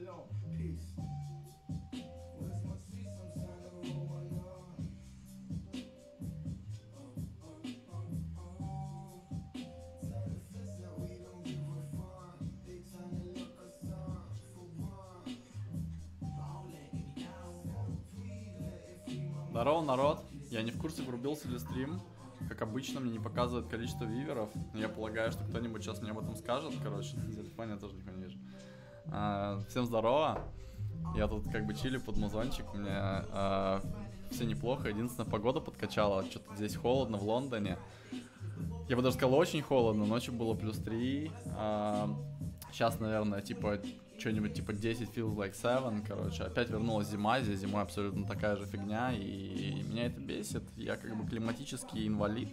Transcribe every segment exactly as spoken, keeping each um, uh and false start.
Здорово, народ. Я не в курсе, врубился ли стрим. Как обычно, мне не показывает количество виверов. Я полагаю, что кто-нибудь сейчас мне об этом скажет. Короче, на телефоне я тоже никого не вижу. А, всем здорово. Я тут как бы чилю под музончик. У меня а, все неплохо. Единственное, погода подкачала. Что-то здесь холодно в Лондоне. Я бы даже сказал, очень холодно. Ночью было плюс три. А, сейчас, наверное, типа... что-нибудь типа десять feels like seven, короче. Опять вернулась зима, здесь зимой абсолютно такая же фигня, и меня это бесит. Я как бы климатический инвалид.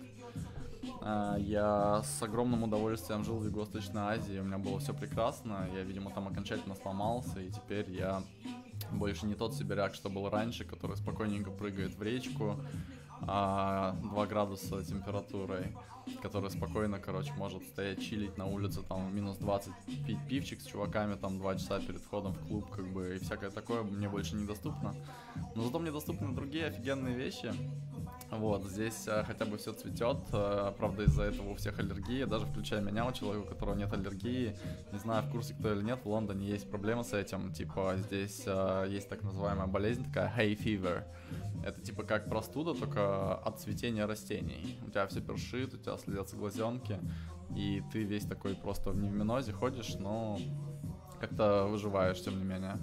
Я с огромным удовольствием жил в Юго-Восточной Азии, у меня было все прекрасно. Я, видимо, там окончательно сломался, и теперь я больше не тот сибиряк, что был раньше, который спокойненько прыгает в речку, два градуса температурой, который спокойно, короче, может стоять, чилить на улице, там, минус двадцать, пить пивчик с чуваками, там, два часа перед входом в клуб, как бы, и всякое такое мне больше недоступно. Но зато мне доступны другие офигенные вещи. Вот, здесь а, хотя бы все цветет, а, правда, из-за этого у всех аллергия, даже включая меня, у человека, у которого нет аллергии, не знаю, в курсе кто или нет, в Лондоне есть проблема с этим, типа, здесь а, есть так называемая болезнь, такая hay fever. Это типа как простуда, только от цветения растений. У тебя все першит, у тебя слезятся глазенки, и ты весь такой просто в невминозе ходишь, но как-то выживаешь, тем не менее.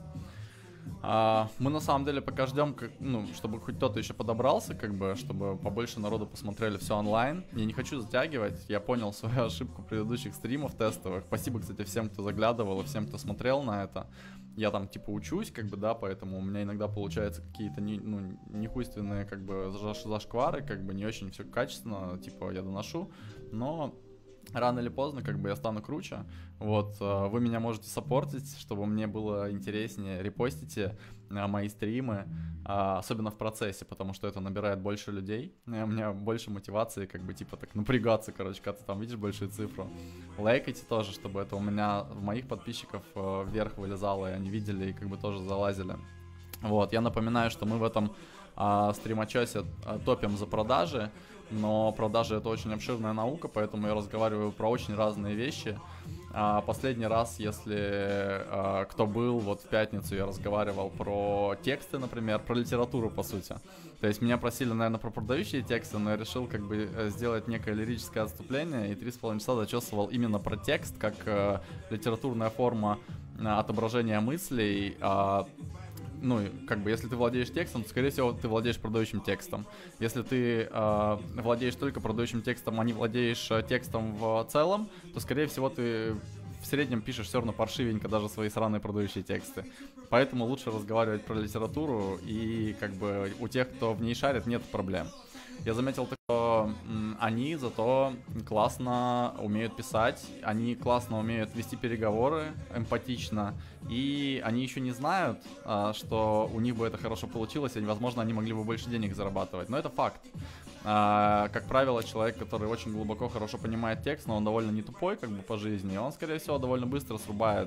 А, мы на самом деле пока ждем, как, ну, чтобы хоть кто-то еще подобрался, как бы, чтобы побольше народу посмотрели все онлайн. Я не хочу затягивать, я понял свою ошибку предыдущих стримов тестовых. Спасибо, кстати, всем, кто заглядывал и всем, кто смотрел на это. Я там, типа, учусь, как бы, да, поэтому у меня иногда получаются какие-то, не, ну, нехуйственные, как бы, зашквары, как бы, не очень все качественно, типа, я доношу, но... рано или поздно, как бы, я стану круче. Вот, вы меня можете саппортить, чтобы мне было интереснее. Репостите мои стримы, особенно в процессе, потому что это набирает больше людей. У меня больше мотивации, как бы, типа, так напрягаться, короче, когда ты там видишь большую цифру. Лайкайте тоже, чтобы это у меня, в моих подписчиков вверх вылезало, и они видели, и как бы тоже залазили. Вот, я напоминаю, что мы в этом а, стримочасе а, топим за продажи, но продажи — это очень обширная наука, поэтому я разговариваю про очень разные вещи. А, последний раз, если а, кто был, вот в пятницу я разговаривал про тексты, например, про литературу, по сути. То есть меня просили, наверное, про продающие тексты, но я решил как бы сделать некое лирическое отступление, и три с половиной часа зачесывал именно про текст, как а, литературная форма а, отображения мыслей. а, Ну, как бы, если ты владеешь текстом, то, скорее всего, ты владеешь продающим текстом. Если ты э, владеешь только продающим текстом, а не владеешь э, текстом в целом, то, скорее всего, ты в среднем пишешь все равно паршивенько даже свои сраные продающие тексты. Поэтому лучше разговаривать про литературу, и, как бы, у тех, кто в ней шарит, нет проблем. Я заметил, что они зато классно умеют писать, они классно умеют вести переговоры, эмпатично, и они еще не знают, что у них бы это хорошо получилось, и, возможно, они могли бы больше денег зарабатывать, но это факт. Как правило, человек, который очень глубоко, хорошо понимает текст, но он довольно не тупой, как бы, по жизни, он, скорее всего, довольно быстро срубает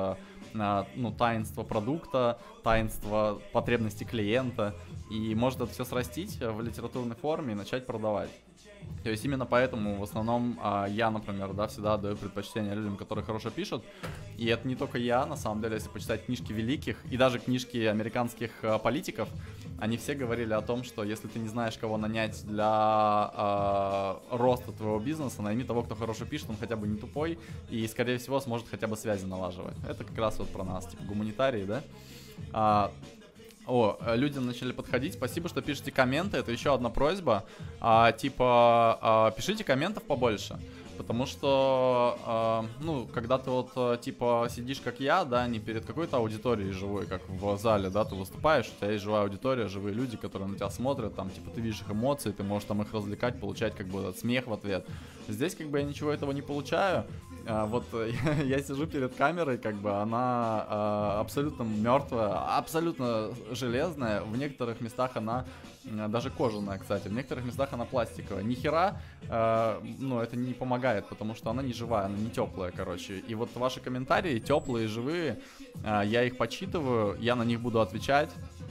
ну, таинство продукта, таинство потребностей клиента, и может это все срастить в литературной форме и начать продавать. То есть именно поэтому в основном я, например, да, всегда даю предпочтение людям, которые хорошо пишут. И это не только я, на самом деле, если почитать книжки великих и даже книжки американских политиков, они все говорили о том, что если ты не знаешь, кого нанять для э, роста твоего бизнеса, найми того, кто хорошо пишет, он хотя бы не тупой и, скорее всего, сможет хотя бы связи налаживать. Это как раз вот про нас, типа гуманитарии, да? А, О, люди начали подходить. Спасибо, что пишете комменты. Это еще одна просьба. А, типа, а, пишите комментов побольше. Потому что, а, ну, когда ты вот, типа, сидишь, как я, да, не перед какой-то аудиторией живой, как в зале, да, ты выступаешь, у тебя есть живая аудитория, живые люди, которые на тебя смотрят, там, типа, ты видишь их эмоции, ты можешь там их развлекать, получать, как бы, этот смех в ответ. Здесь, как бы, я ничего этого не получаю. А, вот я, я сижу перед камерой, как бы она а, абсолютно мертвая, абсолютно железная. В некоторых местах она а, даже кожаная, кстати. В некоторых местах она пластиковая. Ни хера, а, ну, это не помогает, потому что она не живая, она не теплая, короче. И вот ваши комментарии, теплые, живые, а, я их почитываю, я на них буду отвечать.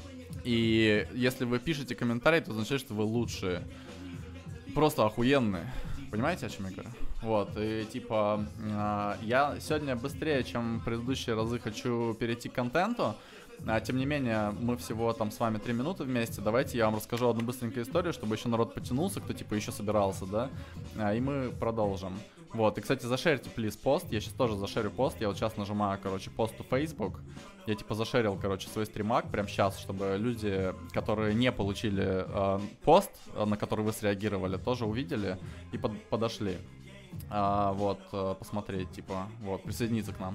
И если вы пишете комментарии, то означает, что вы лучшие. Просто охуенные. Понимаете, о чем я говорю? Вот, и типа, э, я сегодня быстрее, чем предыдущие разы, хочу перейти к контенту. А, тем не менее, мы всего там с вами три минуты вместе. Давайте я вам расскажу одну быстренькую историю, чтобы еще народ потянулся, кто типа еще собирался, да? А, и мы продолжим. Вот, и, кстати, зашерьте, плиз, пост. Я сейчас тоже зашерю пост. Я вот сейчас нажимаю, короче, пост в Facebook. Я, типа, зашерил, короче, свой стримак прямо сейчас, чтобы люди, которые не получили э, пост, на который вы среагировали, тоже увидели и под, подошли. А, вот, э, посмотреть, типа, вот, присоединиться к нам.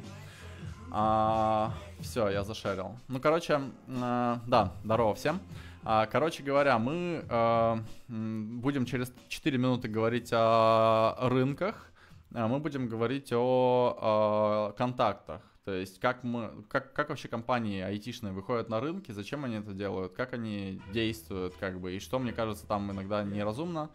А, все, я зашерил. Ну, короче, э, да, здорово всем. А, короче говоря, мы э, будем через четыре минуты говорить о рынках. Мы будем говорить о, о контактах, то есть как, мы, как, как вообще компании айтишные выходят на рынки, зачем они это делают, как они действуют, как бы, и что, мне кажется, там иногда неразумно.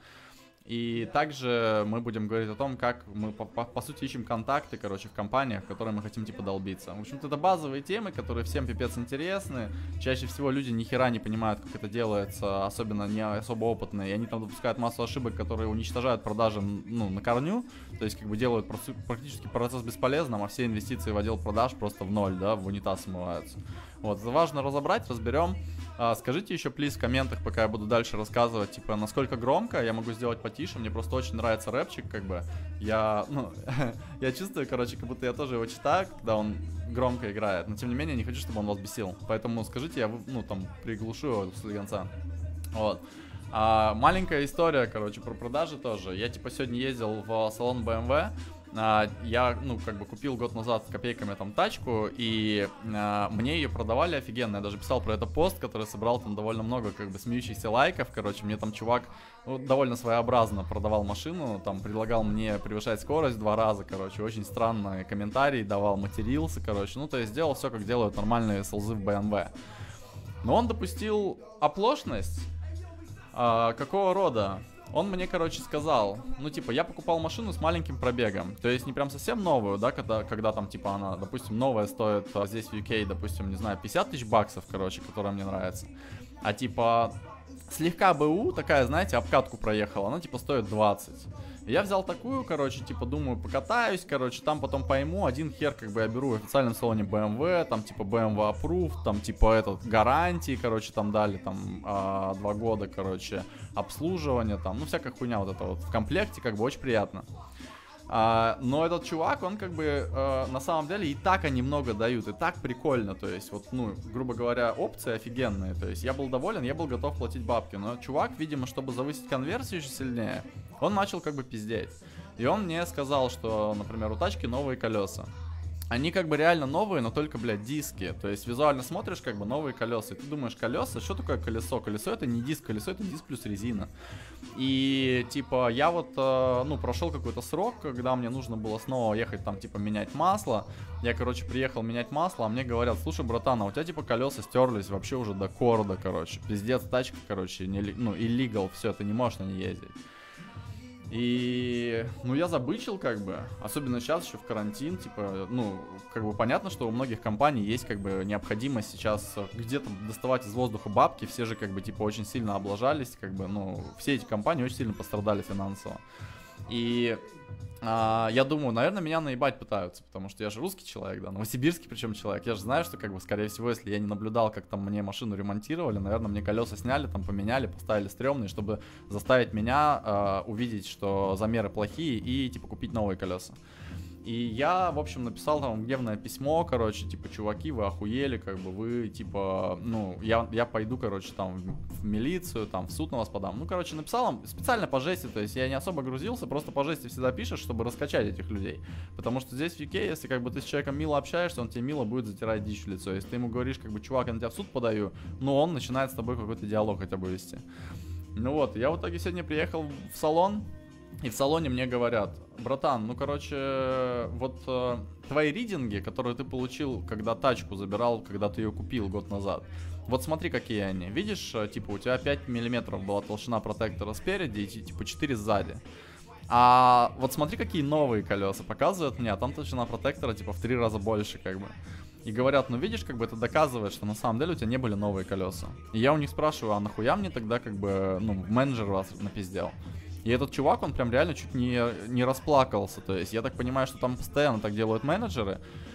И также мы будем говорить о том, как мы по, по, по сути ищем контакты, короче, в компаниях, в которые мы хотим типа долбиться. В общем-то, это базовые темы, которые всем пипец интересны. Чаще всего люди ни хера не понимают, как это делается, особенно не особо опытные. И они там допускают массу ошибок, которые уничтожают продажи, ну, на корню. То есть, как бы делают практически процесс бесполезным, а все инвестиции в отдел продаж просто в ноль, да, в унитаз смываются. Вот, это важно разобрать, разберем. А, скажите еще, плиз, в комментах, пока я буду дальше рассказывать, типа, насколько громко, я могу сделать потише, мне просто очень нравится рэпчик, как бы, я, ну, я чувствую, короче, как будто я тоже его читаю, когда он громко играет, но, тем не менее, не хочу, чтобы он вас бесил, поэтому скажите, я, ну, там, приглушу его с конца, вот. А, маленькая история, короче, про продажи тоже, я, типа, сегодня ездил в салон бэ эм вэ. Uh, я, ну, как бы купил год назад с копейками там тачку, и uh, мне ее продавали офигенно. Я даже писал про это пост, который собрал там довольно много, как бы, смеющихся лайков. Короче, мне там чувак, ну, довольно своеобразно продавал машину, там, предлагал мне превышать скорость два раза, короче, очень странные комментарии давал, матерился, короче. Ну, то есть, сделал все, как делают нормальные селзы в бэ эм вэ. Но он допустил оплошность. Uh, какого рода? Он мне, короче, сказал, ну, типа, я покупал машину с маленьким пробегом, то есть не прям совсем новую, да, когда, когда там, типа, она, допустим, новая стоит а здесь в ю кей, допустим, не знаю, пятьдесят тысяч баксов, короче, которая мне нравится, а, типа, слегка БУ, такая, знаете, обкатку проехала, она, типа, стоит двадцать. И я взял такую, короче, типа, думаю, покатаюсь, короче, там потом пойму, один хер, как бы, я беру в официальном салоне бэ эм вэ, там, типа, бэ эм вэ Approved, там, типа, этот, гарантии, короче, там дали, там, а, два года, короче, обслуживание, там, ну, всякая хуйня вот это вот в комплекте, как бы, очень приятно. А, но этот чувак, он как бы э, на самом деле и так они много дают, и так прикольно, то есть вот, ну, грубо говоря, опции офигенные, то есть я был доволен, я был готов платить бабки, но чувак, видимо, чтобы завысить конверсию еще сильнее, он начал как бы пиздеть. И он мне сказал, что, например, у тачки новые колеса. Они как бы реально новые, но только, блядь, диски. То есть визуально смотришь, как бы новые колеса. И ты думаешь, колеса? Что такое колесо? Колесо это не диск, колесо это диск плюс резина. И типа я вот, э, ну, прошел какой-то срок, когда мне нужно было снова ехать там, типа, менять масло. Я, короче, приехал менять масло, а мне говорят, слушай, братан, а у тебя типа колеса стерлись вообще уже до корда, короче. Пиздец, тачка, короче, не, ну, illegal, все, ты не можешь на ней ездить. И, ну, я забычил, как бы, особенно сейчас еще в карантин, типа, ну, как бы понятно, что у многих компаний есть, как бы, необходимость сейчас где-то доставать из воздуха бабки, все же, как бы, типа, очень сильно облажались, как бы, ну, все эти компании очень сильно пострадали финансово. И а, я думаю, наверное, меня наебать пытаются, потому что я же русский человек, да, новосибирский причем человек. Я же знаю, что, как бы, скорее всего, если я не наблюдал, как там мне машину ремонтировали, наверное, мне колеса сняли, там поменяли, поставили стрёмные, чтобы заставить меня а, увидеть, что замеры плохие и, типа, купить новые колеса. И я, в общем, написал там гневное письмо, короче, типа, чуваки, вы охуели, как бы, вы, типа, ну, я, я пойду, короче, там, в милицию, там, в суд на вас подам. Ну, короче, написал им специально по жести, то есть я не особо грузился, просто по жести всегда пишешь, чтобы раскачать этих людей. Потому что здесь в ю кей, если, как бы, ты с человеком мило общаешься, он тебе мило будет затирать дичь в лицо. Если ты ему говоришь, как бы, чувак, я на тебя в суд подаю, ну, он начинает с тобой какой-то диалог хотя бы вести. Ну вот, я в итоге сегодня приехал в салон. И в салоне мне говорят: братан, ну короче, вот э, твои ридинги, которые ты получил, когда тачку забирал, когда ты ее купил год назад, вот смотри, какие они. Видишь, э, типа у тебя пять миллиметров была толщина протектора спереди и типа четыре сзади. А вот смотри, какие новые колеса показывают мне, а там толщина протектора типа в три раза больше, как бы. И говорят: ну видишь, как бы это доказывает, что на самом деле у тебя не были новые колеса. И я у них спрашиваю: а нахуя мне тогда, как бы, ну, менеджер вас напиздел? И этот чувак, он прям реально чуть не, не расплакался. То есть я так понимаю, что там постоянно так делают менеджеры.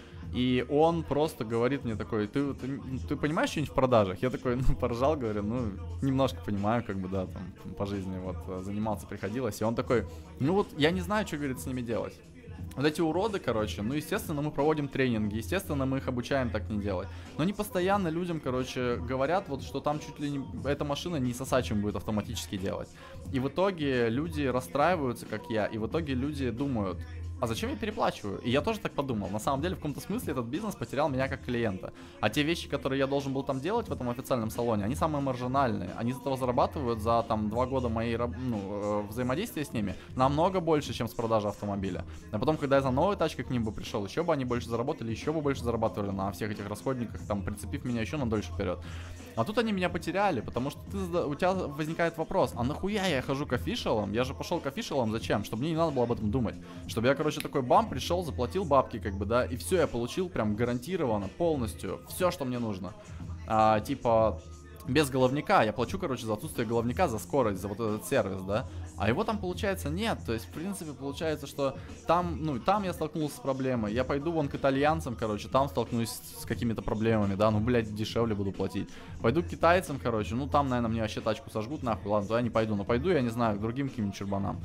И он просто говорит мне такой: ты, ты, ты понимаешь что-нибудь в продажах? Я такой, ну, поржал, говорю, ну, немножко понимаю, как бы, да, там, по жизни вот заниматься приходилось. И он такой: ну вот, я не знаю, что, говорит, с ними делать. Вот эти уроды, короче, ну, естественно, мы проводим тренинги, естественно, мы их обучаем так не делать. Но они постоянно людям, короче, говорят, вот, что там чуть ли не эта машина не сосачем будет автоматически делать. И в итоге люди расстраиваются, как я, и в итоге люди думают: а зачем я переплачиваю? И я тоже так подумал. На самом деле, в каком-то смысле этот бизнес потерял меня как клиента. А те вещи, которые я должен был там делать в этом официальном салоне, они самые маржинальные. Они из этого зарабатывают за там два года моей ну, взаимодействия с ними намного больше, чем с продажи автомобиля. А потом, когда я за новой тачкой к ним бы пришел, еще бы они больше заработали, еще бы больше зарабатывали на всех этих расходниках, там, прицепив меня еще на дольше вперед. А тут они меня потеряли, потому что ты, у тебя возникает вопрос: а нахуя я хожу к офишалам? Я же пошел к офишалам зачем? Чтобы мне не надо было об этом думать. Чтобы я, короче, такой бам, пришел, заплатил бабки, как бы, да, и все, я получил прям гарантированно, полностью, все, что мне нужно. А, типа, без головника, я плачу, короче, за отсутствие головника, за скорость, за вот этот сервис, да. А его там, получается, нет. То есть, в принципе, получается, что там, ну, там я столкнулся с проблемой. Я пойду вон к итальянцам, короче, там столкнусь с какими-то проблемами, да, ну, блядь, дешевле буду платить. Пойду к китайцам, короче, ну, там, наверное, мне вообще тачку сожгут, нахуй, ладно, туда не пойду. Но пойду, я не знаю, к другим каким-нибудь чурбанам.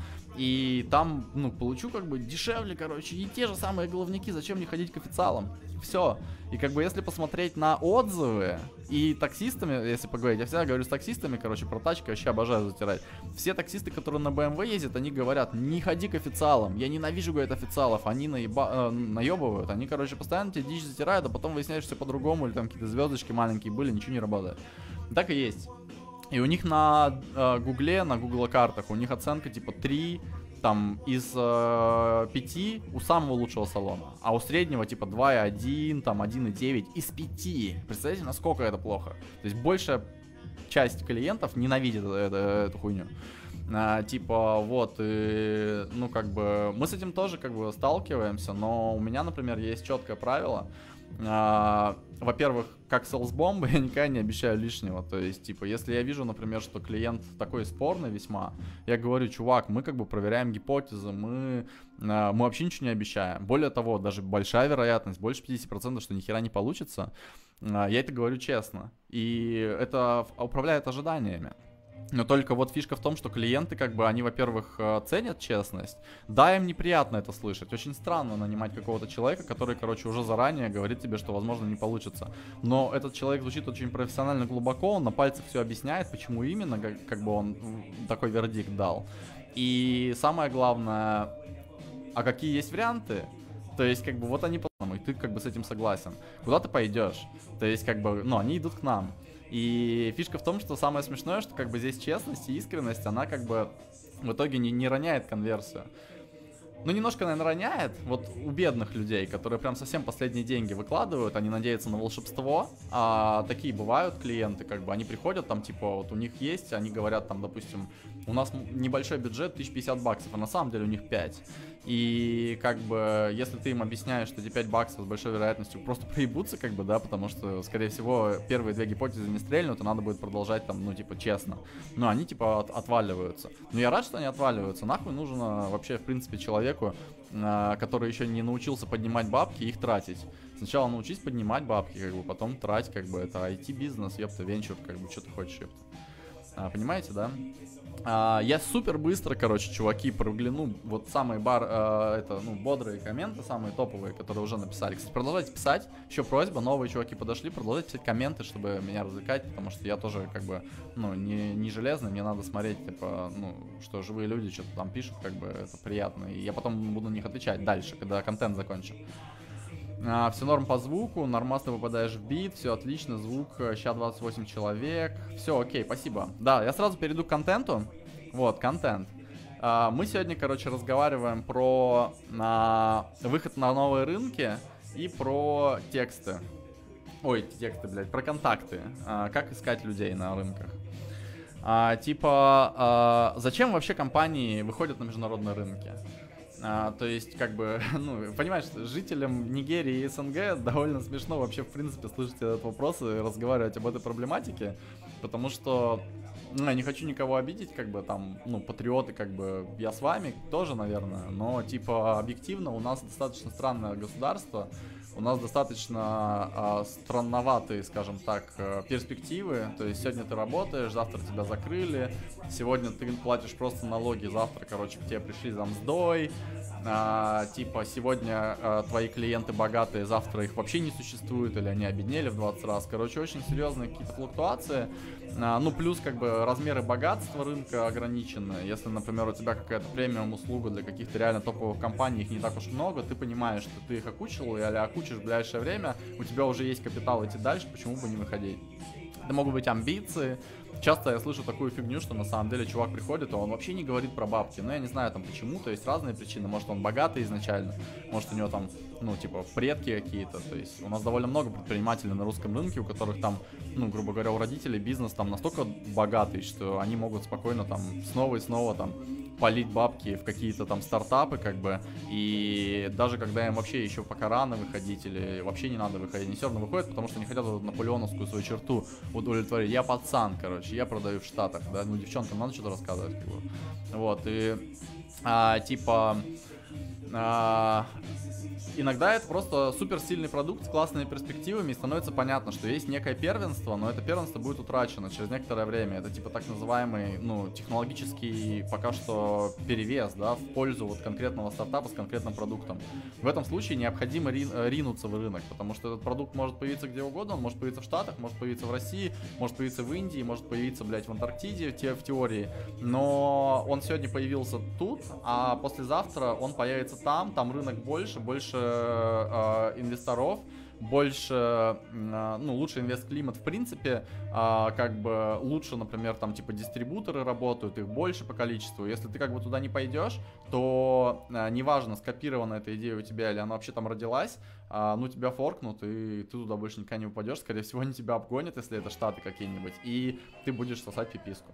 И там, ну, получу, как бы, дешевле, короче, и те же самые головники. Зачем мне ходить к официалам? Все. И, как бы, если посмотреть на отзывы и таксистами, если поговорить, я всегда говорю с таксистами, короче, про тачки вообще обожаю затирать. Все таксисты, которые на бэ эм вэ ездят, они говорят: не ходи к официалам. Я ненавижу, говорят, официалов. Они наеба... э, наебывают. Они, короче, постоянно тебе дичь затирают, а потом выясняешь все по-другому, или там какие-то звездочки маленькие были, ничего не работает. Так и есть. И у них на э, гугле, на гугл картах, у них оценка типа три, там, из э, пяти у самого лучшего салона. А у среднего типа два и один, там, один и девять из пяти. Представляете, насколько это плохо? То есть большая часть клиентов ненавидит эту, эту хуйню. А, типа, вот, и, ну, как бы, мы с этим тоже, как бы, сталкиваемся, но у меня, например, есть четкое правило. А, во-первых, как селс-бомба, я никогда не обещаю лишнего. То есть, типа, если я вижу, например, что клиент такой спорный весьма, я говорю: чувак, мы, как бы, проверяем гипотезы, мы, а, мы вообще ничего не обещаем. Более того, даже большая вероятность, больше пятьдесят процентов, что ни хера не получится. А, я это говорю честно. И это управляет ожиданиями. Но только вот фишка в том, что клиенты, как бы, они, во-первых, ценят честность. Да, им неприятно это слышать. Очень странно нанимать какого-то человека, который, короче, уже заранее говорит тебе, что, возможно, не получится. Но этот человек звучит очень профессионально глубоко, он на пальцах все объясняет, почему именно, как, как бы, он такой вердикт дал. И самое главное, а какие есть варианты? То есть, как бы, вот они, и ты, как бы, с этим согласен. Куда ты пойдешь? То есть, как бы, ну, они идут к нам. И фишка в том, что самое смешное, что, как бы, здесь честность и искренность, она, как бы, в итоге не, не роняет конверсию. Ну, немножко, наверное, роняет. Вот у бедных людей, которые прям совсем последние деньги выкладывают, они надеются на волшебство. А такие бывают клиенты, как бы, они приходят, там, типа, вот у них есть, они говорят, там, допустим, у нас небольшой бюджет, тысяча пятьдесят баксов, а на самом деле у них пять. И, как бы, если ты им объясняешь, что эти пять баксов с большой вероятностью просто проебутся, как бы, да, потому что, скорее всего, первые две гипотезы не стрельнут, и надо будет продолжать, там, ну, типа, честно. Но они, типа, от, отваливаются. Но я рад, что они отваливаются. Нахуй нужно вообще, в принципе, человеку, э, который еще не научился поднимать бабки, их тратить. Сначала научись поднимать бабки, как бы, потом трать, как бы, это ай ти-бизнес, ёпта, венчур, как бы, что ты хочешь, ёпта. А, понимаете, да? А, я супер быстро, короче, чуваки, прогляну вот самые бар, а, это, ну, бодрые комменты, самые топовые, которые уже написали. Кстати, продолжайте писать. Еще просьба, новые чуваки подошли, продолжайте писать комменты, чтобы меня развлекать, потому что я тоже, как бы, ну, не, не железный, мне надо смотреть, типа, ну, что живые люди что-то там пишут, как бы, это приятно. И я потом буду на них отвечать дальше, когда контент закончим. А, все норм по звуку, нормально попадаешь в бит, все отлично, звук, сейчас двадцать восемь человек, все окей, спасибо. Да, я сразу перейду к контенту, вот, контент. А, мы сегодня, короче, разговариваем про а, выход на новые рынки и про тексты. Ой, тексты, блядь, про контакты. А, как искать людей на рынках. А, типа, а, зачем вообще компании выходят на международные рынки? А, то есть, как бы, ну, понимаешь, жителям Нигерии и СНГ довольно смешно вообще, в принципе, слышать этот вопрос и разговаривать об этой проблематике, потому что, ну, я не хочу никого обидеть, как бы, там, ну, патриоты, как бы, я с вами тоже, наверное, но, типа, объективно у нас достаточно странное государство, у нас достаточно э, странноватые, скажем так, э, перспективы. То есть сегодня ты работаешь, завтра тебя закрыли, сегодня ты платишь просто налоги, завтра, короче, к тебе пришли за мздой. А, типа сегодня а, твои клиенты богатые, завтра их вообще не существует, или они обеднели в двадцать раз. Короче, очень серьезные какие-то флуктуации. А, ну, плюс, как бы, размеры богатства рынка ограничены. Если, например, у тебя какая-то премиум услуга для каких-то реально топовых компаний, их не так уж много, ты понимаешь, что ты их окучил, или окучишь в ближайшее время, у тебя уже есть капитал идти дальше, почему бы не выходить? Это могут быть амбиции. Часто я слышу такую фигню, что на самом деле чувак приходит, а он вообще не говорит про бабки. Но я не знаю там почему, то есть разные причины. Может, он богатый изначально, может, у него там, ну, типа, предки какие-то. То есть у нас довольно много предпринимателей на русском рынке, у которых там, ну, грубо говоря, у родителей бизнес там настолько богатый, что они могут спокойно там снова и снова там полить бабки в какие-то там стартапы, как бы, и даже когда им вообще еще пока рано выходить или вообще не надо выходить, они все равно выходят, потому что они хотят эту наполеоновскую свою черту удовлетворить. Я пацан, короче, я продаю в Штатах, да, ну, девчонкам надо что-то рассказывать, как бы. Вот, и, а, типа, а, иногда это просто суперсильный продукт с классными перспективами, и становится понятно, что есть некое первенство, но это первенство будет утрачено через некоторое время. Это типа так называемый, ну, технологический пока что перевес, да, в пользу вот конкретного стартапа с конкретным продуктом. В этом случае необходимо ри- ринуться в рынок, потому что этот продукт может появиться где угодно, он может появиться в Штатах, может появиться в России, может появиться в Индии, может появиться, блядь, в Антарктиде, те, в теории, но он сегодня появился тут, а послезавтра он появится там, там рынок больше, больше э, инвесторов, больше, э, ну, лучше инвест-климат в принципе, э, как бы лучше, например, там типа дистрибуторы работают, их больше по количеству. Если ты как бы туда не пойдешь, то э, неважно, скопирована эта идея у тебя или она вообще там родилась, э, ну, тебя форкнут, и ты туда больше никогда не упадешь. Скорее всего, они тебя обгонят, если это Штаты какие-нибудь, и ты будешь сосать пиписку.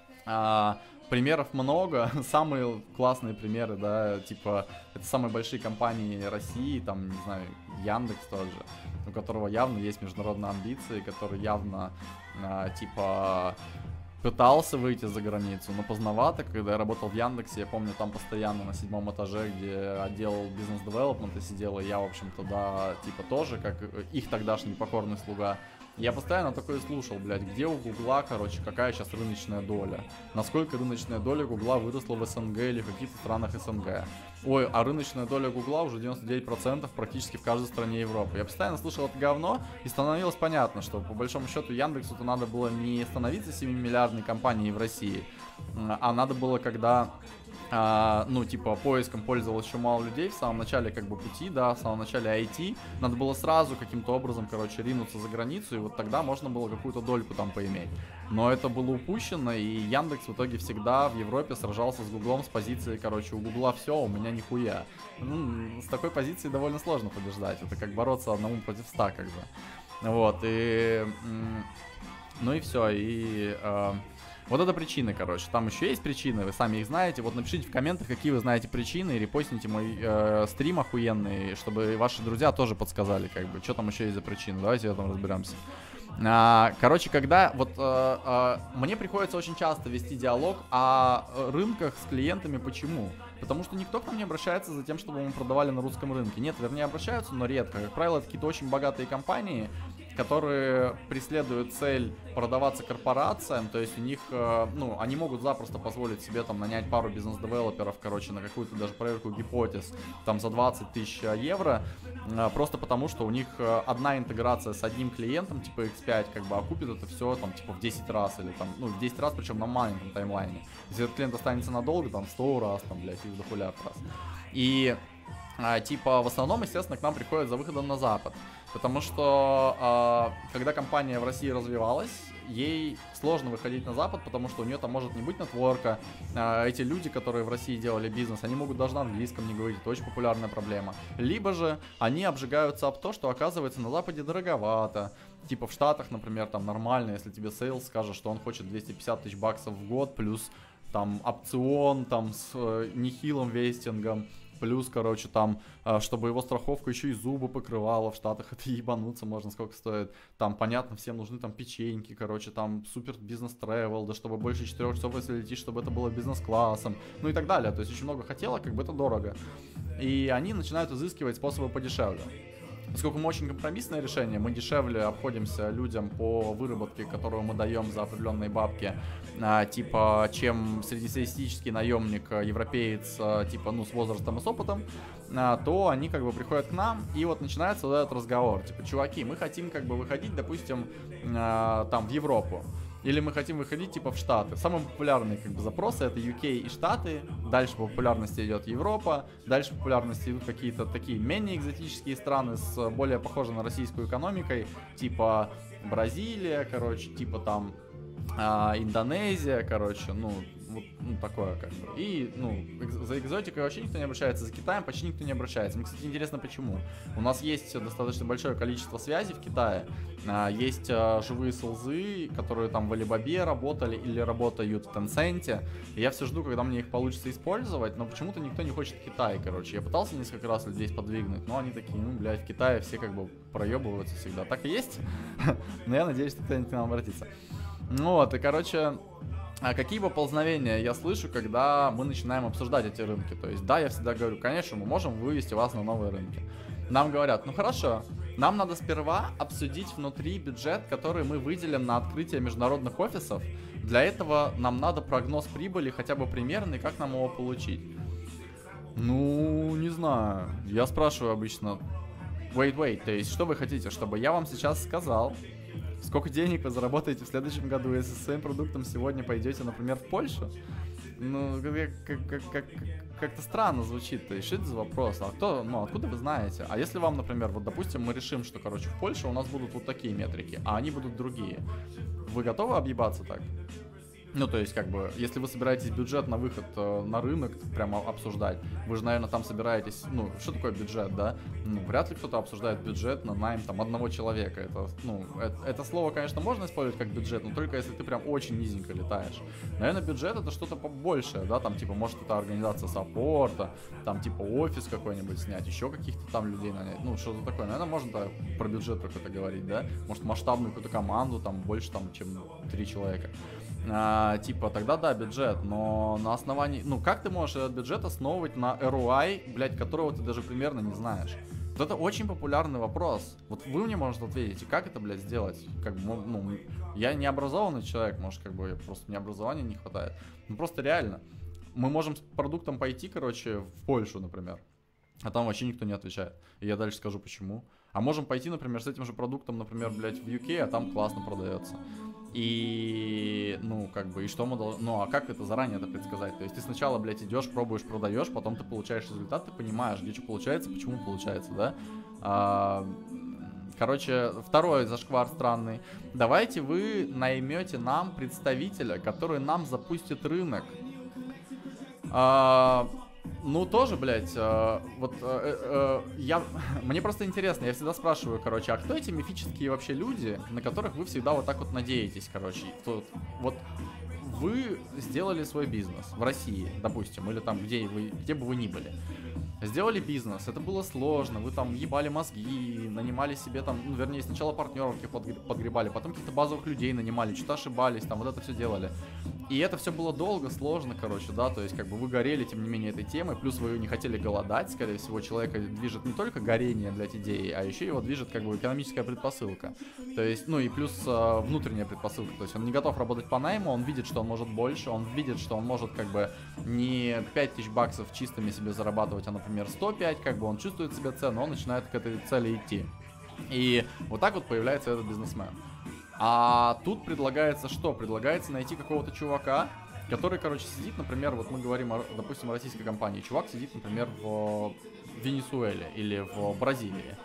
А, примеров много, самые классные примеры, да, типа, это самые большие компании России, там, не знаю, Яндекс тот же, у которого явно есть международные амбиции, который явно, а, типа, пытался выйти за границу, но поздновато. Когда я работал в Яндексе, я помню, там постоянно на седьмом этаже, где отдел бизнес-девелопмента сидел, и я, в общем-то, да, типа, тоже, как их тогдашний покорный слуга. Я постоянно такое слушал, блядь, где у Гугла, короче, какая сейчас рыночная доля? Насколько рыночная доля Гугла выросла в СНГ или в каких-то странах СНГ? Ой, а рыночная доля Гугла уже девяносто девять процентов практически в каждой стране Европы. Я постоянно слушал это говно, и становилось понятно, что по большому счету Яндексу-то надо было не становиться семимиллиардной компанией в России, а надо было, когда... А, ну, типа, поиском пользовалось еще мало людей в самом начале, как бы, пути, да, в самом начале ай ти, надо было сразу каким-то образом, короче, ринуться за границу, и вот тогда можно было какую-то дольку там поиметь. Но это было упущено, и Яндекс в итоге всегда в Европе сражался с Гуглом с позиции, короче, у Гугла все, у меня нихуя. Ну, с такой позиции довольно сложно побеждать, это как бороться одному против ста, как бы. Вот, и... Ну и все, и... Э, Вот это причины, короче. Там еще есть причины, вы сами их знаете. Вот напишите в комментах, какие вы знаете причины, и репостните мой э, стрим охуенный, чтобы ваши друзья тоже подсказали, как бы, что там еще есть за причины. Давайте в этом разберемся. А, короче, когда вот э, э, мне приходится очень часто вести диалог о рынках с клиентами. Почему? Потому что никто к нам не обращается за тем, чтобы мы продавали на русском рынке. Нет, вернее, обращаются, но редко. Как правило, это какие-то очень богатые компании, которые преследуют цель продаваться корпорациям, то есть у них, ну, они могут запросто позволить себе там нанять пару бизнес-девелоперов, короче, на какую-то даже проверку гипотез, там за двадцать тысяч евро, просто потому что у них одна интеграция с одним клиентом, типа икс пять, как бы окупит это все там типа в десять раз или там, ну, в десять раз, причем на маленьком таймлайне. Если этот клиент останется надолго, там сто раз, там, блядь, и дохуя раз. И А, типа, в основном, естественно, к нам приходят за выходом на Запад. Потому что а, когда компания в России развивалась, ей сложно выходить на Запад, потому что у нее там может не быть нетворка. А, эти люди, которые в России делали бизнес, они могут даже на английском не говорить. Это очень популярная проблема. Либо же они обжигаются об то, что оказывается на Западе дороговато. Типа в Штатах, например, там нормально, если тебе сейлс скажет, что он хочет двести пятьдесят тысяч баксов в год, плюс там опцион, там с э, нехилым вестингом, плюс, короче, там, э, чтобы его страховка еще и зубы покрывала в Штатах, это ебануться можно, сколько стоит. Там, понятно, всем нужны там печеньки, короче, там супер бизнес-тревел, да, чтобы больше четырех часов, если летишь, чтобы это было бизнес-классом, ну и так далее. То есть очень много хотелок, как бы это дорого. И они начинают изыскивать способы подешевле. Поскольку мы очень компромиссное решение, мы дешевле обходимся людям по выработке, которую мы даем за определенные бабки, а, типа, чем среднестатистический наемник, европеец, а, типа, ну, с возрастом и с опытом, а, то они как бы приходят к нам, и вот начинается вот этот разговор, типа, чуваки, мы хотим как бы выходить, допустим, а, там, в Европу. Или мы хотим выходить типа в Штаты. Самые популярные как бы запросы это ю кей и Штаты. Дальше по популярности идет Европа. Дальше по популярности идут какие-то такие менее экзотические страны с более похожей на российскую экономикой. Типа Бразилия, короче, типа там а, Индонезия, короче, ну, вот, ну, такое как бы. И, ну, экз- за экзотикой вообще никто не обращается, за Китаем почти никто не обращается. Мне, кстати, интересно, почему. У нас есть достаточно большое количество связей в Китае. А, есть а, живые селзы, которые там в Alibaba работали или работают в Tencent. И я все жду, когда мне их получится использовать, но почему-то никто не хочет Китай, короче. Я пытался несколько раз людей сподвигнуть, но они такие, ну, блядь, в Китае все как бы проебываются всегда. Так и есть? Но я надеюсь, что кто-нибудь к нам обратится. Ну вот, и, короче, а какие поползновения я слышу, когда мы начинаем обсуждать эти рынки? То есть, да, я всегда говорю, конечно, мы можем вывести вас на новые рынки. Нам говорят, ну хорошо, нам надо сперва обсудить внутри бюджет, который мы выделим на открытие международных офисов. Для этого нам надо прогноз прибыли хотя бы примерный, как нам его получить. Ну, не знаю. Я спрашиваю обычно, wait, wait, то есть, что вы хотите, чтобы я вам сейчас сказал, сколько денег вы заработаете в следующем году, если со своим продуктом сегодня пойдете, например, в Польшу? Ну, как- как- как- как-то странно звучит. То есть, что это за вопрос? А кто, ну, откуда вы знаете? А если вам, например, вот, допустим, мы решим, что, короче, в Польше у нас будут вот такие метрики, а они будут другие. Вы готовы объебаться так? Ну, то есть, как бы, если вы собираетесь бюджет на выход э, на рынок прямо обсуждать, вы же, наверное, там собираетесь, ну, что такое бюджет, да? Ну, вряд ли кто-то обсуждает бюджет на найм, там, одного человека. Это, ну, это, это слово, конечно, можно использовать как бюджет, но только если ты прям очень низенько летаешь. Наверное, бюджет это что-то побольшее, да, там, типа, может, это организация саппорта, там, типа, офис какой-нибудь снять, еще каких-то там людей нанять, ну, что-то такое. Наверное, можно да, про бюджет какой-то говорить, да? Может, масштабную какую-то команду, там, больше, там, чем три человека. А, типа, тогда да, бюджет, но на основании, ну, как ты можешь этот бюджет основывать на эр о ай, блядь, которого ты даже примерно не знаешь? Вот это очень популярный вопрос. Вот вы мне можете ответить, как это, блядь, сделать? Как бы, ну, я не образованный человек, может, как бы, просто мне образования не хватает. Ну, просто реально. Мы можем с продуктом пойти, короче, в Польшу, например, а там вообще никто не отвечает. И я дальше скажу, почему. А можем пойти, например, с этим же продуктом, например, блядь, в ю кей, а там классно продается. И, ну, как бы, и что мы должны... Ну, а как это заранее это предсказать? То есть ты сначала, блядь, идешь, пробуешь, продаешь, потом ты получаешь результат, ты понимаешь, где что получается, почему получается, да? А, короче, второй зашквар странный. Давайте вы наймете нам представителя, который нам запустит рынок. А... Ну, тоже, блядь, э, вот э, э, я, мне просто интересно, я всегда спрашиваю, короче, а кто эти мифические вообще люди, на которых вы всегда вот так вот надеетесь, короче, тут, вот вы сделали свой бизнес в России, допустим, или там, где вы, где бы вы ни были. Сделали бизнес, это было сложно, вы там ебали мозги, нанимали себе там, ну, вернее, сначала партнеров подгребали, потом каких-то базовых людей нанимали, что-то ошибались, там вот это все делали. И это все было долго, сложно, короче, да, то есть как бы вы горели, тем не менее, этой темой, плюс вы не хотели голодать, скорее всего, человека движет не только горение, блядь, идеи, а еще его движет как бы экономическая предпосылка. То есть, ну и плюс э, внутренняя предпосылка, то есть он не готов работать по найму, он видит, что он может больше, он видит, что он может как бы не пять тысяч баксов чистыми себе зарабатывать, а, например, сто пять, как бы он чувствует себе цену, он начинает к этой цели идти. И вот так вот появляется этот бизнесмен. А тут предлагается что? Предлагается найти какого-то чувака, который, короче, сидит, например, вот мы говорим, о, допустим, о российской компании. Чувак сидит, например, в Венесуэле или в Бразилии.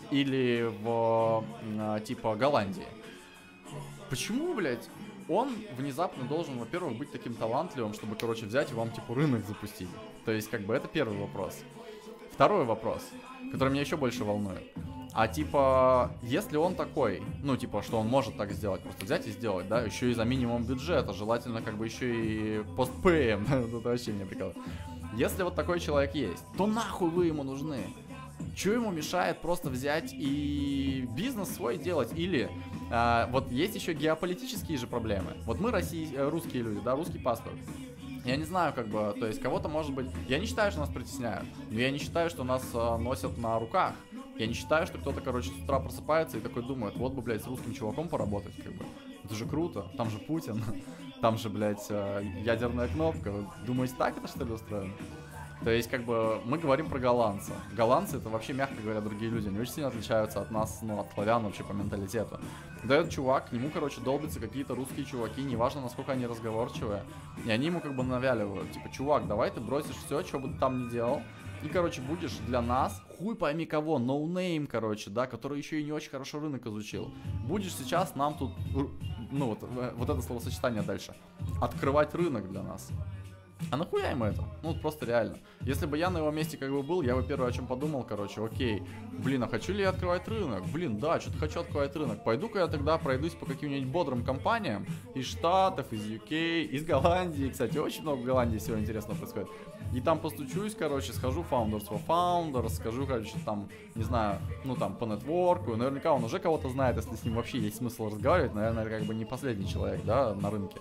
или в, типа, Голландии. Почему, блядь, он внезапно должен, во-первых, быть таким талантливым, чтобы, короче, взять и вам, типа, рынок запустить? То есть, как бы, это первый вопрос. Второй вопрос, который меня еще больше волнует. А, типа, если он такой, ну, типа, что он может так сделать, просто взять и сделать, да, еще и за минимум бюджета, желательно, как бы, еще и постпеем, это вообще меня прикалывает. Если вот такой человек есть, то нахуй вы ему нужны? Что ему мешает просто взять и бизнес свой делать? Или а, вот есть еще геополитические же проблемы. Вот мы России, русские люди, да, русский паспорт. Я не знаю, как бы, то есть кого-то может быть... Я не считаю, что нас притесняют, но я не считаю, что нас а, носят на руках. Я не считаю, что кто-то, короче, с утра просыпается и такой думает, вот бы, блядь, с русским чуваком поработать, как бы. Это же круто, там же Путин, там же, блядь, ядерная кнопка. Вы думаете, так это, что ли, устроено? То есть, как бы, мы говорим про голландца. Голландцы — это вообще, мягко говоря, другие люди. Они очень сильно отличаются от нас, ну, от славян вообще по менталитету. Да этот чувак, к нему, короче, долбятся какие-то русские чуваки, неважно, насколько они разговорчивые. И они ему, как бы, навяливают. Типа, чувак, давай ты бросишь все, что бы ты там ни делал. И, короче, будешь для нас, хуй пойми кого, ноунейм, короче, да, который еще и не очень хорошо рынок изучил. Будешь сейчас нам тут, ну, вот, вот это словосочетание дальше, открывать рынок для нас. А нахуя ему это? Ну, вот просто реально. Если бы я на его месте как бы был, я бы первое о чем подумал, короче, окей, блин, а хочу ли я открывать рынок? Блин, да, что-то хочу открывать рынок. Пойду-ка я тогда пройдусь по каким-нибудь бодрым компаниям из Штатов, из ю кей, из Голландии. Кстати, очень много в Голландии всего интересного происходит. И там постучусь, короче, схожу в Founders for Founders, скажу, короче, там, не знаю, ну там по нетворку. Наверняка он уже кого-то знает, если с ним вообще есть смысл разговаривать. Наверное, это как бы не последний человек, да, на рынке.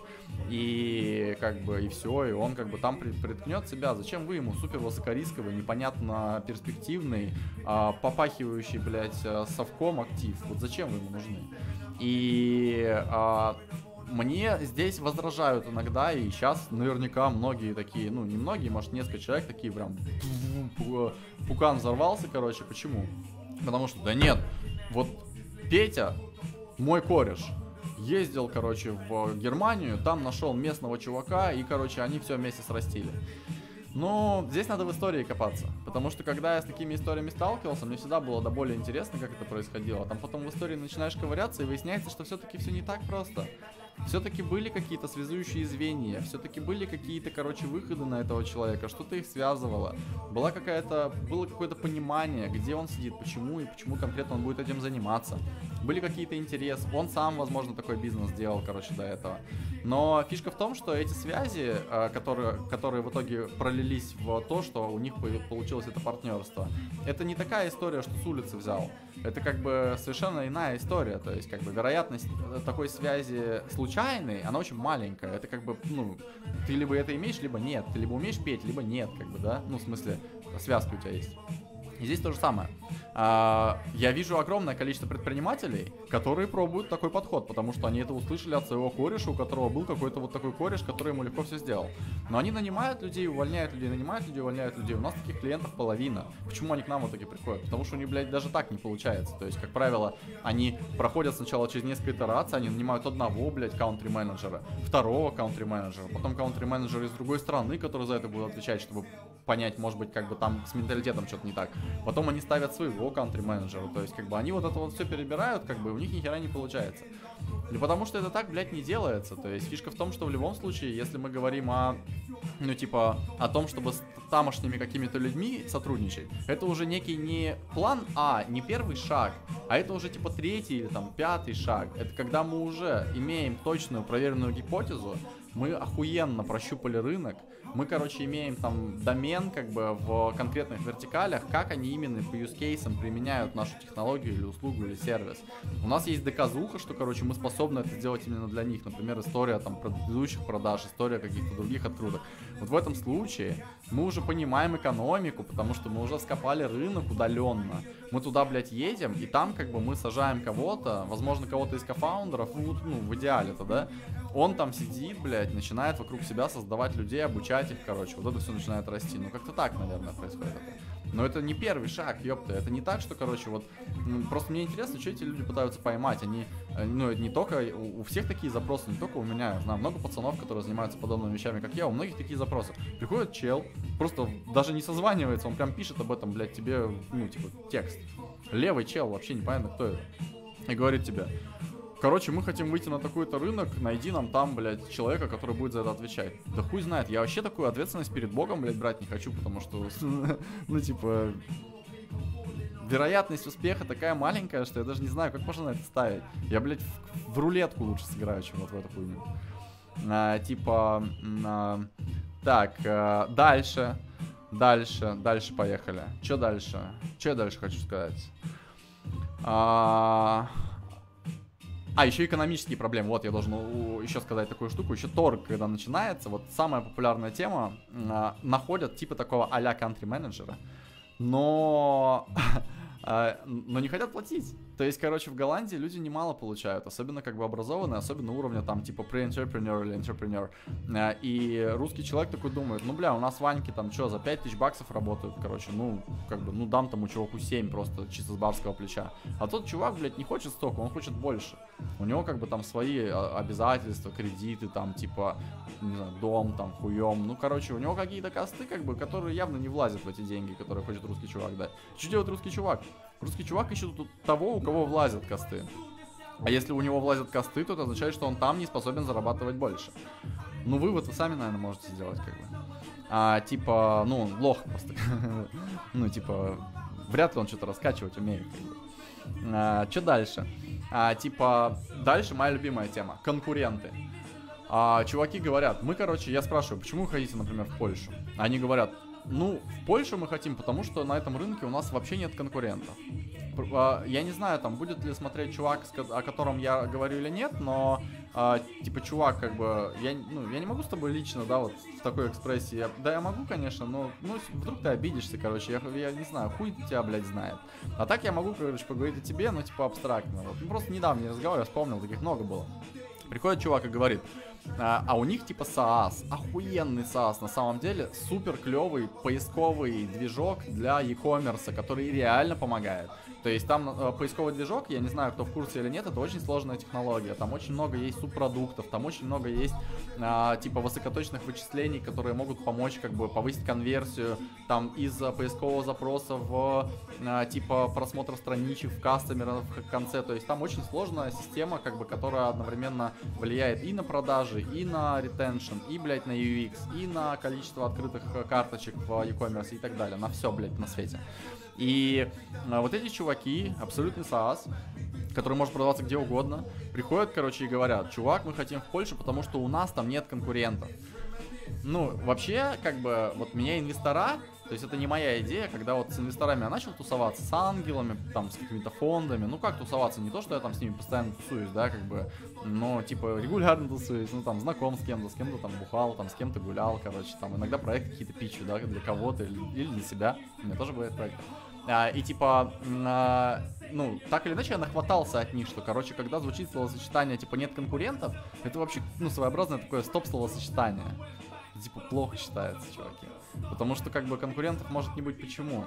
И как бы, и все, и он как бы там приткнет себя. Зачем вы ему супер высокорисковый, непонятно перспективный, а, попахивающий, блядь, совком актив? Вот зачем вы ему нужны? И... А, мне здесь возражают иногда, и сейчас наверняка многие такие, ну не многие, может несколько человек такие прям, пукан взорвался, короче, почему? Потому что, да нет, вот Петя, мой кореш, ездил, короче, в Германию, там нашел местного чувака, и, короче, они все вместе срастили. Но здесь надо в истории копаться, потому что когда я с такими историями сталкивался, мне всегда было до более интересно, как это происходило. А там потом в истории начинаешь ковыряться, и выясняется, что все-таки все не так просто. Все-таки были какие-то связующие звенья, все-таки были какие-то, короче, выходы на этого человека, что-то их связывало. Была какая-то, было какое-то понимание, где он сидит, почему и почему конкретно он будет этим заниматься. Были какие-то интересы, он сам, возможно, такой бизнес делал, короче, до этого. Но фишка в том, что эти связи, которые, которые в итоге пролились в то, что у них получилось это партнерство, это не такая история, что с улицы взял. Это как бы совершенно иная история. То есть, как бы, вероятность такой связи случайной, она очень маленькая. Это как бы, ну, ты либо это имеешь, либо нет. Ты либо умеешь петь, либо нет, как бы, да? Ну, в смысле, связка у тебя есть. И здесь то же самое. А, я вижу огромное количество предпринимателей, которые пробуют такой подход, потому что они это услышали от своего кореша, у которого был какой-то вот такой кореш, который ему легко все сделал. Но они нанимают людей, увольняют людей, нанимают людей, увольняют людей. У нас таких клиентов половина. Почему они к нам в итоге приходят? Потому что у них, блядь, даже так не получается. То есть, как правило, они проходят сначала через несколько итераций, они нанимают одного, блядь, каунтри-менеджера, второго каунтри-менеджера, потом каунтри-менеджера из другой страны, который за это будет отвечать, чтобы понять, может быть, как бы там с менталитетом что-то не так. Потом они ставят своего кантри-менеджера, то есть, как бы, они вот это вот все перебирают, как бы, у них ни хера не получается. И потому что это так, блядь, не делается. То есть, фишка в том, что в любом случае, если мы говорим о, ну, типа, о том, чтобы с тамошними какими-то людьми сотрудничать, это уже некий не план А, не первый шаг, а это уже, типа, третий или, там, пятый шаг. Это когда мы уже имеем точную проверенную гипотезу, мы охуенно прощупали рынок, мы, короче, имеем там домен, как бы, в конкретных вертикалях, как они именно по use case'ам применяют нашу технологию или услугу или сервис. У нас есть доказуха, что, короче, мы способны это сделать именно для них. Например, история там предыдущих продаж, история каких-то других откруток. Вот в этом случае мы уже понимаем экономику, потому что мы уже скопали рынок удаленно. Мы туда, блядь, едем, и там, как бы, мы сажаем кого-то, возможно, кого-то из кофаундеров, ну, ну в идеале-то, да, он там сидит, блядь, начинает вокруг себя создавать людей, обучать их, короче, вот это все начинает расти. Ну, как-то так, наверное, происходит это. Но это не первый шаг, ёпта, это не так, что, короче, вот, ну, просто мне интересно, что эти люди пытаются поймать, они, ну, не только, у, у всех такие запросы, не только у меня, я знаю много пацанов, которые занимаются подобными вещами, как я, у многих такие запросы. Приходит чел, просто даже не созванивается, он прям пишет об этом, блядь, тебе, ну, типа, текст. левый чел, вообще непонятно, кто это. И говорит тебе: короче, мы хотим выйти на такой-то рынок, найди нам там, блядь, человека, который будет за это отвечать. Да хуй знает, я вообще такую ответственность перед Богом, блядь, брать не хочу, потому что, ну, типа, вероятность успеха такая маленькая, что я даже не знаю, как можно на это ставить. Я, блядь, в, в рулетку лучше сыграю, чем вот в эту хуйню. А, типа, а, так, а, дальше, дальше, дальше поехали. Че дальше? Че я дальше хочу сказать? А... А, еще экономические проблемы. Вот, я должен еще сказать такую штуку. Еще торг, когда начинается, вот самая популярная тема, э, находят типа такого а-ля кантри-менеджера, но... но не хотят платить. То есть, короче, в Голландии люди немало получают, особенно как бы образованные, особенно уровня там типа pre-entrepreneur или entrepreneur. И русский человек такой думает: ну бля, у нас Ваньки там что, за пять тысяч баксов работают, короче, ну как бы, ну дам тому чуваку семь просто чисто с барского плеча. А тот чувак, блядь, не хочет столько, он хочет больше. У него как бы там свои обязательства, кредиты, там типа, не знаю, дом, там, хуем. Ну, короче, у него какие-то косты, как бы, которые явно не влазят в эти деньги, которые хочет русский чувак дать. Что делает русский чувак? Русский чувак ищет того, у кого влазят косты. А если у него влазят косты, то это означает, что он там не способен зарабатывать больше. Ну, вывод вы сами, наверное, можете сделать, как бы. А, типа, ну, лох просто. Ну, типа, вряд ли он что-то раскачивать умеет, как бы. А, что дальше? А, типа, дальше моя любимая тема. Конкуренты. А, чуваки говорят, мы, короче, я спрашиваю, почему вы хотите, например, в Польшу? Они говорят: ну, в Польшу мы хотим, потому что на этом рынке у нас вообще нет конкурентов. Я не знаю, там, будет ли смотреть чувак, о котором я говорю или нет, но, а, типа, чувак, как бы, я, ну, я не могу с тобой лично, да, вот, в такой экспрессии. Я, да, я могу, конечно, но, ну, вдруг ты обидишься, короче, я, я не знаю, хуй тебя, блядь, знает. А так я могу, короче, поговорить о тебе, но, типа, абстрактно. Вот. Ну, просто недавно не разговаривал, я вспомнил, таких много было. Приходит чувак и говорит: а, а у них типа SaaS, охуенный SaaS, на самом деле супер клевый поисковый движок для e-commerce, который реально помогает. То есть там э, поисковый движок, я не знаю, кто в курсе или нет, это очень сложная технология. Там очень много есть субпродуктов, там очень много есть э, типа высокоточных вычислений, которые могут помочь как бы повысить конверсию там из поискового запроса в э, типа просмотр страничек в кастомера в конце. То есть там очень сложная система, как бы, которая одновременно влияет и на продажи, и на ретеншн, и, блядь, на ю экс, и на количество открытых карточек в e-commerce и так далее. На все, блядь, на свете. И а, вот эти чуваки, абсолютный SaaS, который может продаваться где угодно, приходят, короче, и говорят: чувак, мы хотим в Польшу, потому что у нас там нет конкурентов. Ну, вообще, как бы, вот меня инвестора, то есть это не моя идея, когда вот с инвесторами я начал тусоваться, с ангелами, там, с какими-то фондами, ну как тусоваться, не то, что я там с ними постоянно тусуюсь, да, как бы, но, типа, регулярно тусуюсь, ну, там, знаком с кем-то, с кем-то там бухал, там, с кем-то гулял, короче, там, иногда проекты какие-то пичу, да, для кого-то или, или для себя, у меня тоже бывает проект. А, и типа, а, ну, так или иначе я нахватался от них, что, короче, когда звучит словосочетание, типа, нет конкурентов, это вообще, ну, своеобразное такое стоп-словосочетание. Типа, плохо считается, чуваки. Потому что, как бы, конкурентов может не быть. Почему?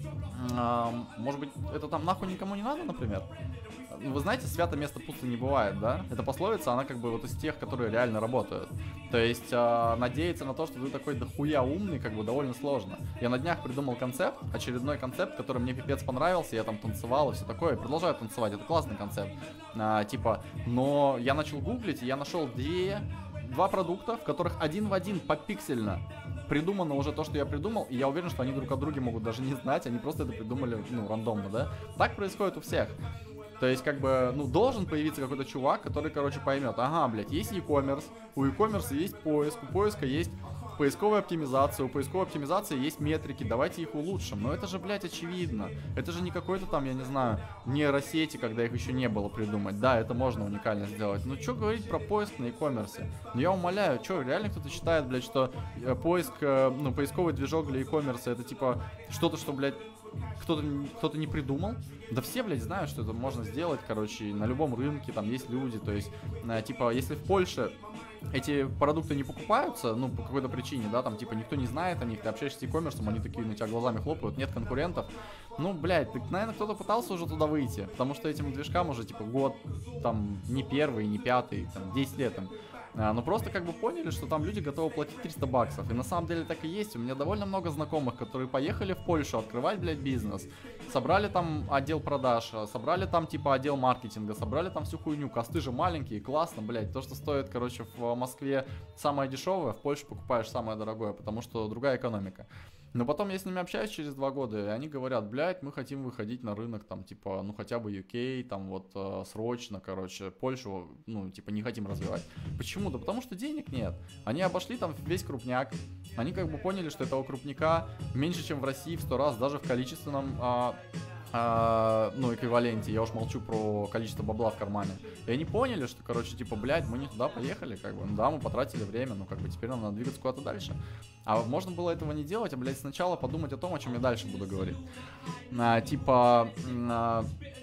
А, может быть, это там нахуй никому не надо, например? Вы знаете, свято место пусто не бывает, да? Эта пословица, она как бы вот из тех, которые реально работают. То есть, а, надеяться на то, что ты такой дохуя умный, как бы, довольно сложно. Я на днях придумал концепт, очередной концепт, который мне пипец понравился, я там танцевал и все такое, и продолжаю танцевать, это классный концепт. А, типа, но я начал гуглить, и я нашел две... Два продукта, в которых один в один попиксельно придумано уже то, что я придумал, и я уверен, что они друг о друге могут даже не знать, они просто это придумали, ну, рандомно, да? Так происходит у всех. То есть, как бы, ну, должен появиться какой-то чувак, который, короче, поймет: ага, блядь, есть e-commerce, у e-commerce есть поиск, у поиска есть поисковая оптимизация, у поисковой оптимизации есть метрики, давайте их улучшим. Но это же, блядь, очевидно. Это же не какой-то там, я не знаю, нейросети, когда их еще не было придумать. Да, это можно уникально сделать. Ну, что говорить про поиск на e-commerce? Ну, я умоляю, что, реально кто-то считает, блядь, что э, поиск, э, ну, поисковый движок для e-commerce это, типа, что-то, что, блядь, кто-то кто-то не придумал? Да все, блядь, знают, что это можно сделать, короче, на любом рынке, там есть люди, то есть, э, типа, если в Польше эти продукты не покупаются, ну, по какой-то причине, да, там, типа, никто не знает о них, ты общаешься с e-commerce, они такие на тебя глазами хлопают, нет конкурентов, ну, блядь, ты, наверное, кто-то пытался уже туда выйти, потому что этим движкам уже, типа, год, там, не первый, не пятый, там, десять лет им. А, но просто как бы поняли, что там люди готовы платить триста баксов. И на самом деле так и есть. У меня довольно много знакомых, которые поехали в Польшу открывать, блядь, бизнес. Собрали там отдел продаж, собрали там типа отдел маркетинга, собрали там всю хуйню. Косты же маленькие, классно, блядь. То, что стоит, короче, в Москве самое дешевое, в Польше покупаешь самое дорогое, потому что другая экономика. Но потом я с ними общаюсь через два года, и они говорят, блядь, мы хотим выходить на рынок, там, типа, ну, хотя бы ю кей, там, вот, э, срочно, короче, Польшу, ну, типа, не хотим развивать. Почему? Да потому что денег нет. Они обошли там весь крупняк, они как бы поняли, что этого крупняка меньше, чем в России в сто раз, даже в количественном... А, а, ну, эквиваленте, я уж молчу про количество бабла в кармане. И они поняли, что, короче, типа, блядь, мы не туда поехали, как бы, ну да, мы потратили время, ну, как бы, теперь нам надо двигаться куда-то дальше. А можно было этого не делать, а, блядь, сначала подумать о том, о чем я дальше буду говорить. А, типа, а,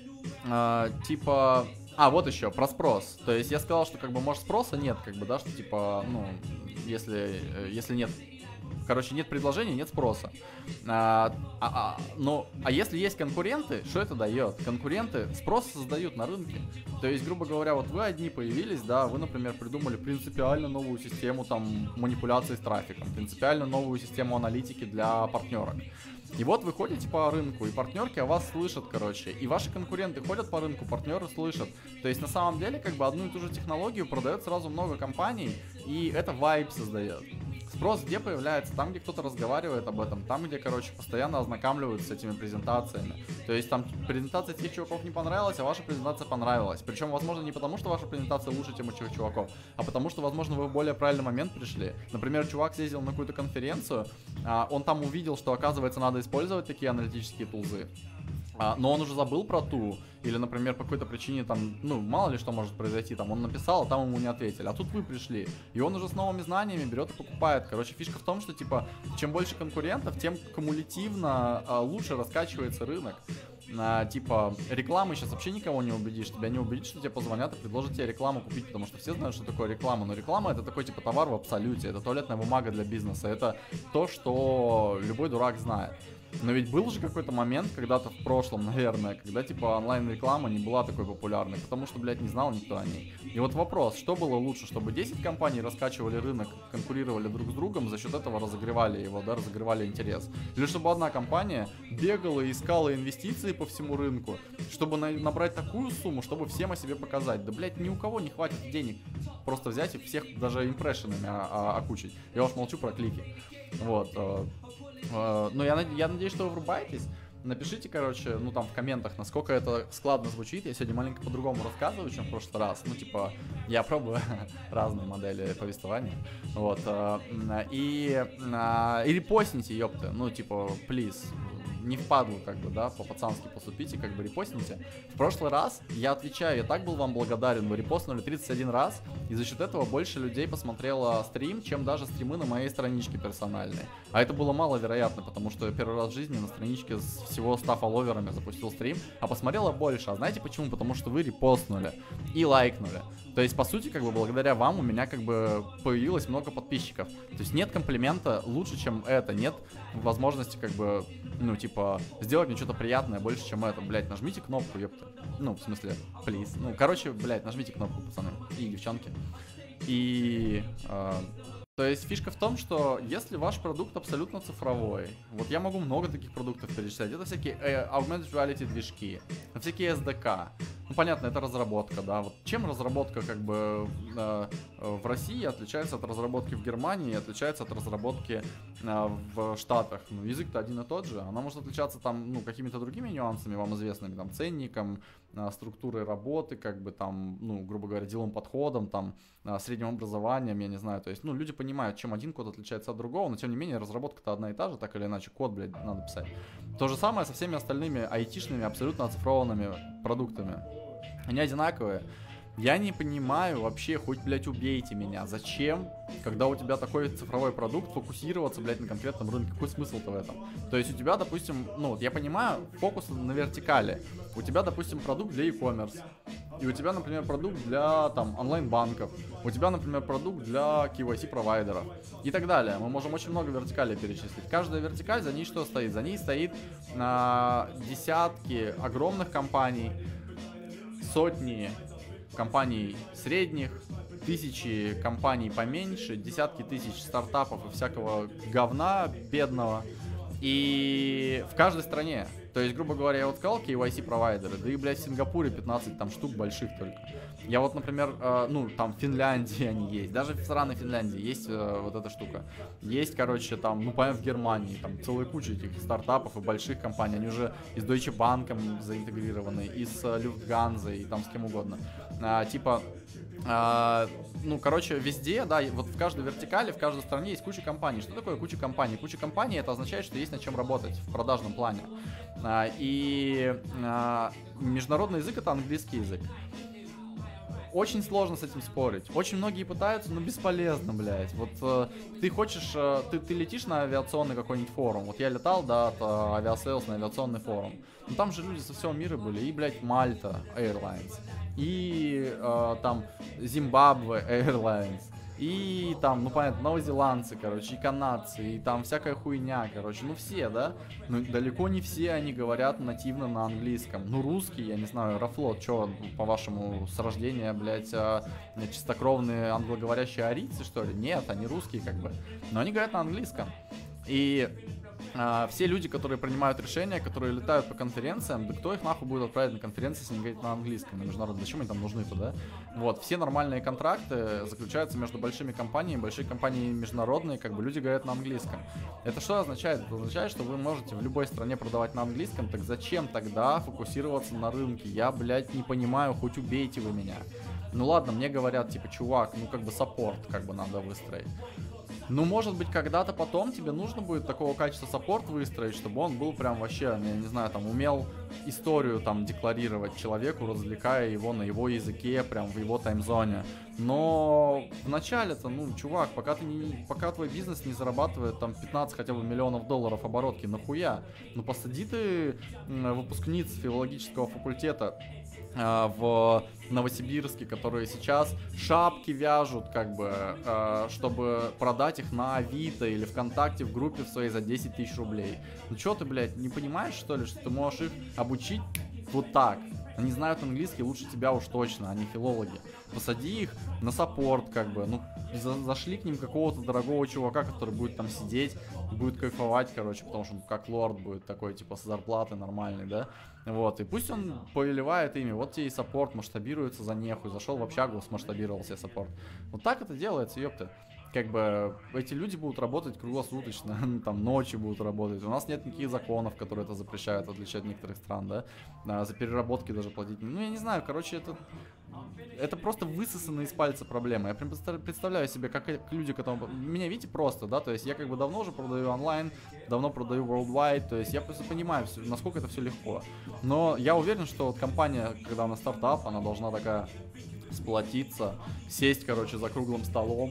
а, типа... А, вот еще, про спрос. То есть я сказал, что, как бы, может, спроса нет, как бы, да, что, типа, ну, если, если нет... Короче, нет предложения, нет спроса. А, а, а, ну, а если есть конкуренты, что это дает? Конкуренты спрос создают на рынке. То есть, грубо говоря, вот вы одни появились, да, вы, например, придумали принципиально новую систему там манипуляции с трафиком, принципиально новую систему аналитики для партнерок. И вот вы ходите по рынку, и партнерки о вас слышат, короче, и ваши конкуренты ходят по рынку, партнеры слышат. То есть на самом деле как бы одну и ту же технологию продает сразу много компаний, и это вайб создает. Спрос где появляется? Там, где кто-то разговаривает об этом, там, где, короче, постоянно ознакомливаются с этими презентациями. То есть там презентация тех чуваков не понравилась, а ваша презентация понравилась. Причем, возможно, не потому, что ваша презентация лучше, чем у тех чуваков, а потому, что, возможно, вы в более правильный момент пришли. Например, чувак съездил на какую-то конференцию, он там увидел, что, оказывается, надо использовать такие аналитические тулзы. А, но он уже забыл про ту, или, например, по какой-то причине там, ну, мало ли что может произойти, там, он написал, а там ему не ответили, а тут вы пришли, и он уже с новыми знаниями берет и покупает. Короче, фишка в том, что, типа, чем больше конкурентов, тем кумулятивно а, лучше раскачивается рынок. А, типа, рекламы сейчас вообще никого не убедишь, тебя не убедишь, что тебе позвонят и предложат тебе рекламу купить, потому что все знают, что такое реклама, но реклама это такой, типа, товар в абсолюте, это туалетная бумага для бизнеса, это то, что любой дурак знает. Но ведь был же какой-то момент, когда-то в прошлом, наверное, когда, типа, онлайн-реклама не была такой популярной, потому что, блядь, не знал никто о ней. И вот вопрос, что было лучше, чтобы десять компаний раскачивали рынок, конкурировали друг с другом, за счет этого разогревали его, да, разогревали интерес? Или чтобы одна компания бегала и искала инвестиции по всему рынку, чтобы на- набрать такую сумму, чтобы всем о себе показать? Да, блядь, ни у кого не хватит денег просто взять и всех даже импрессионами окучить. Я уж молчу про клики. Вот. Uh, ну, я, я надеюсь, что вы врубаетесь. Напишите, короче, ну там в комментах, насколько это складно звучит. Я сегодня маленько по-другому рассказываю, чем в прошлый раз. Ну, типа, я пробую разные модели повествования. Вот. Uh, и, uh, и репостните, ёпта. Ну, типа, плиз. Не впадлу, как бы, да, по-пацански поступите, как бы репостните. В прошлый раз, я отвечаю, я так был вам благодарен, вы репостнули тридцать один раз, и за счет этого больше людей посмотрело стрим, чем даже стримы на моей страничке персональной. А это было маловероятно, потому что я первый раз в жизни на страничке с всего ста фолловерами запустил стрим, а посмотрело больше. А знаете почему? Потому что вы репостнули и лайкнули. То есть, по сути, как бы, благодаря вам у меня, как бы, появилось много подписчиков. То есть, нет комплимента лучше, чем это, нет возможности, как бы, ну, типа, сделать мне что-то приятное больше, чем это. Блять, нажмите кнопку, ёпта. Ну, в смысле, плиз. Ну, короче, блять, нажмите кнопку, пацаны и девчонки. И... Э, то есть фишка в том, что если ваш продукт абсолютно цифровой, вот я могу много таких продуктов перечислять, это всякие э, augmented reality движки, всякие эс ди кей, ну понятно, это разработка, да, вот чем разработка как бы э, в России отличается от разработки в Германии, отличается от разработки э, в Штатах, ну язык-то один и тот же, она может отличаться там, ну, какими-то другими нюансами вам известными, там, ценником, э, структурой работы, как бы там, ну, грубо говоря, деловым подходом, там, э, средним образованием, я не знаю, то есть, ну, люди понимают, чем один код отличается от другого, но тем не менее разработка-то одна и та же, так или иначе, код, блядь, надо писать. То же самое со всеми остальными айтишными, абсолютно оцифрованными продуктами. Они одинаковые. Я не понимаю вообще, хоть, блядь, убейте меня, зачем, когда у тебя такой цифровой продукт, фокусироваться, блядь, на конкретном рынке? Какой смысл-то в этом? То есть у тебя, допустим, ну, вот я понимаю, фокус на вертикали. У тебя, допустим, продукт для e-commerce. И у тебя, например, продукт для, там, онлайн-банков. У тебя, например, продукт для кей вай си-провайдеров. И так далее. Мы можем очень много вертикалей перечислить. Каждая вертикаль, за ней что стоит? За ней стоит а, десятки огромных компаний, сотни компаний средних, тысячи компаний поменьше, десятки тысяч стартапов и всякого говна бедного. И в каждой стране. То есть, грубо говоря, я вот сказал кей вай си-провайдеры, да и, блядь, в Сингапуре пятнадцать там штук больших только. Я вот, например, э, ну, там в Финляндии они есть, даже в странной Финляндии есть э, вот эта штука. Есть, короче, там, ну, понятно, в Германии, там целая куча этих стартапов и больших компаний. Они уже и с Deutsche Bank заинтегрированы, и с Lufthansa, и там с кем угодно. А, типа... А, ну, короче, везде, да, вот в каждой вертикали, в каждой стране есть куча компаний. Что такое куча компаний? Куча компаний — это означает, что есть над чем работать в продажном плане. А, и а, международный язык — это английский язык. Очень сложно с этим спорить. Очень многие пытаются, но бесполезно, блядь. Вот э, ты хочешь, э, ты, ты летишь на авиационный какой-нибудь форум. Вот я летал, да, от э, авиасейлс на авиационный форум. Но там же люди со всего мира были. И, блядь, Мальта Airlines. И э, там Зимбабве Airlines. И там, ну понятно, новозеландцы, короче, и канадцы, и там всякая хуйня, короче, ну все, да? Ну далеко не все они говорят нативно на английском. Ну русский, я не знаю, Аэрофлот, что, по-вашему, с рождения, блядь, а, чистокровные англоговорящие арийцы, что ли? Нет, они русские, как бы. Но они говорят на английском. И... Uh, все люди, которые принимают решения, которые летают по конференциям, да кто их нахуй будет отправить на конференции, если не говорить на английском, на международном? Зачем они там нужны-то, да? Вот, все нормальные контракты заключаются между большими компаниями, большие компании международные, как бы люди говорят на английском. Это что означает? Это означает, что вы можете в любой стране продавать на английском, так зачем тогда фокусироваться на рынке? Я, блядь, не понимаю, хоть убейте вы меня. Ну ладно, мне говорят, типа, чувак, ну как бы саппорт как бы надо выстроить. Ну, может быть, когда-то потом тебе нужно будет такого качества саппорт выстроить, чтобы он был прям вообще, я не знаю, там, умел историю там декларировать человеку, развлекая его на его языке, прям в его таймзоне. Но вначале-то, ну, чувак, пока ты не, пока твой бизнес не зарабатывает там пятнадцать хотя бы миллионов долларов оборотки, нахуя? Ну, посади ты выпускниц филологического факультета в Новосибирске, которые сейчас шапки вяжут, как бы, э, чтобы продать их на Авито или ВКонтакте в группе в своей за десять тысяч рублей. Ну чё ты, блядь, не понимаешь, что ли, что ты можешь их обучить вот так? Они знают английский лучше тебя уж точно, они филологи. Посади их на саппорт, как бы, ну, за зашли к ним какого-то дорогого чувака, который будет там сидеть, будет кайфовать, короче, потому что он как лорд будет такой, типа, с зарплатой нормальной, да? Вот, и пусть он поливает ими, вот тебе и саппорт масштабируется за нехуй, зашел в общагу, смасштабировал себе саппорт. Вот так это делается, ёпта. Как бы эти люди будут работать круглосуточно, там ночью будут работать. У нас нет никаких законов, которые это запрещают, в отличие от некоторых стран, да. А, за переработки даже платить. Ну, я не знаю, короче, это, это просто высосано из пальца проблема. Я прям представляю себе, как люди к этому... Меня, видите, просто, да, то есть я как бы давно уже продаю онлайн, давно продаю worldwide, то есть я просто понимаю, все, насколько это все легко. Но я уверен, что вот компания, когда она стартап, она должна такая сплотиться, сесть, короче, за круглым столом,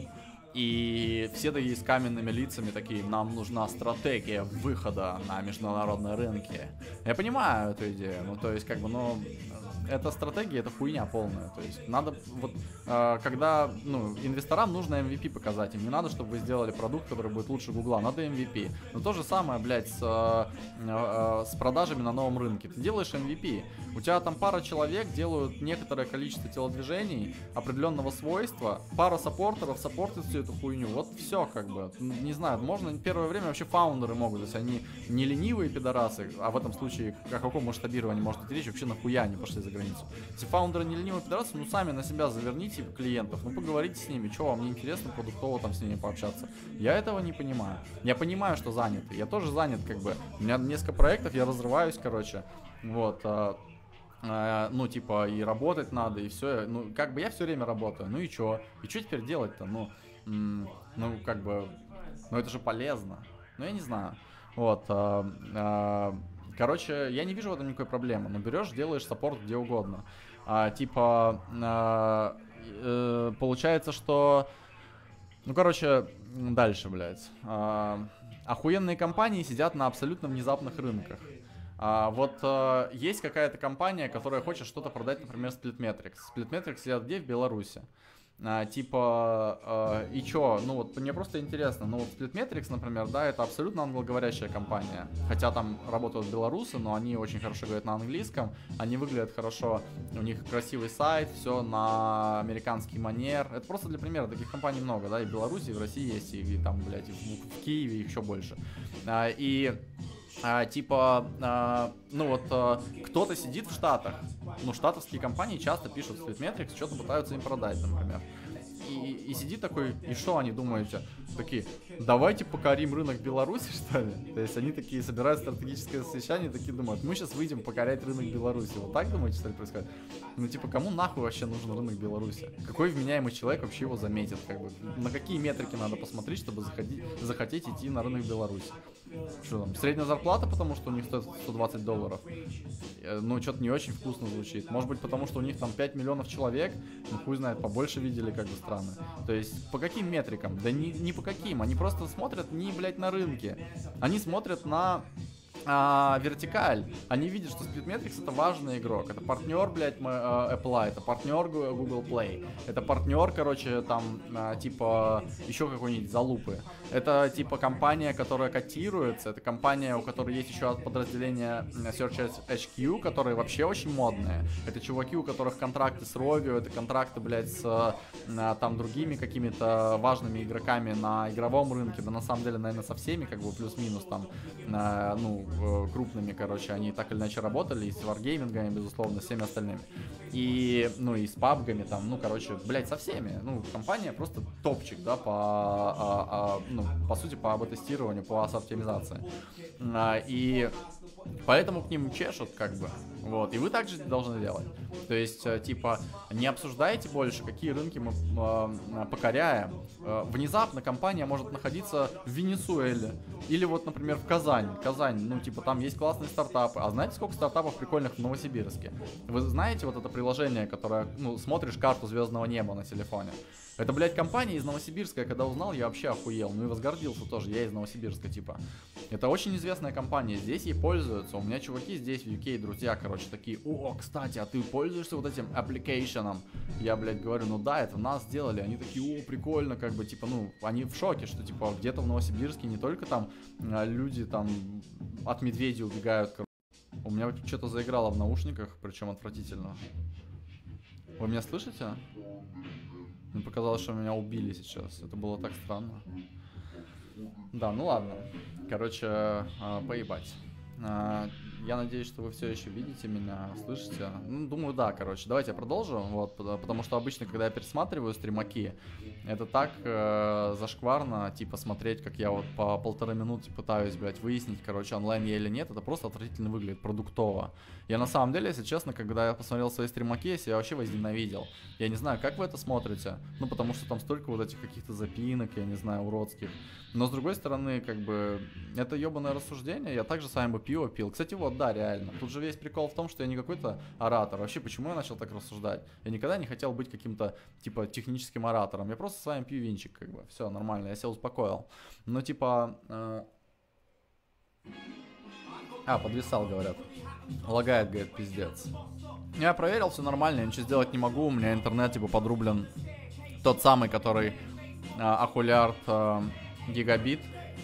и все такие с каменными лицами такие: нам нужна стратегия выхода на международные рынки. Я понимаю эту идею, ну то есть как бы, ну, эта стратегия, это хуйня полная. То есть надо, вот, э, когда, ну, инвесторам нужно эм ви пи показать, им не надо, чтобы вы сделали продукт, который будет лучше Гугла, надо эм ви пи. Но то же самое, блядь, с, э, э, с продажами на новом рынке. Ты делаешь эм ви пи, у тебя там пара человек делают некоторое количество телодвижений определенного свойства, пара саппортеров саппортят всю эту хуйню, вот все как бы. Не знаю, можно первое время вообще фаундеры могут, то есть они не ленивые пидорасы, а в этом случае о каком масштабировании может идти речь, вообще нахуя они пошли за границу. Если фаундеры не ленивые пидорасы, ну сами на себя заверните клиентов, ну поговорите с ними, что вам не интересно продуктово там с ними пообщаться. Я этого не понимаю. Я понимаю, что заняты, я тоже занят, как бы, у меня несколько проектов, я разрываюсь, короче, вот, а, а, ну типа и работать надо, и все, ну как бы я все время работаю, ну и что, и что теперь делать-то, ну, м- ну как бы, ну это же полезно, ну я не знаю, вот, а, а, короче, я не вижу в этом никакой проблемы. Но берешь, делаешь саппорт где угодно. А, типа, а, э, получается, что... Ну, короче, дальше, блядь. А, охуенные компании сидят на абсолютно внезапных рынках. А, вот а, есть какая-то компания, которая хочет что-то продать, например, Splitmetrics. Splitmetrics сидят где? В Беларуси. А, типа, а, и чё, ну вот мне просто интересно, ну вот Splitmetrics, например, да, это абсолютно англоговорящая компания, хотя там работают белорусы, но они очень хорошо говорят на английском, они выглядят хорошо, у них красивый сайт, все на американский манер, это просто для примера, таких компаний много, да, и в Беларуси, и в России есть, и, и там, блядь, и в, в Киеве их еще больше, а, и... А, типа, а, ну вот, а, кто-то сидит в Штатах, ну, штатовские компании часто пишут в Splitmetrics, что-то пытаются им продать, например. И, и сидит такой, и что они думаете? Такие, давайте покорим рынок Беларуси, что ли? То есть они такие собирают стратегическое совещание, такие думают, мы сейчас выйдем покорять рынок Беларуси. Вот так думаете, что ли, происходит? Ну, типа, кому нахуй вообще нужен рынок Беларуси? Какой вменяемый человек вообще его заметит? Как бы, на какие метрики надо посмотреть, чтобы заходить, захотеть идти на рынок Беларуси? Что там, средняя зарплата, потому что у них стоит сто двадцать долларов. Ну, что-то не очень вкусно звучит. Может быть, потому что у них там пять миллионов человек, ну, хуй знает, побольше видели как бы страны. То есть, по каким метрикам? Да не, не по каким, они просто смотрят не, блядь, на рынке. Они смотрят на... А, вертикаль, они видят, что Splitmetrics это важный игрок, это партнер, блядь, Apple, это партнер Google Play, это партнер, короче, там, а, типа, еще какой-нибудь залупы. Это, типа, компания, которая котируется, это компания, у которой есть еще подразделение Search эйч кью, которые вообще очень модные. Это чуваки, у которых контракты с Rovio, это контракты, блядь, с а, там другими какими-то важными игроками на игровом рынке, да на самом деле, наверное, со всеми, как бы, плюс-минус, там, а, ну, крупными, короче, они так или иначе работали, и с варгеймингами, безусловно, с всеми остальными. И, ну, и с пабгами, там, ну, короче, блядь, со всеми. Ну, компания просто топчик, да, по, а, а, ну, по сути, по АБ-тестированию, по ас-оптимизации. А, и поэтому к ним чешут, как бы, вот, и вы также должны делать. То есть, типа, не обсуждайте больше, какие рынки мы э, покоряем. Э, внезапно компания может находиться в Венесуэле, или вот, например, в Казани. Казань, ну, типа, там есть классные стартапы. А знаете, сколько стартапов прикольных в Новосибирске? Вы знаете вот это приложение, которое, ну, смотришь карту звездного неба на телефоне? Это, блядь, компания из Новосибирска. Я когда узнал, я вообще охуел. Ну и возгордился тоже. Я из Новосибирска, типа. Это очень известная компания. Здесь ей пользуются. У меня чуваки здесь, в ю кей, друзья, короче, такие: о, кстати, а ты пользуешься вот этим аппликейшеном? Я, блядь, говорю, ну да, это нас сделали. Они такие: о, прикольно, как бы, типа, ну, они в шоке, что, типа, где-то в Новосибирске не только там люди там от медведя убегают. У меня что-то заиграло в наушниках, причем отвратительно. Вы меня слышите? Мне показалось, что меня убили сейчас. Это было так странно. Да, ну ладно. Короче, э, поебать. Э, я надеюсь, что вы все еще видите меня, слышите. Ну, думаю, да, короче. Давайте я продолжу. Вот, потому что обычно, когда я пересматриваю стримаки, это так э, зашкварно, типа, смотреть, как я вот по полторы минуты пытаюсь, блядь, выяснить, короче, онлайн я или нет. Это просто отвратительно выглядит, продуктово. Я на самом деле, если честно, когда я посмотрел свои стримаки, я себя вообще возненавидел. Я не знаю, как вы это смотрите. Ну, потому что там столько вот этих каких-то запинок, я не знаю, уродских. Но, с другой стороны, как бы, это ебаное рассуждение. Я также с вами бы пиво пил. Кстати, вот, да, реально. Тут же весь прикол в том, что я не какой-то оратор. Вообще, почему я начал так рассуждать? Я никогда не хотел быть каким-то, типа, техническим оратором. Я просто с вами пью винчик, как бы. Все, нормально, я себя успокоил. Но, типа... Э... А, подвисал, говорят. Лагает, говорит, пиздец. Я проверил, все нормально, я ничего сделать не могу. У меня интернет, типа, подрублен. Тот самый, который э, Ахулиард э, гигабит.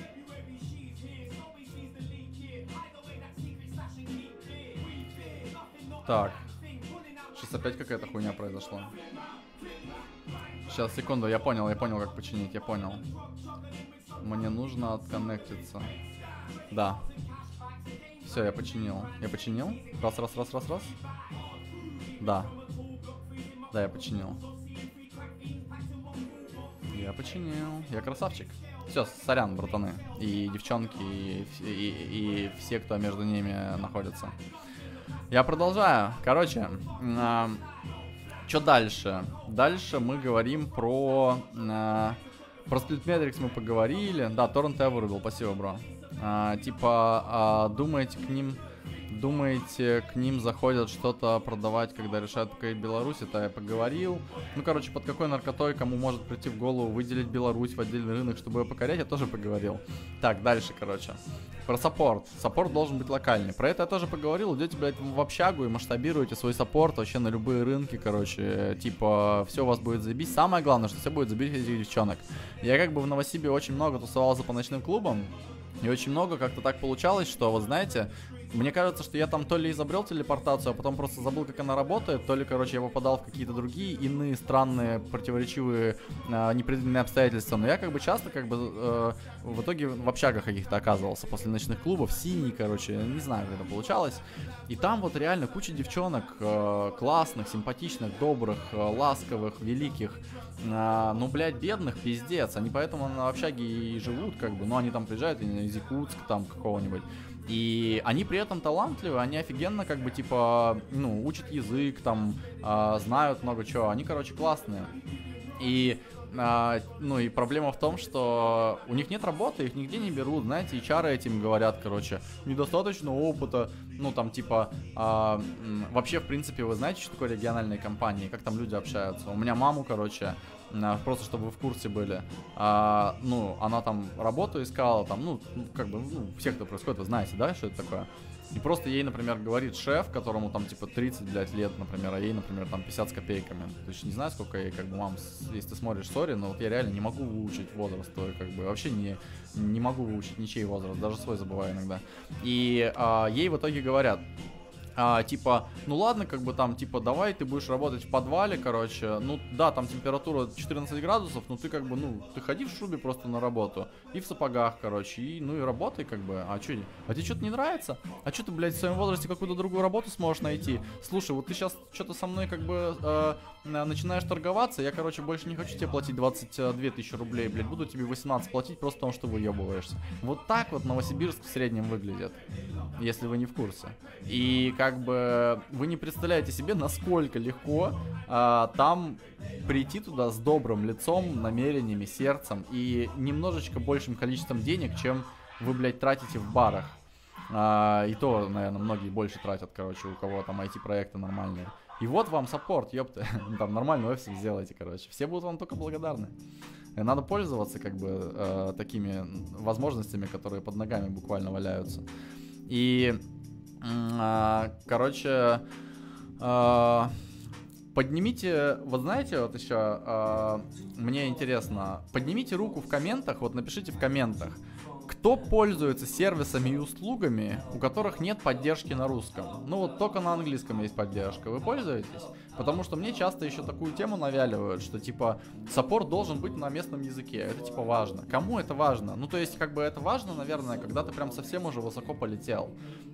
Так. Сейчас опять какая-то хуйня произошла. Сейчас, секунду, я понял, я понял, как починить, я понял. Мне нужно отконнектиться. Да. Все, я починил. Я починил? Раз, раз, раз, раз, раз. Да. Да, я починил. Я починил. Я красавчик. Все, сорян, братаны. И девчонки, и, и, и все, кто между ними находится. Я продолжаю. Короче, э, что дальше? Дальше мы говорим про... Э, про Splitmetrics мы поговорили. Да, торрент я вырубил, спасибо, бро. А, типа, а, думаете, к ним думаете, к ним заходят что-то продавать, когда решают покорить Беларусь? Это я поговорил. Ну, короче, под какой наркотой кому может прийти в голову выделить Беларусь в отдельный рынок, чтобы ее покорять, я тоже поговорил. Так, дальше, короче. Про саппорт. Саппорт должен быть локальный. Про это я тоже поговорил. Идете, блядь, в общагу и масштабируете свой саппорт вообще на любые рынки, короче. Типа, все у вас будет забить. Самое главное, что все будет забить этих девчонок. Я как бы в Новосибе очень много тусовался по ночным клубам. И очень много как-то так получалось, что, вот знаете, мне кажется, что я там то ли изобрел телепортацию, а потом просто забыл, как она работает, то ли, короче, я попадал в какие-то другие иные странные, противоречивые, э, непредвиденные обстоятельства. Но я как бы часто как бы э, в итоге в общагах каких-то оказывался после ночных клубов, синий, короче, не знаю, как это получалось. И там вот реально куча девчонок э, классных, симпатичных, добрых, э, ласковых, великих. Э, ну, блядь, бедных, пиздец. Они поэтому на общаге и живут, как бы. Ну, они там приезжают из Якутска, там, какого-нибудь. И они при этом талантливые, они офигенно, как бы, типа, ну, учат язык, там, э, знают много чего. Они, короче, классные. И, э, ну, и проблема в том, что у них нет работы, их нигде не берут, знаете, эйч ар этим говорят, короче, недостаточно опыта, ну, там, типа, э, вообще, в принципе, вы знаете, что такое региональные компании, как там люди общаются? У меня маму, короче, просто чтобы вы в курсе были, а, ну, она там работу искала, там, ну, как бы, ну, всех это происходит, вы знаете, да, что это такое? И просто ей, например, говорит шеф, которому там, типа, тридцать, блядь, лет, например, а ей, например, там, пятьдесят с копейками. То есть не знаю, сколько ей, как бы, мам, если ты смотришь, сори, но вот я реально не могу выучить возраст твой, как бы, вообще не, не могу выучить ничей возраст, даже свой забываю иногда. И а, ей в итоге говорят, А, типа, ну ладно, как бы там, типа, давай ты будешь работать в подвале, короче, ну да, там температура четырнадцать градусов, но ты как бы, ну, ты ходи в шубе просто на работу, и в сапогах, короче, и, ну и работай, как бы, а что, а тебе что-то не нравится? А что ты, блядь, в своем возрасте какую-то другую работу сможешь найти? Слушай, вот ты сейчас что-то со мной, как бы, э, начинаешь торговаться, я, короче, больше не хочу тебе платить двадцать две тысячи рублей, блядь, буду тебе восемнадцать платить просто потому, что выебываешься. Вот так вот Новосибирск в среднем выглядит, если вы не в курсе. И как бы вы не представляете себе, насколько легко а, там прийти туда с добрым лицом, намерениями, сердцем и немножечко большим количеством денег, чем вы, блядь, тратите в барах. А, и то, наверное, многие больше тратят, короче, у кого там ай ти-проекты нормальные. И вот вам саппорт, ёпта, там нормальный офис сделайте, короче. Все будут вам только благодарны. И надо пользоваться, как бы, э, такими возможностями, которые под ногами буквально валяются. И... Короче, поднимите, вот знаете, вот еще, мне интересно, поднимите руку в комментах, вот напишите в комментах, кто пользуется сервисами и услугами, у которых нет поддержки на русском. Ну вот только на английском есть поддержка. Вы пользуетесь? Потому что мне часто еще такую тему навяливают, что типа саппорт должен быть на местном языке. Это типа важно. Кому это важно? Ну то есть как бы это важно, наверное, когда ты прям совсем уже высоко полетел.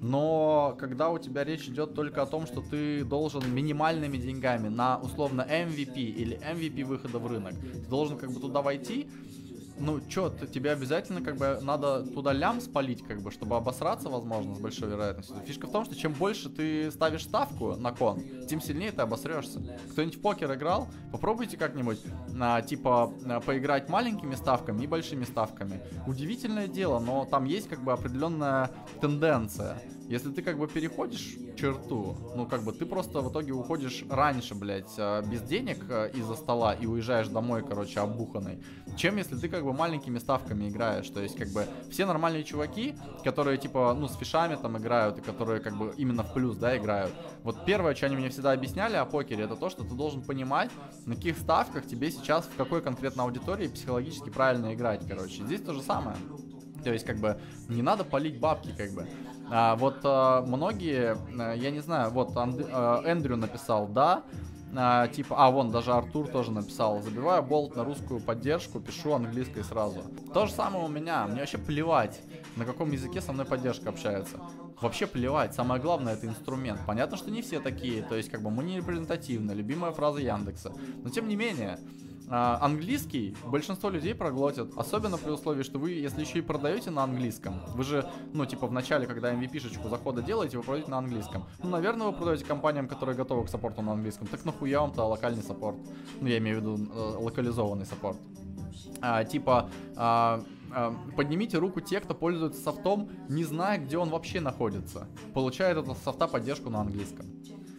Но когда у тебя речь идет только о том, что ты должен минимальными деньгами на условно эм ви пи или эм ви пи выхода в рынок, ты должен как бы туда войти. Ну, чё, тебе обязательно, как бы, надо туда лям спалить, как бы, чтобы обосраться, возможно, с большой вероятностью. Фишка в том, что чем больше ты ставишь ставку на кон, тем сильнее ты обосрешься. Кто-нибудь в покер играл? Попробуйте как-нибудь, а, типа, поиграть маленькими ставками и большими ставками. Удивительное дело, но там есть, как бы, определенная тенденция. Если ты, как бы, переходишь черту, ну, как бы, ты просто в итоге уходишь раньше, блядь, без денег из-за стола и уезжаешь домой, короче, оббуханный, чем если ты, как бы, маленькими ставками играешь. То есть, как бы, все нормальные чуваки, которые, типа, ну, с фишами там играют, и которые, как бы, именно в плюс, да, играют. Вот первое, что они мне всегда объясняли о покере, это то, что ты должен понимать, на каких ставках тебе сейчас, в какой конкретно аудитории психологически правильно играть, короче. Здесь то же самое. То есть, как бы, не надо палить бабки, как бы. А, вот а, многие, а, я не знаю, вот Анд, а, Эндрю написал, да, а, типа, а, вон, даже Артур тоже написал, забиваю болт на русскую поддержку, пишу английской сразу. То же самое у меня, мне вообще плевать, на каком языке со мной поддержка общается. Вообще плевать, самое главное это инструмент. Понятно, что не все такие, то есть, как бы, мы не репрезентативны, любимая фраза Яндекса, но тем не менее... Uh, английский большинство людей проглотят, особенно при условии, что вы, если еще и продаете на английском, вы же, ну, типа, в начале, когда эм ви пи-шечку захода делаете, вы продаете на английском. Ну, наверное, вы продаете компаниям, которые готовы к саппорту на английском. Так нахуя вам-то локальный саппорт? Ну, я имею в виду э, локализованный саппорт. Uh, типа, uh, поднимите руку те, кто пользуется софтом, не зная, где он вообще находится. Получает от софта поддержку на английском.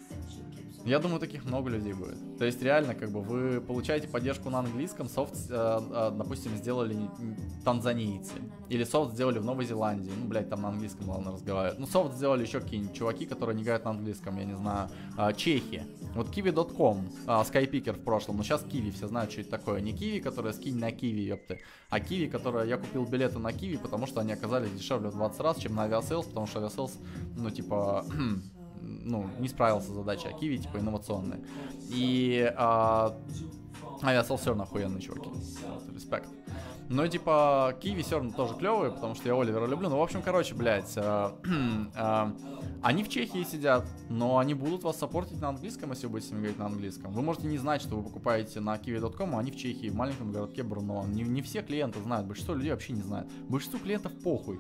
Я думаю, таких много людей будет. То есть реально, как бы, вы получаете поддержку на английском, софт, э, э, допустим, сделали танзанийцы. Или софт сделали в Новой Зеландии. Ну, блядь, там на английском, главное, разговаривают. Ну, софт сделали еще какие-нибудь чуваки, которые не играют на английском, я не знаю. Э, Чехи. Вот киви точка ком, э, Skypicker в прошлом, но сейчас Kiwi, все знают, что это такое. Не Kiwi, которая скинь на Kiwi, ёпты, а Kiwi, которая, я купил билеты на Kiwi, потому что они оказались дешевле в двадцать раз, чем на Aviasales, потому что Aviasales, ну, типа... ну, не справился с задачей, а Kiwi, типа, инновационные. И а, Aviasales все равно охуенные чуваки. Вот, респект. Но, типа, Kiwi все равно тоже клевые, потому что я Оливера люблю. Ну, в общем, короче, блядь, а, а, они в Чехии сидят, но они будут вас саппортить на английском, если вы будете с ними говорить на английском. Вы можете не знать, что вы покупаете на киви точка ком, а они в Чехии, в маленьком городке Брно. Не, не все клиенты знают, большинство людей вообще не знают. Большинству клиентов похуй.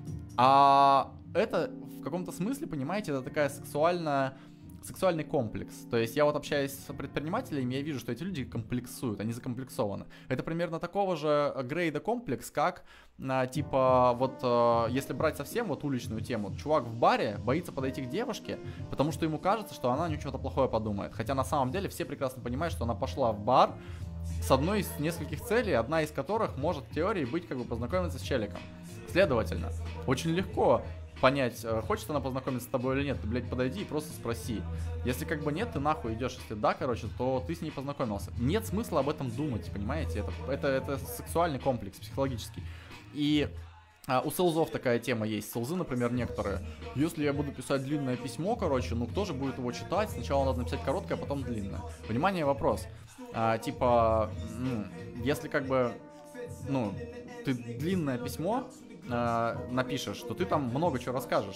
А это в каком-то смысле, понимаете, это такая сексуальная, сексуальный комплекс. То есть я вот общаюсь с предпринимателями, я вижу, что эти люди комплексуют, они закомплексованы. Это примерно такого же грейда комплекс, как типа вот если брать совсем вот уличную тему, чувак в баре боится подойти к девушке, потому что ему кажется, что она о нем что-то плохое подумает. Хотя на самом деле все прекрасно понимают, что она пошла в бар с одной из нескольких целей, одна из которых может в теории быть как бы познакомиться с челиком. Следовательно, очень легко понять, хочет она познакомиться с тобой или нет, ты, блядь, подойди и просто спроси. Если как бы нет, ты нахуй идешь, если да, короче, то ты с ней познакомился. Нет смысла об этом думать, понимаете? Это, это, это сексуальный комплекс, психологический. И а, у селзов такая тема есть. Селзы, например, некоторые. Если я буду писать длинное письмо, короче, ну кто же будет его читать? Сначала надо написать короткое, а потом длинное. Внимание, вопрос. А, типа, ну, если как бы, ну, ты длинное письмо напишешь, что ты там много чего расскажешь.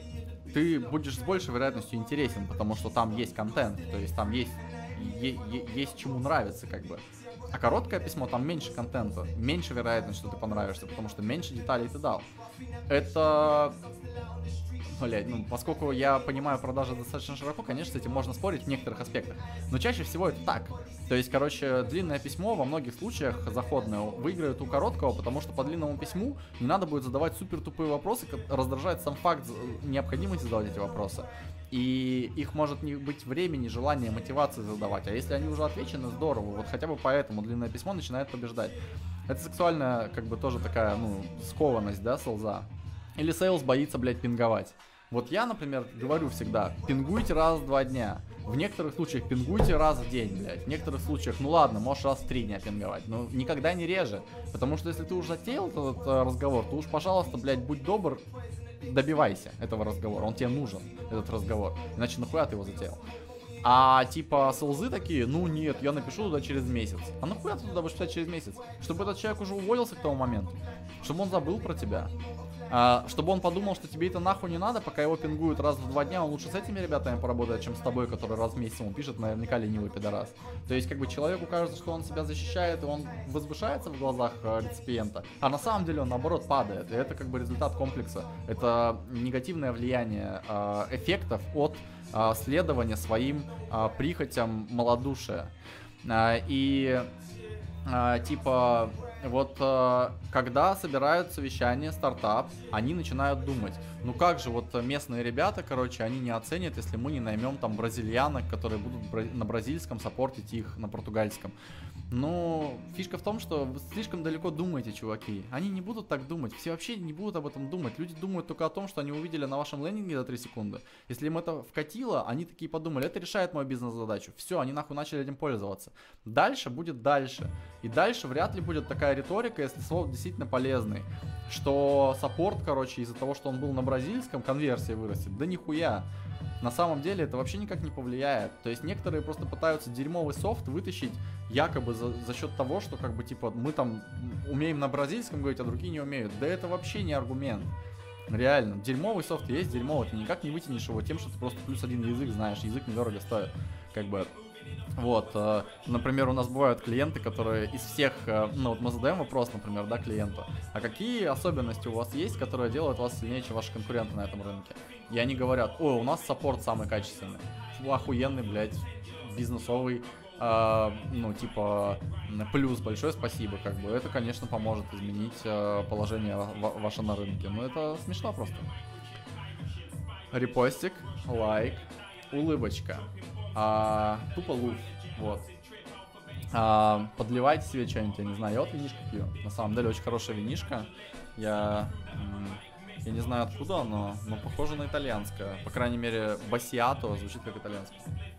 Ты будешь с большей вероятностью интересен, потому что там есть контент, то есть там есть, е- е- есть чему нравится, как бы. А короткое письмо, там меньше контента, меньше вероятность, что ты понравишься, потому что меньше деталей ты дал. Это... Блять, ну, поскольку я понимаю продажи достаточно широко, конечно, с этим можно спорить в некоторых аспектах. Но чаще всего это так. То есть, короче, длинное письмо во многих случаях заходное выиграет у короткого, потому что по длинному письму не надо будет задавать супер тупые вопросы, раздражает сам факт необходимости задавать эти вопросы. И их может не быть времени, желания, мотивации задавать. А если они уже отвечены, здорово. Вот хотя бы поэтому длинное письмо начинает побеждать. Это сексуальная, как бы, тоже такая, ну, скованность, да, селза. Или сейлс боится, блядь, пинговать. Вот я, например, говорю всегда, пингуйте раз в два дня. В некоторых случаях пингуйте раз в день, блядь. В некоторых случаях, ну ладно, можешь раз в три дня пинговать. Но никогда не реже. Потому что если ты уже затеял этот э, разговор, то уж, пожалуйста, блядь, будь добр, добивайся этого разговора. Он тебе нужен, этот разговор. Иначе нахуя ты его затеял? А типа селзы такие, ну нет, я напишу туда через месяц. А нахуя ты туда будешь писать через месяц? Чтобы этот человек уже уволился к тому моменту. Чтобы он забыл про тебя. А, чтобы он подумал, что тебе это нахуй не надо, пока его пингуют раз в два дня, он лучше с этими ребятами поработает, чем с тобой, который раз в месяц ему пишет, наверняка ленивый пидорас. То есть, как бы, человеку кажется, что он себя защищает, и он возвышается в глазах э, реципиента, а на самом деле он, наоборот, падает. И это, как бы, результат комплекса. Это негативное влияние э, эффектов от э, следования своим э, прихотям малодушия. Э, и, э, типа... Вот э, когда собирают совещание, стартап, они начинают думать, ну как же вот местные ребята, короче, они не оценят, если мы не наймем там бразильянок, которые будут бра- на бразильском саппортить их на португальском. Ну, фишка в том, что вы слишком далеко думаете, чуваки. Они не будут так думать, все вообще не будут об этом думать. Люди думают только о том, что они увидели на вашем лендинге за три секунды. Если им это вкатило, они такие подумали, это решает мою бизнес-задачу. Все, они нахуй начали этим пользоваться. Дальше будет дальше. И дальше вряд ли будет такая риторика, если слово действительно полезный. Что саппорт, короче, из-за того, что он был на бразильском, конверсия вырастет. Да нихуя. На самом деле это вообще никак не повлияет. То есть некоторые просто пытаются дерьмовый софт вытащить якобы за, за счет того, что как бы типа мы там умеем на бразильском говорить, а другие не умеют. Да это вообще не аргумент. Реально, дерьмовый софт есть дерьмовый, ты никак не вытянешь его тем, что ты просто плюс один язык знаешь, язык недорого стоит. Как бы, вот, э, например, у нас бывают клиенты, которые из всех, э, ну вот мы задаем вопрос, например, да, клиенту, а какие особенности у вас есть, которые делают вас сильнее, чем ваши конкуренты на этом рынке? И они говорят, ой, у нас саппорт самый качественный, охуенный, блядь, бизнесовый э, ну, типа, плюс, большое спасибо, как бы, это, конечно, поможет изменить э, положение ва- ваше на рынке. Но это смешно просто. Репостик, лайк, улыбочка. А, тупо луф, вот. А, подливайте себе что-нибудь, я не знаю, я вот винишко пью. На самом деле очень хорошая винишка. Я, я не знаю откуда оно, но похоже на итальянское. По крайней мере, басиато звучит как итальянское.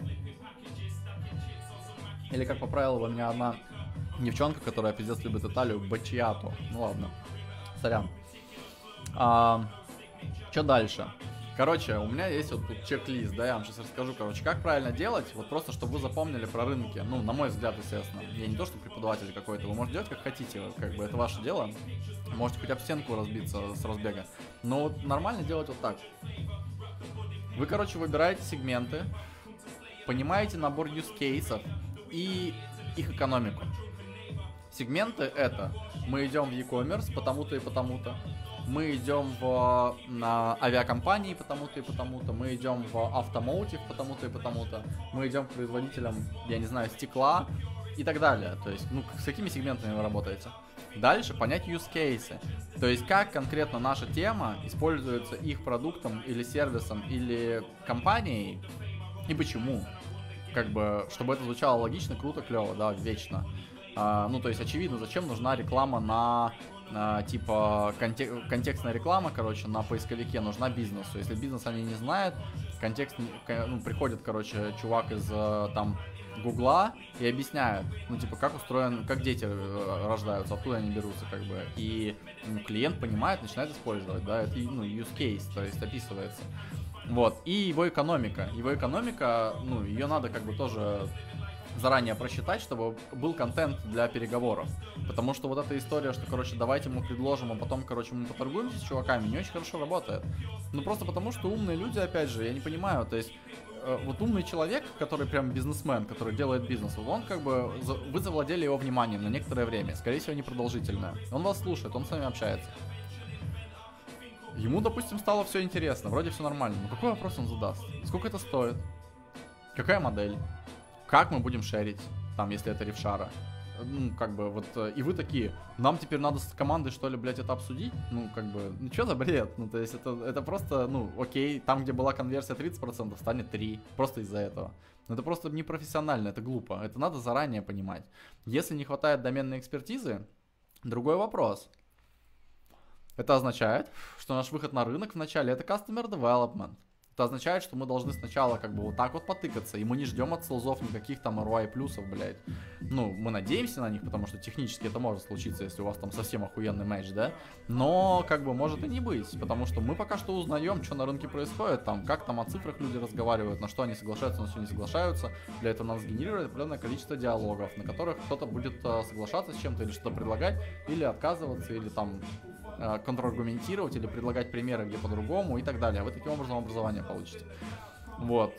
Или как поправила меня одна девчонка, которая пиздец любит Италию, бачиато. Ну ладно, сорян. А, что дальше? Короче, у меня есть вот тут чек-лист, да, я вам сейчас расскажу, короче, как правильно делать, вот просто, чтобы вы запомнили про рынки, ну, на мой взгляд, естественно, я не то, что преподаватель какой-то, вы можете делать как хотите, как бы, это ваше дело, можете хоть об стенку разбиться с разбега, но вот нормально делать вот так. Вы, короче, выбираете сегменты, понимаете набор use cases и их экономику. Сегменты это, мы идем в e-commerce потому-то и потому-то, мы идем в на авиакомпании потому-то и потому-то, мы идем в автомотив потому-то и потому-то, мы идем к производителям, я не знаю, стекла и так далее. То есть, ну, с какими сегментами вы работаете? Дальше понять use cases. То есть, как конкретно наша тема используется их продуктом или сервисом или компанией и почему. Как бы, чтобы это звучало логично, круто, клево, да, вечно. А, ну, то есть, очевидно, зачем нужна реклама на... Uh, типа контек- контекстная реклама, короче, на поисковике нужна бизнесу. Если бизнес они не знают, контекст, ну, приходит, короче, чувак из там Гугла и объясняет, ну, типа, как устроен, как дети рождаются, откуда они берутся, как бы. И ну, клиент понимает, начинает использовать, да, это, ну, use case, то есть описывается. Вот, и его экономика. Его экономика, ну, ее надо как бы тоже заранее просчитать, чтобы был контент для переговоров. Потому что вот эта история, что, короче, давайте мы предложим, а потом, короче, мы поторгуемся с чуваками, не очень хорошо работает. Ну, просто потому, что умные люди, опять же, я не понимаю, то есть, э, вот умный человек, который прям бизнесмен, который делает бизнес, вот он как бы, за, вы завладели его вниманием на некоторое время, скорее всего, непродолжительное. Он вас слушает, он с вами общается. Ему, допустим, стало все интересно, вроде все нормально, но какой вопрос он задаст? Сколько это стоит? Какая модель? Как мы будем шерить, там, если это ревшара? Ну, как бы, вот, и вы такие, нам теперь надо с командой, что ли, блядь, это обсудить? Ну, как бы, ну, что за бред? Ну, то есть, это, это просто, ну, окей, там, где была конверсия тридцать процентов, станет три, просто из-за этого. Но это просто непрофессионально, это глупо, это надо заранее понимать. Если не хватает доменной экспертизы, другой вопрос. Это означает, что наш выход на рынок вначале это customer development. Это означает, что мы должны сначала как бы вот так вот потыкаться, и мы не ждем от селзов никаких там эр о ай плюсов, блядь. Ну, мы надеемся на них, потому что технически это может случиться, если у вас там совсем охуенный матч, да? Но как бы может и не быть, потому что мы пока что узнаем, что на рынке происходит, там, как там о цифрах люди разговаривают, на что они соглашаются, на что не соглашаются. Для этого надо сгенерировать определенное количество диалогов, на которых кто-то будет uh, соглашаться с чем-то или что-то предлагать, или отказываться, или там контраргументировать или предлагать примеры, где по-другому и так далее. Вы таким образом образование получите. Вот.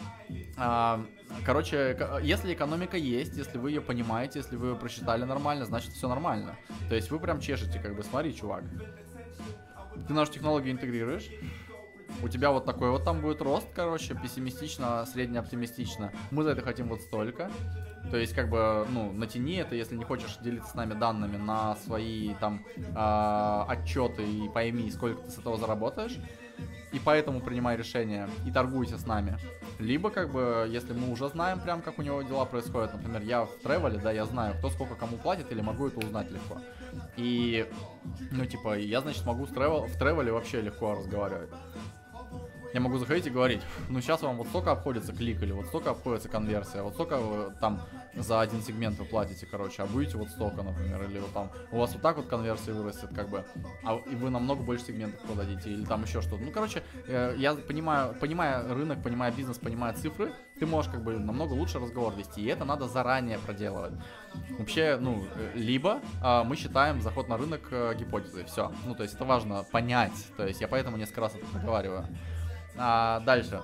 Короче, если экономика есть, если вы ее понимаете, если вы ее прочитали нормально, значит все нормально. То есть вы прям чешете, как бы, смотри, чувак. Ты нашу технологию интегрируешь, у тебя вот такой вот там будет рост, короче, пессимистично, среднеоптимистично. Мы за это хотим вот столько. То есть, как бы, ну, натяни это, если не хочешь делиться с нами данными на свои, там, э, отчеты и пойми, сколько ты с этого заработаешь. И поэтому принимай решение и торгуйся с нами. Либо, как бы, если мы уже знаем прям, как у него дела происходят, например, я в тревеле, да, я знаю, кто сколько кому платит, или могу это узнать легко. И, ну, типа, я, значит, могу в, тревел, в тревеле вообще легко разговаривать. Я могу заходить и говорить, ну сейчас вам вот столько обходится клик, или вот столько обходится конверсия, вот столько вы, там за один сегмент вы платите, короче, а будете вот столько, например, или вот там у вас вот так вот конверсия вырастет, как бы, а и вы намного больше сегментов продадите, или там еще что-то. Ну, короче, э, я понимаю, понимая рынок, понимая бизнес, понимая цифры, ты можешь как бы намного лучше разговор вести, и это надо заранее проделывать. Вообще, ну, либо э, мы считаем заход на рынок э, гипотезой, все. Ну, то есть это важно понять, то есть я поэтому несколько раз это проговариваю. А, дальше.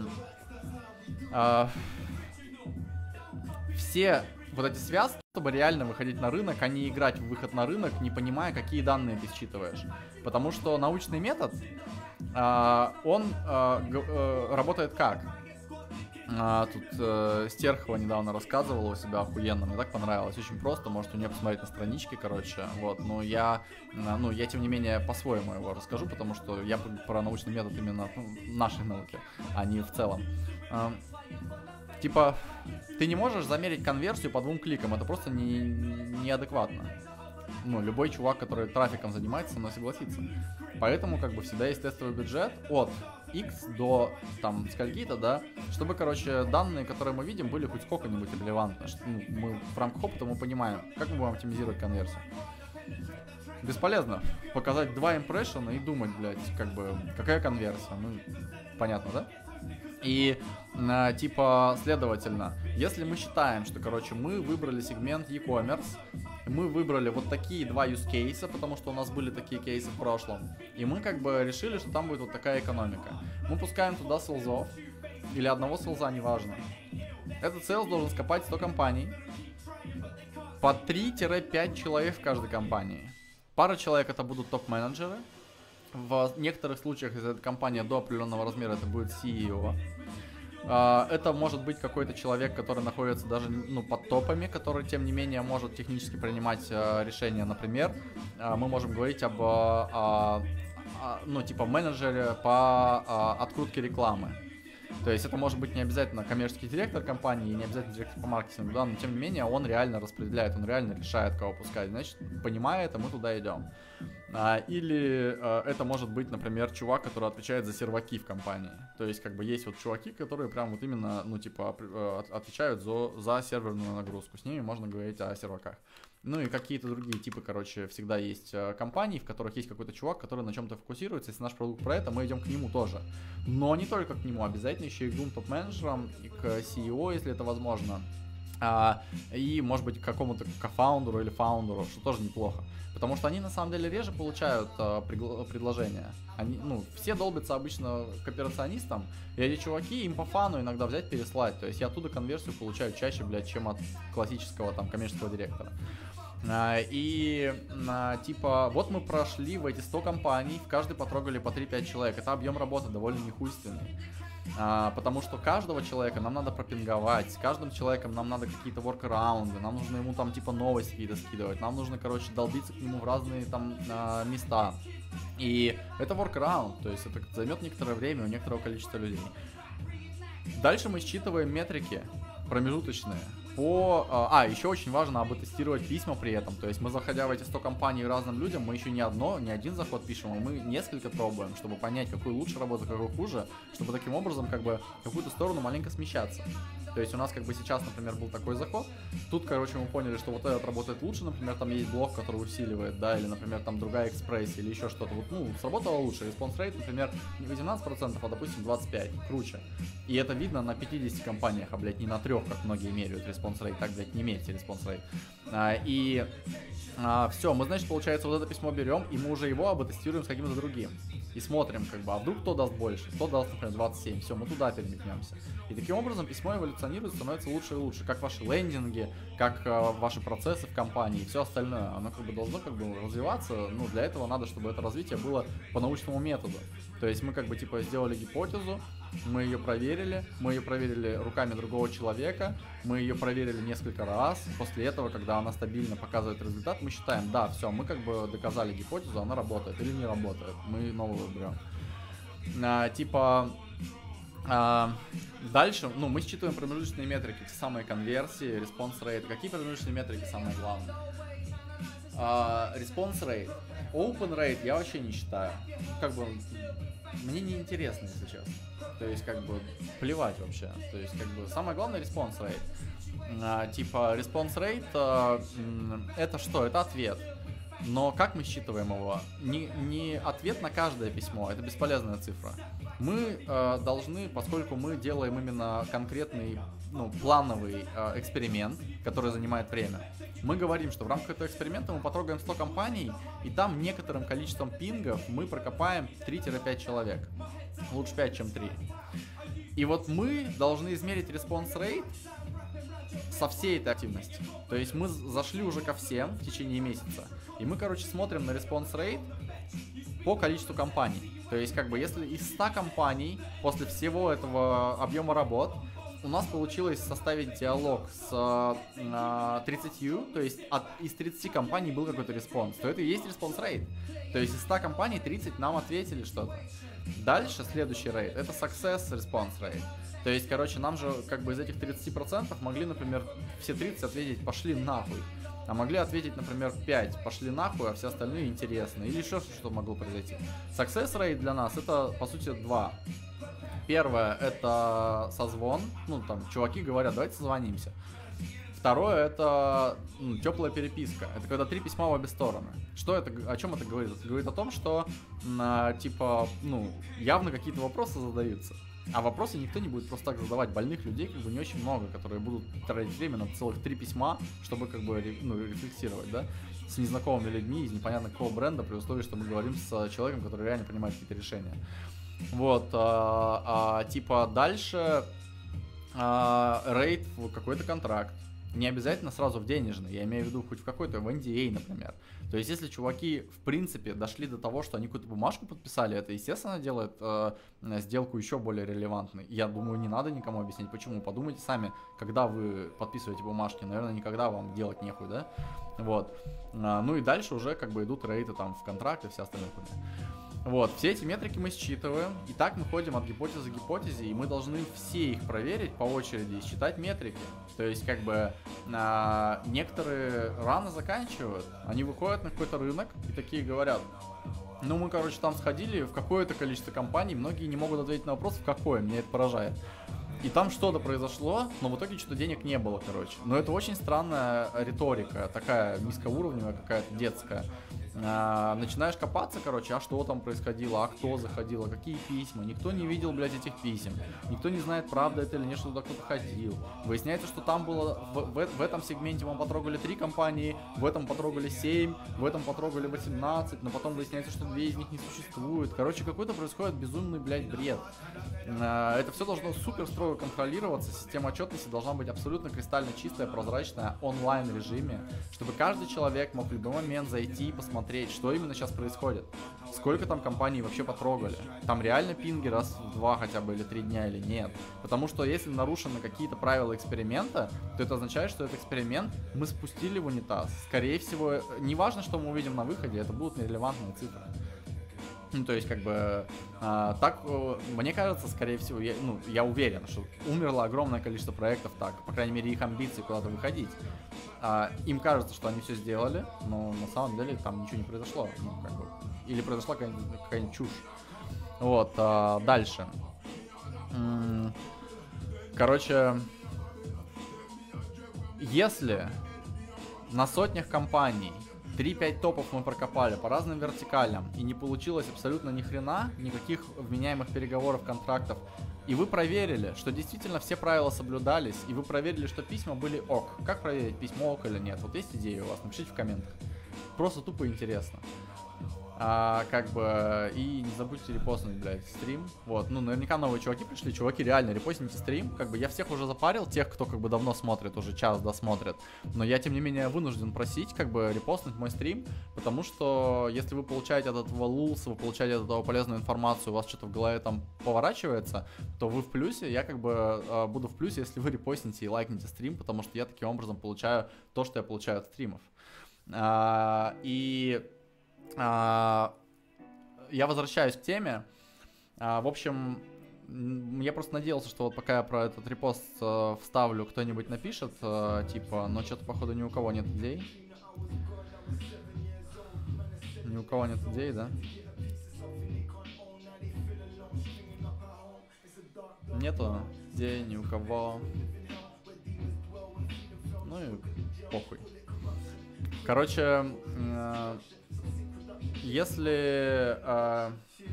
А, все вот эти связки, чтобы реально выходить на рынок, а не играть в выход на рынок, не понимая, какие данные ты считываешь. Потому что научный метод, а, он а, г- а, работает как? А, тут э, Стерхова недавно рассказывала у себя охуенно, мне так понравилось, очень просто, можете у нее посмотреть на страничке, короче, вот, но я, ну, я тем не менее по-своему его расскажу, потому что я про научный метод именно ну, нашей науки, а не в целом. А, типа, ты не можешь замерить конверсию по двум кликам, это просто не, неадекватно. Ну, любой чувак, который трафиком занимается, со мной согласится. Поэтому, как бы, всегда есть тестовый бюджет от X до, там, скольки-то, да, чтобы, короче, данные, которые мы видим, были хоть сколько-нибудь релевантны. Ну, мы в рамках опыта мы понимаем, как мы будем оптимизировать конверсию. Бесполезно показать два импрессиона и думать, блядь, как бы, какая конверсия. Ну, понятно, да? И, э, типа, следовательно, если мы считаем, что, короче, мы выбрали сегмент e-commerce, мы выбрали вот такие два use кейса, потому что у нас были такие кейсы в прошлом, и мы, как бы, решили, что там будет вот такая экономика. Мы пускаем туда селзов, или одного селза, неважно. Этот селз должен скопать сто компаний, по три-пять человек в каждой компании. Пара человек это будут топ-менеджеры. В некоторых случаях, если эта компания до определенного размера, это будет си и о. Это может быть какой-то человек, который находится даже ну, под топами, который, тем не менее, может технически принимать решения. Например, мы можем говорить об, о, о, ну, типа, менеджере по открутке рекламы. То есть это может быть не обязательно коммерческий директор компании, не обязательно директор по маркетингу, да, но тем не менее он реально распределяет, он реально решает, кого пускать. Значит, понимая это, мы туда идем. А, или а, это может быть, например, чувак, который отвечает за серваки в компании. То есть, как бы, есть вот чуваки, которые прям вот именно, ну, типа, отвечают за, за серверную нагрузку. С ними можно говорить о серваках. Ну и какие-то другие типы, короче, всегда есть э, компании, в которых есть какой-то чувак, который на чем-то фокусируется. Если наш продукт про это, мы идем к нему тоже. Но не только к нему, обязательно еще и к двум топ-менеджерам, и к си и о, если это возможно. А, и, может быть, к какому-то кофаундеру или фаундеру, что тоже неплохо. Потому что они, на самом деле, реже получают а, пригла- предложения. Они, ну, все долбятся обычно к операционистам, и эти чуваки им по фану иногда взять, переслать. То есть я оттуда конверсию получаю чаще, блядь, чем от классического, там, коммерческого директора. А, и, а, типа, вот мы прошли в эти сто компаний, в каждой потрогали по три-пять человек. Это объем работы довольно нехуйственный. А, потому что каждого человека нам надо пропинговать, с каждым человеком нам надо какие-то воркараунды, нам нужно ему там типа новости какие-то скидывать, нам нужно, короче, долбиться к нему в разные там а, места. И это воркараунд, то есть это займет некоторое время у некоторого количества людей. Дальше мы считываем метрики промежуточные. По, а, еще очень важно обтестировать письма при этом. То есть мы, заходя в эти сто компаний разным людям, мы еще не одно, не один заход пишем, а мы несколько пробуем, чтобы понять, какой лучше работает, какой хуже, чтобы таким образом как бы в какую-то сторону маленько смещаться. То есть у нас как бы сейчас, например, был такой заход. Тут, короче, мы поняли, что вот этот работает лучше, например, там есть блок, который усиливает, да, или, например, там другая экспрессия или еще что-то. Вот, ну, сработало лучше. Response rate, например, не восемнадцать процентов, а, допустим, двадцать пять процентов. Круче. И это видно на пятидесяти компаниях, а, блядь, не на трех, как многие меряют response rate. Так, блядь, не мерьте response rate. А, и а, все, мы, значит, получается, вот это письмо берем, и мы уже его обтестируем с каким-то другим. И смотрим, как бы, а вдруг кто даст больше? Кто даст, например, двадцать семь. Все, мы туда переметнемся. И таким образом письмо эволюционирует, становится лучше и лучше. Как ваши лендинги, как э, ваши процессы в компании и все остальное. Оно как бы должно как бы развиваться. Ну, для этого надо, чтобы это развитие было по научному методу. То есть мы как бы типа сделали гипотезу, мы ее проверили, мы ее проверили руками другого человека, мы ее проверили несколько раз. После этого, когда она стабильно показывает результат, мы считаем, да, все, мы как бы доказали гипотезу, она работает или не работает. Мы новую берем. А, типа, а, дальше, ну, мы считываем промежуточные метрики, те самые конверсии, response rate. Какие промежуточные метрики самые главные? А, response rate. Open rate я вообще не считаю. Как бы, мне не интересно, если честно. То есть, как бы, плевать вообще. То есть, как бы, самое главное response rate. А, типа, response rate а, это что? Это ответ. Но как мы считываем его? Не, не ответ на каждое письмо, это бесполезная цифра. Мы э, должны, поскольку мы делаем именно конкретный, ну, плановый э, эксперимент, который занимает время, мы говорим, что в рамках этого эксперимента мы потрогаем сто компаний, и там некоторым количеством пингов мы прокопаем три-пять человек. Лучше пять, чем три. И вот мы должны измерить response rate со всей этой активности. То есть мы зашли уже ко всем в течение месяца. И мы, короче, смотрим на response rate по количеству компаний. То есть, как бы, если из ста компаний после всего этого объема работ у нас получилось составить диалог с э, тридцатью, то есть от, из тридцати компаний был какой-то респонс, то это и есть респонс рейт. То есть из ста компаний тридцать нам ответили что-то. Дальше следующий рейт это success response rate. То есть, короче, нам же как бы из этих тридцати процентов могли, например, все тридцать ответить пошли нахуй. А могли ответить, например, пять пошли нахуй, а все остальные интересно. Или еще что могло произойти. Success rate для нас это, по сути, два. Первое это созвон. Ну, там, чуваки говорят, давайте созвонимся. Второе это ну, теплая переписка. Это когда три письма в обе стороны. Что это, о чем это говорит? Это говорит о том, что на, типа, ну, явно какие-то вопросы задаются. А вопросы никто не будет просто так задавать. Больных людей как бы не очень много, которые будут тратить время на целых три письма, чтобы как бы ну, рефлексировать, да, с незнакомыми людьми из непонятно какого бренда, при условии, что мы говорим с человеком, который реально принимает какие-то решения. Вот, а, а, типа дальше а, рейд в какой-то контракт. Не обязательно сразу в денежный, я имею в виду хоть в какой-то, в эн ди эй, например. То есть, если чуваки, в принципе, дошли до того, что они какую-то бумажку подписали, это, естественно, делает э, сделку еще более релевантной. Я думаю, не надо никому объяснять, почему. Подумайте сами, когда вы подписываете бумажки, наверное, никогда вам делать нехуй, да? Вот. А, ну и дальше уже как бы идут рейты там в контракт и все остальное. Вот, все эти метрики мы считываем, и так мы ходим от гипотезы к гипотезе, и мы должны все их проверить по очереди и считать метрики. То есть, как бы, а, некоторые рано заканчивают, они выходят на какой-то рынок и такие говорят, ну мы, короче, там сходили в какое-то количество компаний, многие не могут ответить на вопрос, в какое, меня это поражает. И там что-то произошло, но в итоге что-то денег не было, короче. Но это очень странная риторика, такая низкоуровневая, какая-то детская. А, начинаешь копаться, короче, а что там происходило, а кто заходил, а какие письма. Никто не видел, блядь, этих писем. Никто не знает, правда это или нет, что туда кто-то ходил. Выясняется, что там было, в, в, в этом сегменте мы потрогали три компании, в этом потрогали семь, в этом потрогали восемнадцать, но потом выясняется, что две из них не существует. Короче, какой-то происходит безумный, блядь, бред. А, это все должно супер строго контролироваться, система отчетности должна быть абсолютно кристально чистая, прозрачная, онлайн режиме, чтобы каждый человек мог в любой момент зайти и посмотреть, что именно сейчас происходит, сколько там компаний вообще потрогали, там реально пинги раз в два хотя бы или три дня или нет, потому что если нарушены какие-то правила эксперимента, то это означает, что этот эксперимент мы спустили в унитаз, скорее всего, не важно, что мы увидим на выходе, это будут нерелевантные цифры. Ну, то есть, как бы, а, так, мне кажется, скорее всего, я, ну, я уверен, что умерло огромное количество проектов так, по крайней мере, их амбиции куда-то выходить. А, им кажется, что они все сделали, но на самом деле там ничего не произошло, ну, как бы, или произошла какая-нибудь, какая-нибудь чушь. Вот, а, дальше. М-м, короче, если на сотнях компаний три-пять топов мы прокопали по разным вертикалям, и не получилось абсолютно ни хрена, никаких вменяемых переговоров, контрактов, и вы проверили, что действительно все правила соблюдались, и вы проверили, что письма были ок. Как проверить, письмо ок или нет? Вот есть идеи у вас? Напишите в комментах. Просто тупо интересно. А, как бы, и не забудьте репостнуть, блядь, стрим. Вот, ну, наверняка новые чуваки пришли. Чуваки, реально, репостните стрим. Как бы, я всех уже запарил, тех, кто, как бы, давно смотрит, уже час досмотрит. Но я, тем не менее, вынужден просить, как бы, репостнуть мой стрим. Потому что, если вы получаете от этого лулс, вы получаете от этого полезную информацию, у вас что-то в голове там поворачивается, то вы в плюсе. Я, как бы, буду в плюсе, если вы репостните и лайкните стрим, потому что я таким образом получаю то, что я получаю от стримов. А, и... Uh, я возвращаюсь к теме. Uh, в общем, я просто надеялся, что вот пока я про этот репост uh, вставлю, кто-нибудь напишет, uh, типа, но что-то, походу, ни у кого нет идей. Ни у кого нет идей, да? Нету идей ни у кого. Ну и похуй. Короче, uh, если э,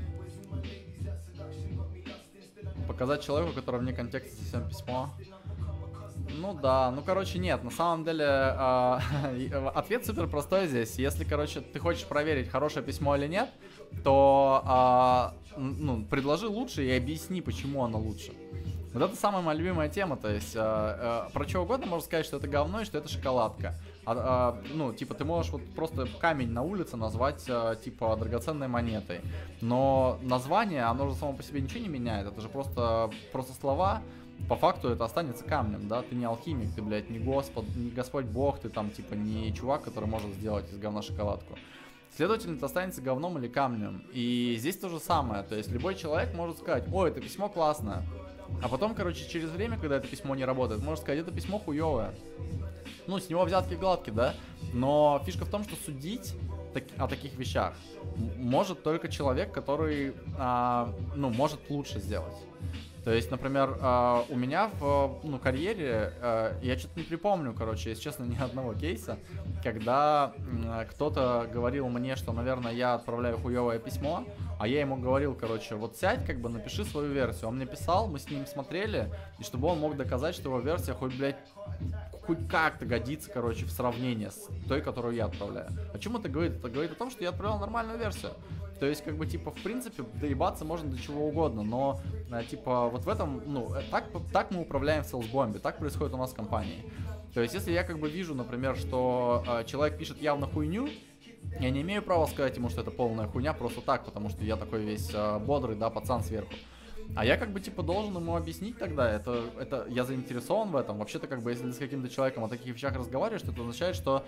показать человеку, который вне контекста совсем письмо, ну да, ну короче нет, на самом деле э, ответ супер простой здесь. Если, короче, ты хочешь проверить, хорошее письмо или нет, то э, ну, предложи лучше и объясни, почему оно лучше. Вот это самая моя любимая тема, то есть э, э, про что угодно можно сказать, что это говно и что это шоколадка. А, а, ну, типа, ты можешь вот просто камень на улице назвать, а, типа, драгоценной монетой. Но название, оно же само по себе ничего не меняет. Это же просто, просто слова, по факту это останется камнем, да, ты не алхимик, ты, блядь, не Господь, не Господь Бог, ты там, типа, не чувак, который может сделать из говна шоколадку. Следовательно, это останется говном или камнем. И здесь то же самое, то есть любой человек может сказать: ой, это письмо классное. А потом, короче, через время, когда это письмо не работает, может сказать: это письмо хуевое. Ну, с него взятки гладкие, да? Но фишка в том, что судить так, о таких вещах может только человек, который, а, ну, может лучше сделать. То есть, например, а, у меня в ну, карьере, а, я что-то не припомню, короче, если честно, ни одного кейса, когда а, кто-то говорил мне, что, наверное, я отправляю хуевое письмо, а я ему говорил, короче, вот сядь, как бы напиши свою версию. Он мне писал, мы с ним смотрели, и чтобы он мог доказать, что его версия хоть, блядь, хоть как-то годится, короче, в сравнении с той, которую я отправляю. О чем это говорит? Это говорит о том, что я отправлял нормальную версию. То есть, как бы, типа, в принципе, доебаться можно до чего угодно, но, типа, вот в этом, ну, так, так мы управляем в селсбомбе, так происходит у нас в компании. То есть, если я, как бы, вижу, например, что э, человек пишет явно хуйню, я не имею права сказать ему, что это полная хуйня просто так, потому что я такой весь э, бодрый, да, пацан сверху. А я, как бы, типа, должен ему объяснить тогда, это, это я заинтересован в этом. Вообще-то, как бы, если ты с каким-то человеком о таких вещах разговариваешь, то это означает, что,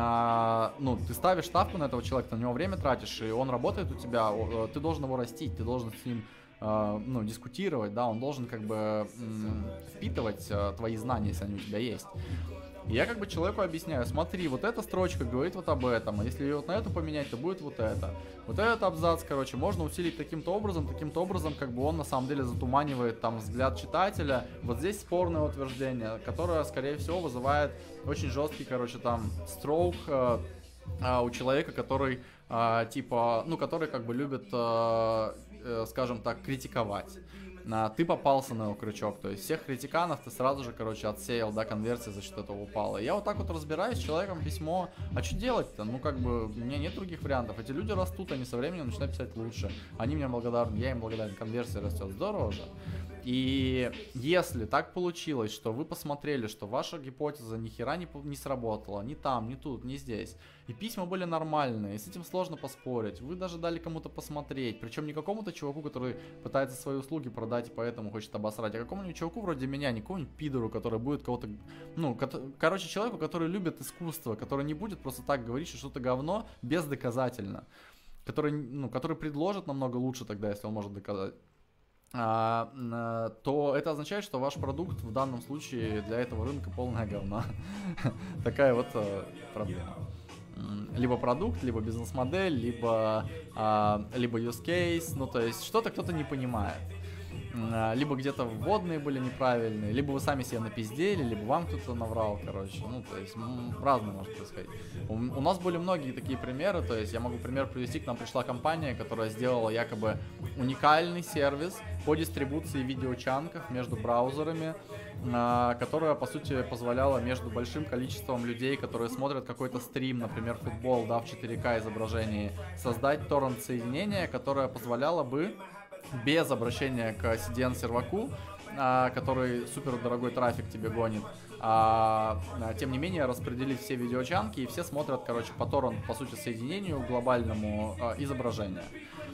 а, ну, ты ставишь ставку на этого человека, ты на него время тратишь, и он работает у тебя, ты должен его растить, ты должен с ним, а, ну, дискутировать, да, он должен, как бы, м- впитывать а, твои знания, если они у тебя есть. И я, как бы, человеку объясняю: смотри, вот эта строчка говорит вот об этом, а если ее вот на эту поменять, то будет вот это. Вот этот абзац, короче, можно усилить таким-то образом, таким-то образом, как бы он на самом деле затуманивает там взгляд читателя. Вот здесь спорное утверждение, которое, скорее всего, вызывает очень жесткий, короче, там, строук э, э, у человека, который, э, типа, ну, который, как бы, любит, э, э, скажем так, критиковать. Ты попался на его крючок, то есть всех критиканов ты сразу же, короче, отсеял, да, конверсия за счет этого упала. И я вот так вот разбираюсь с человеком, письмо, а что делать-то? Ну, как бы, у меня нет других вариантов. Эти люди растут, они со временем начинают писать лучше. Они мне благодарны, я им благодарен, конверсия растет, здорово же. И если так получилось, что вы посмотрели, что ваша гипотеза ни хера не, не сработала, ни там, ни тут, ни здесь, и письма были нормальные, и с этим сложно поспорить, вы даже дали кому-то посмотреть, причем не какому-то чуваку, который пытается свои услуги продать и поэтому хочет обосрать, а какому-нибудь чуваку вроде меня, не какому-нибудь пидору, который будет кого-то, ну, ко- короче, человеку, который любит искусство, который не будет просто так говорить, что что-то говно бездоказательно, который, ну, который предложит намного лучше тогда, если он может доказать. А, а, то это означает, что ваш продукт в данном случае для этого рынка полное говно. Такая вот а, проблема. Либо продукт, либо бизнес-модель, либо, а, либо use case, ну то есть что-то кто-то не понимает. Либо где-то вводные были неправильные, либо вы сами себе напиздели, либо вам кто-то наврал, короче. Ну, то есть, разное может происходить. У, у нас были многие такие примеры, то есть, я могу пример привести. К нам пришла компания, которая сделала якобы уникальный сервис по дистрибуции видеочанков между браузерами, э, которая, по сути, позволяла между большим количеством людей, которые смотрят какой-то стрим, например, футбол, да, в четыре ка изображении, создать торрент-соединение, которое позволяло бы без обращения к си ди эн-серваку, а, который супер дорогой трафик тебе гонит, а, а, тем не менее распределить все видеочанки, и все смотрят, короче, по торрент, по сути, соединению глобальному а, изображения.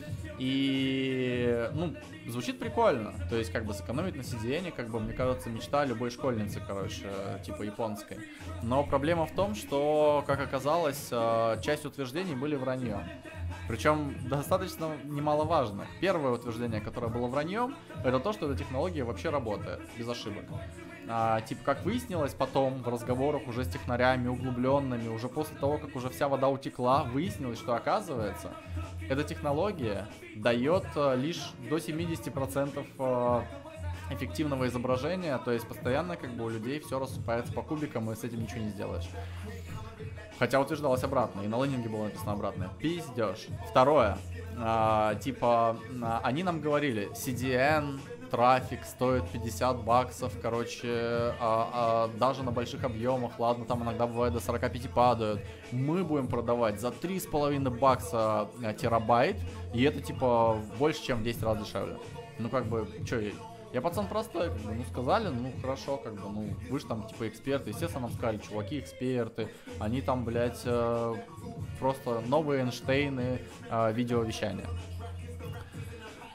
И, ну, звучит прикольно, то есть, как бы, сэкономить на си ди эн, как бы, мне кажется, мечта любой школьницы, короче, типа японской. Но проблема в том, что, как оказалось, часть утверждений были враньем. Причем достаточно немаловажно. Первое утверждение, которое было враньем, это то, что эта технология вообще работает, без ошибок. А, типа, как выяснилось потом в разговорах уже с технарями углубленными, уже после того, как уже вся вода утекла, выяснилось, что, оказывается, эта технология дает а, лишь до семьдесят процентов а, эффективного изображения, то есть постоянно, как бы, у людей все рассыпается по кубикам, и с этим ничего не сделаешь. Хотя утверждалось обратно, и на лендинге было написано обратное. Пиздеж. Второе. А, типа, а, они нам говорили, си ди эн, трафик стоит пятьдесят баксов, короче, а, а, даже на больших объемах, ладно, там иногда бывает до сорок пять падают. Мы будем продавать за три с половиной бакса терабайт, и это, типа, больше, чем в десять раз дешевле. Ну, как бы, чё, я пацан простой, как бы, ну, сказали, ну, хорошо, как бы, ну, вы же там, типа, эксперты, естественно, нам сказали, чуваки, эксперты, они там, блядь, э, просто новые Эйнштейны э, видеовещания.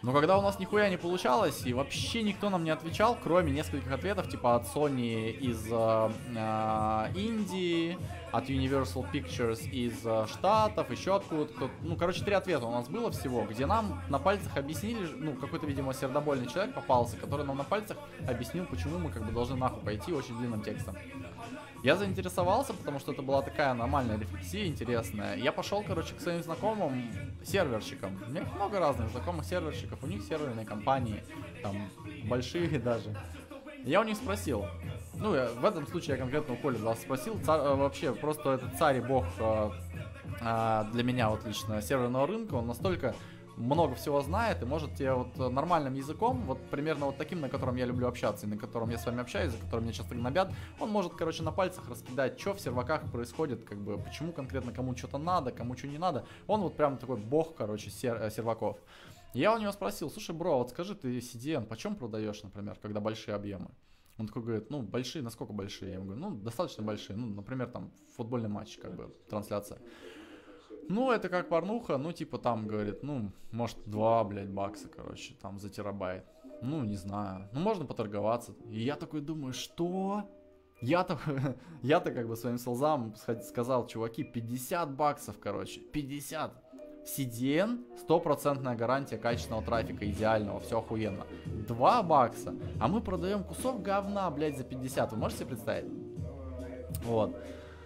Но когда у нас нихуя не получалось, и вообще никто нам не отвечал, кроме нескольких ответов, типа от Sony из э, э, Индии, от Universal Pictures из э, Штатов, еще откуда-то. Ну, короче, три ответа у нас было всего, где нам на пальцах объяснили, ну, какой-то, видимо, сердобольный человек попался, который нам на пальцах объяснил, почему мы как бы должны нахуй пойти очень длинным текстом. Я заинтересовался, потому что это была такая нормальная рефлексия, интересная. Я пошел, короче, к своим знакомым серверщикам. У меня много разных знакомых серверщиков, у них серверные компании, там, большие даже. Я у них спросил, ну, я, в этом случае я конкретно у Коли вас спросил, царь, вообще, просто этот царь и бог э, э, для меня вот лично серверного рынка, он настолько много всего знает и может тебе вот нормальным языком, вот примерно вот таким, на котором я люблю общаться и на котором я с вами общаюсь, за которым меня часто гнобят, он может, короче, на пальцах раскидать, что в серваках происходит, как бы, почему конкретно кому что-то надо, кому что не надо. Он вот прям такой бог, короче, сер- серваков. Я у него спросил, слушай, бро, вот скажи, ты си ди эн почем продаешь, например, когда большие объемы? Он такой говорит, ну, большие, насколько большие? Я ему говорю, ну, достаточно большие, ну, например, там, футбольный матч, как бы, трансляция. Ну, это как порнуха, ну, типа, там, говорит, ну, может, два, блядь, бакса, короче, там, за терабайт. Ну, не знаю. Ну, можно поторговаться. И я такой думаю, что? Я-то, я-то как бы своим селзам сказал, чуваки, пятьдесят баксов, короче, пятьдесят. си ди эн, стопроцентная гарантия качественного трафика, идеального, все охуенно. два бакса, а мы продаем кусок говна, блядь, за пятьдесят. Вы можете себе представить? Вот.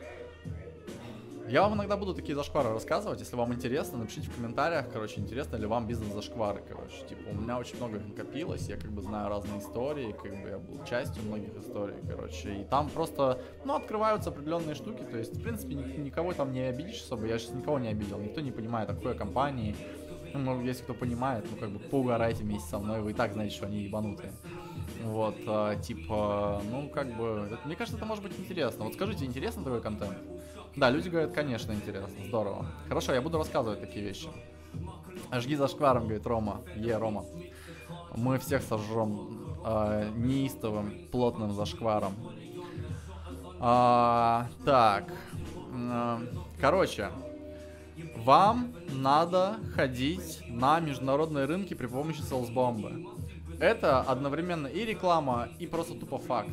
Я вам иногда буду такие зашквары рассказывать, если вам интересно, напишите в комментариях, короче, интересно ли вам бизнес-зашквары, короче, типа, у меня очень много их накопилось, я как бы знаю разные истории, как бы я был частью многих историй, короче, и там просто, ну, открываются определенные штуки, то есть, в принципе, никого там не обидишь особо, я сейчас никого не обидел, никто не понимает, о какой компании, ну, если кто понимает, ну, как бы, поугарайте вместе со мной, вы и так знаете, что они ебанутые. Вот, а, типа, ну, как бы, это, мне кажется, это может быть интересно. Вот скажите, интересно такой контент? Да, люди говорят, конечно, интересно, здорово. Хорошо, я буду рассказывать такие вещи. Жги за шкваром, говорит Рома. Е, Рома. Мы всех сожжем э, неистовым, плотным зашкваром. А, так. Э, короче, вам надо ходить на международные рынки при помощи селс-бомбы. Это одновременно и реклама, и просто тупо факт.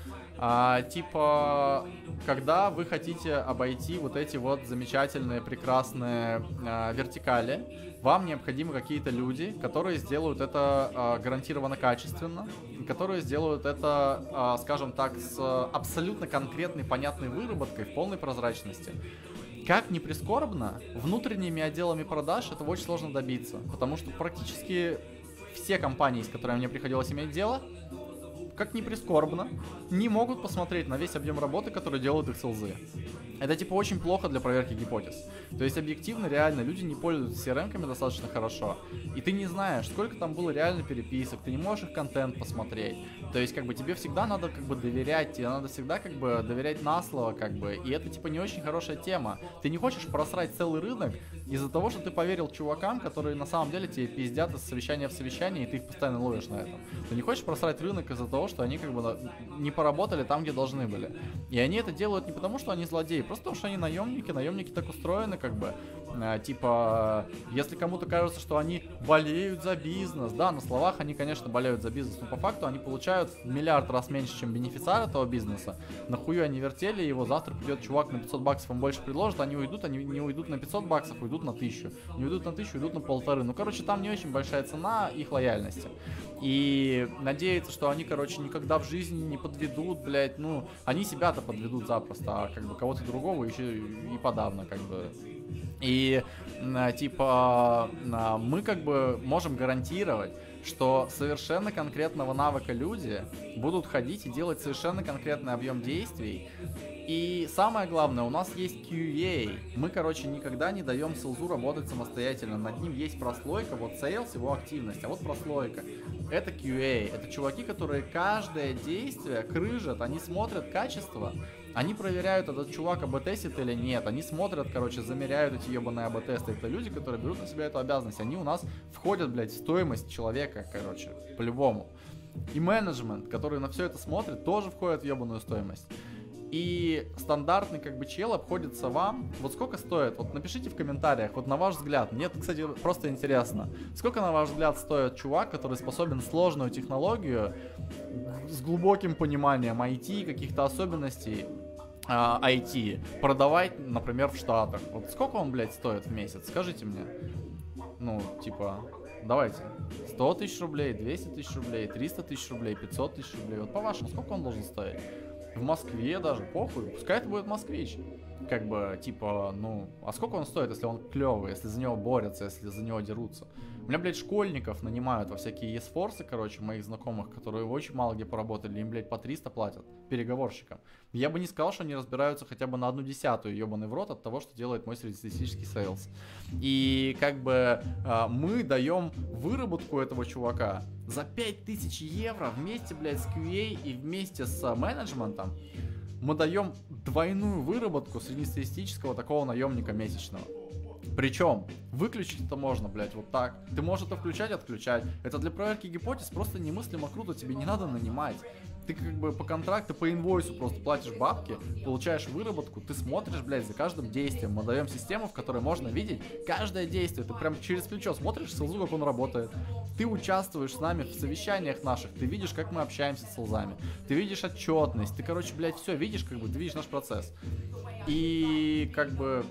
А, типа, когда вы хотите обойти вот эти вот замечательные, прекрасные а, вертикали, вам необходимы какие-то люди, которые сделают это а, гарантированно качественно, которые сделают это, а, скажем так, с абсолютно конкретной, понятной выработкой, в полной прозрачности. Как ни прискорбно, внутренними отделами продаж этого очень сложно добиться, потому что практически все компании, с которыми мне приходилось иметь дело, как ни прискорбно, не могут посмотреть на весь объем работы, который делают их селзы. Это типа очень плохо для проверки гипотез. То есть объективно, реально, люди не пользуются си эр эм-ками достаточно хорошо. И ты не знаешь, сколько там было реально переписок, ты не можешь их контент посмотреть. То есть как бы тебе всегда надо как бы доверять, тебе надо всегда как бы доверять на слово, как бы. И это типа не очень хорошая тема. Ты не хочешь просрать целый рынок из-за того, что ты поверил чувакам, которые на самом деле тебе пиздят из совещания в совещание, и ты их постоянно ловишь на этом. Ты не хочешь просрать рынок из-за того, что они как бы не поработали там, где должны были. И они это делают не потому, что они злодеи, просто потому, что они наемники, наемники так устроены, как бы, э, типа, если кому-то кажется, что они болеют за бизнес, да, на словах они, конечно, болеют за бизнес, но по факту они получают в миллиард раз меньше, чем бенефициар этого бизнеса. Нахуй они вертели его, завтра придет чувак на пятьсот баксов, им больше предложит, они уйдут, они не уйдут на пятьсот баксов, уйдут на тысячу, не уйдут на тысячу, уйдут на полторы. Ну, короче, там не очень большая цена их лояльности. И надеяться, что они, короче, никогда в жизни не подведут, блядь, ну, они себя-то подведут запросто, а как бы кого-то другого еще и подавно, как бы. И, типа, мы как бы можем гарантировать, что совершенно конкретного навыка люди будут ходить и делать совершенно конкретный объем действий. И самое главное, у нас есть кью эй. Мы, короче, никогда не даем селзу работать самостоятельно. Над ним есть прослойка, вот сейлс, его активность, а вот прослойка. Это кью эй. Это чуваки, которые каждое действие крыжат, они смотрят качество, они проверяют, этот чувак АБ-тестит или нет. Они смотрят, короче, замеряют эти ебаные АБ-тесты. Это люди, которые берут на себя эту обязанность. Они у нас входят, блядь, в стоимость человека, короче, по-любому. И менеджмент, который на все это смотрит, тоже входит в ебаную стоимость. И стандартный как бы чел обходится вам. Вот сколько стоит? Вот напишите в комментариях, вот на ваш взгляд. Мне, кстати, просто интересно. Сколько, на ваш взгляд, стоит чувак, который способен сложную технологию с глубоким пониманием ай ти, каких-то особенностей а, ай ти, продавать, например, в Штатах? Вот сколько он, блядь, стоит в месяц? Скажите мне. Ну, типа, давайте. сто тысяч рублей, двести тысяч рублей, триста тысяч рублей, пятьсот тысяч рублей. Вот по-вашему, сколько он должен стоить? В Москве даже, похуй, пускай это будет москвич. Как бы, типа, ну, а сколько он стоит, если он клевый, если за него борются, если за него дерутся? У меня, блядь, школьников нанимают во всякие есфорсы, короче, моих знакомых, которые очень мало где поработали, им, блядь, по триста платят переговорщикам. Я бы не сказал, что они разбираются хотя бы на одну десятую, ебаный в рот, от того, что делает мой среднестатистический сейлс. И, как бы, мы даем выработку этого чувака за пять тысяч евро вместе, блядь, с кью эй и вместе с менеджментом. Мы даем двойную выработку среднестатистического такого наемника месячного. Причем, выключить это можно, блядь, вот так. Ты можешь это включать, отключать. Это для проверки гипотез просто немыслимо круто, тебе не надо нанимать. Ты как бы по контракту, по инвойсу просто платишь бабки, получаешь выработку, ты смотришь, блядь, за каждым действием. Мы даем систему, в которой можно видеть каждое действие. Ты прям через плечо смотришь селзу, как он работает. Ты участвуешь с нами в совещаниях наших, ты видишь, как мы общаемся с селзами. Ты видишь отчетность, ты, короче, блядь, все видишь, как бы, ты видишь наш процесс. И, как бы...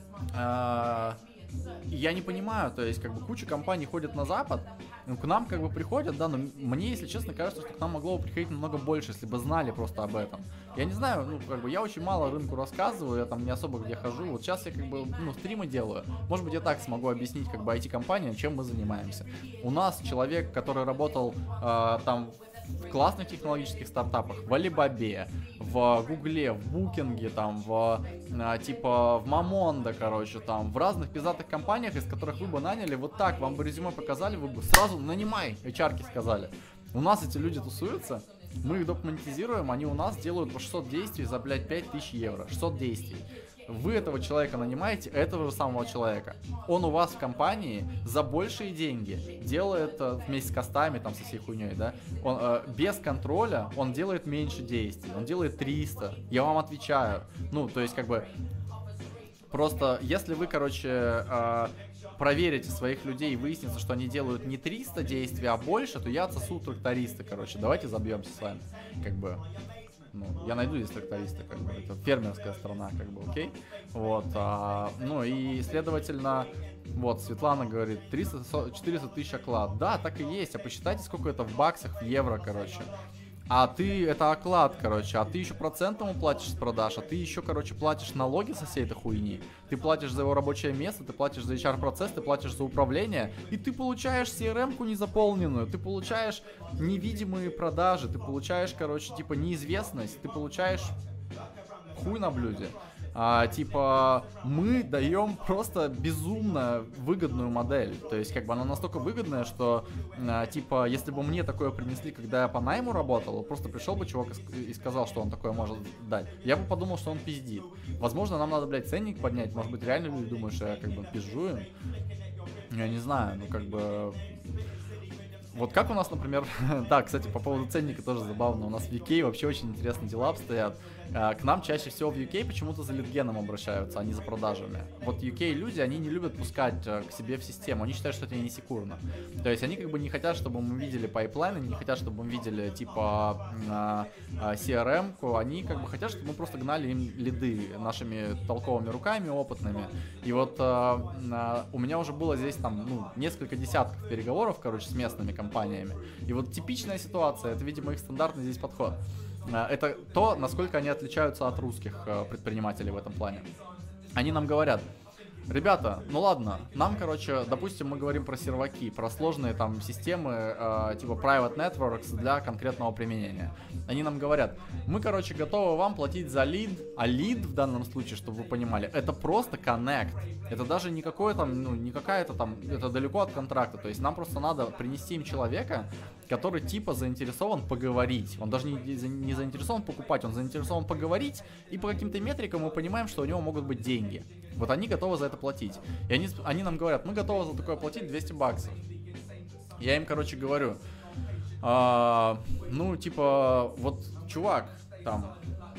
А, я не понимаю, то есть, как бы, куча компаний ходит на Запад, ну, к нам, как бы, приходят, да, но мне, если честно, кажется, что к нам могло бы приходить намного больше, если бы знали просто об этом. Я не знаю, ну, как бы, я очень мало рынку рассказываю, я там не особо где хожу, вот сейчас я, как бы, ну, стримы делаю, может быть, я так смогу объяснить, как бы, ай ти-компаниям, чем мы занимаемся. У нас человек, который работал, э, там, в классных технологических стартапах, в Алибабе, в Гугле, в Букинге, там, в, а, типа, в Мамондо, короче, там, в разных пиздатых компаниях, из которых вы бы наняли, вот так, вам бы резюме показали, вы бы сразу нанимай, эйч ар-ки сказали. У нас эти люди тусуются, мы их доп-монетизируем, они у нас делают по шестьсот действий за, блядь, пять тысяч евро, шестьсот действий. Вы этого человека нанимаете, этого же самого человека. Он у вас в компании за большие деньги делает э, вместе с костами, там, со всей хуйней, да, он э, без контроля, он делает меньше действий, он делает триста, я вам отвечаю. Ну, то есть, как бы, просто, если вы, короче, э, проверите своих людей и выяснится, что они делают не триста действий, а больше, то я отсосу тракториста, короче, давайте забьемся с вами, как бы... Ну, я найду здесь тракториста, как бы, это фермерская страна, как бы, окей, вот, а, ну, и, следовательно, вот, Светлана говорит, триста-четыреста тысяч оклад, да, так и есть, а посчитайте, сколько это в баксах, в евро, короче, а ты, это оклад, короче, а ты еще процентом платишь с продаж, а ты еще, короче, платишь налоги со всей этой хуйни, ты платишь за его рабочее место, ты платишь за эйч ар-процесс, ты платишь за управление, и ты получаешь си эр эм-ку незаполненную, ты получаешь невидимые продажи, ты получаешь, короче, типа, неизвестность, ты получаешь хуй на блюде. А, типа, мы даем просто безумно выгодную модель. То есть, как бы, она настолько выгодная, что, а, типа, если бы мне такое принесли, когда я по найму работал, просто пришел бы чувак и, и сказал, что он такое может дать, я бы подумал, что он пиздит. Возможно, нам надо, блядь, ценник поднять. Может быть, реально люди думают, что я, как бы, пизжу им. Я не знаю, ну, как бы... Вот как у нас, например, да, кстати, по поводу ценника тоже забавно, у нас в ю кей вообще очень интересные дела обстоят. К нам чаще всего в ю кей почему-то за лидгеном обращаются, а не за продажами. Вот ю кей люди, они не любят пускать к себе в систему, они считают, что это не секурно. То есть они как бы не хотят, чтобы мы видели пайплайны, не хотят, чтобы мы видели типа си эр эм-ку, они как бы хотят, чтобы мы просто гнали им лиды нашими толковыми руками, опытными. И вот у меня уже было здесь там, ну, несколько десятков переговоров, короче, с местными компаниями. И вот типичная ситуация, это, видимо, их стандартный здесь подход. Это то, насколько они отличаются от русских предпринимателей в этом плане. Они нам говорят: ребята, ну ладно, нам, короче, допустим, мы говорим про серваки, про сложные там системы, э, типа private networks для конкретного применения. Они нам говорят: мы, короче, готовы вам платить за лид, а лид в данном случае, чтобы вы понимали, это просто connect. Это даже не какое там, ну, не какая-то там, это далеко от контракта. То есть нам просто надо принести им человека, который типа заинтересован поговорить. Он даже не, не заинтересован покупать, он заинтересован поговорить, и по каким-то метрикам мы понимаем, что у него могут быть деньги. Вот они готовы за это платить. И они, они нам говорят: мы готовы за такое платить двести баксов. Я им, короче, говорю, а, ну, типа, вот, чувак, там,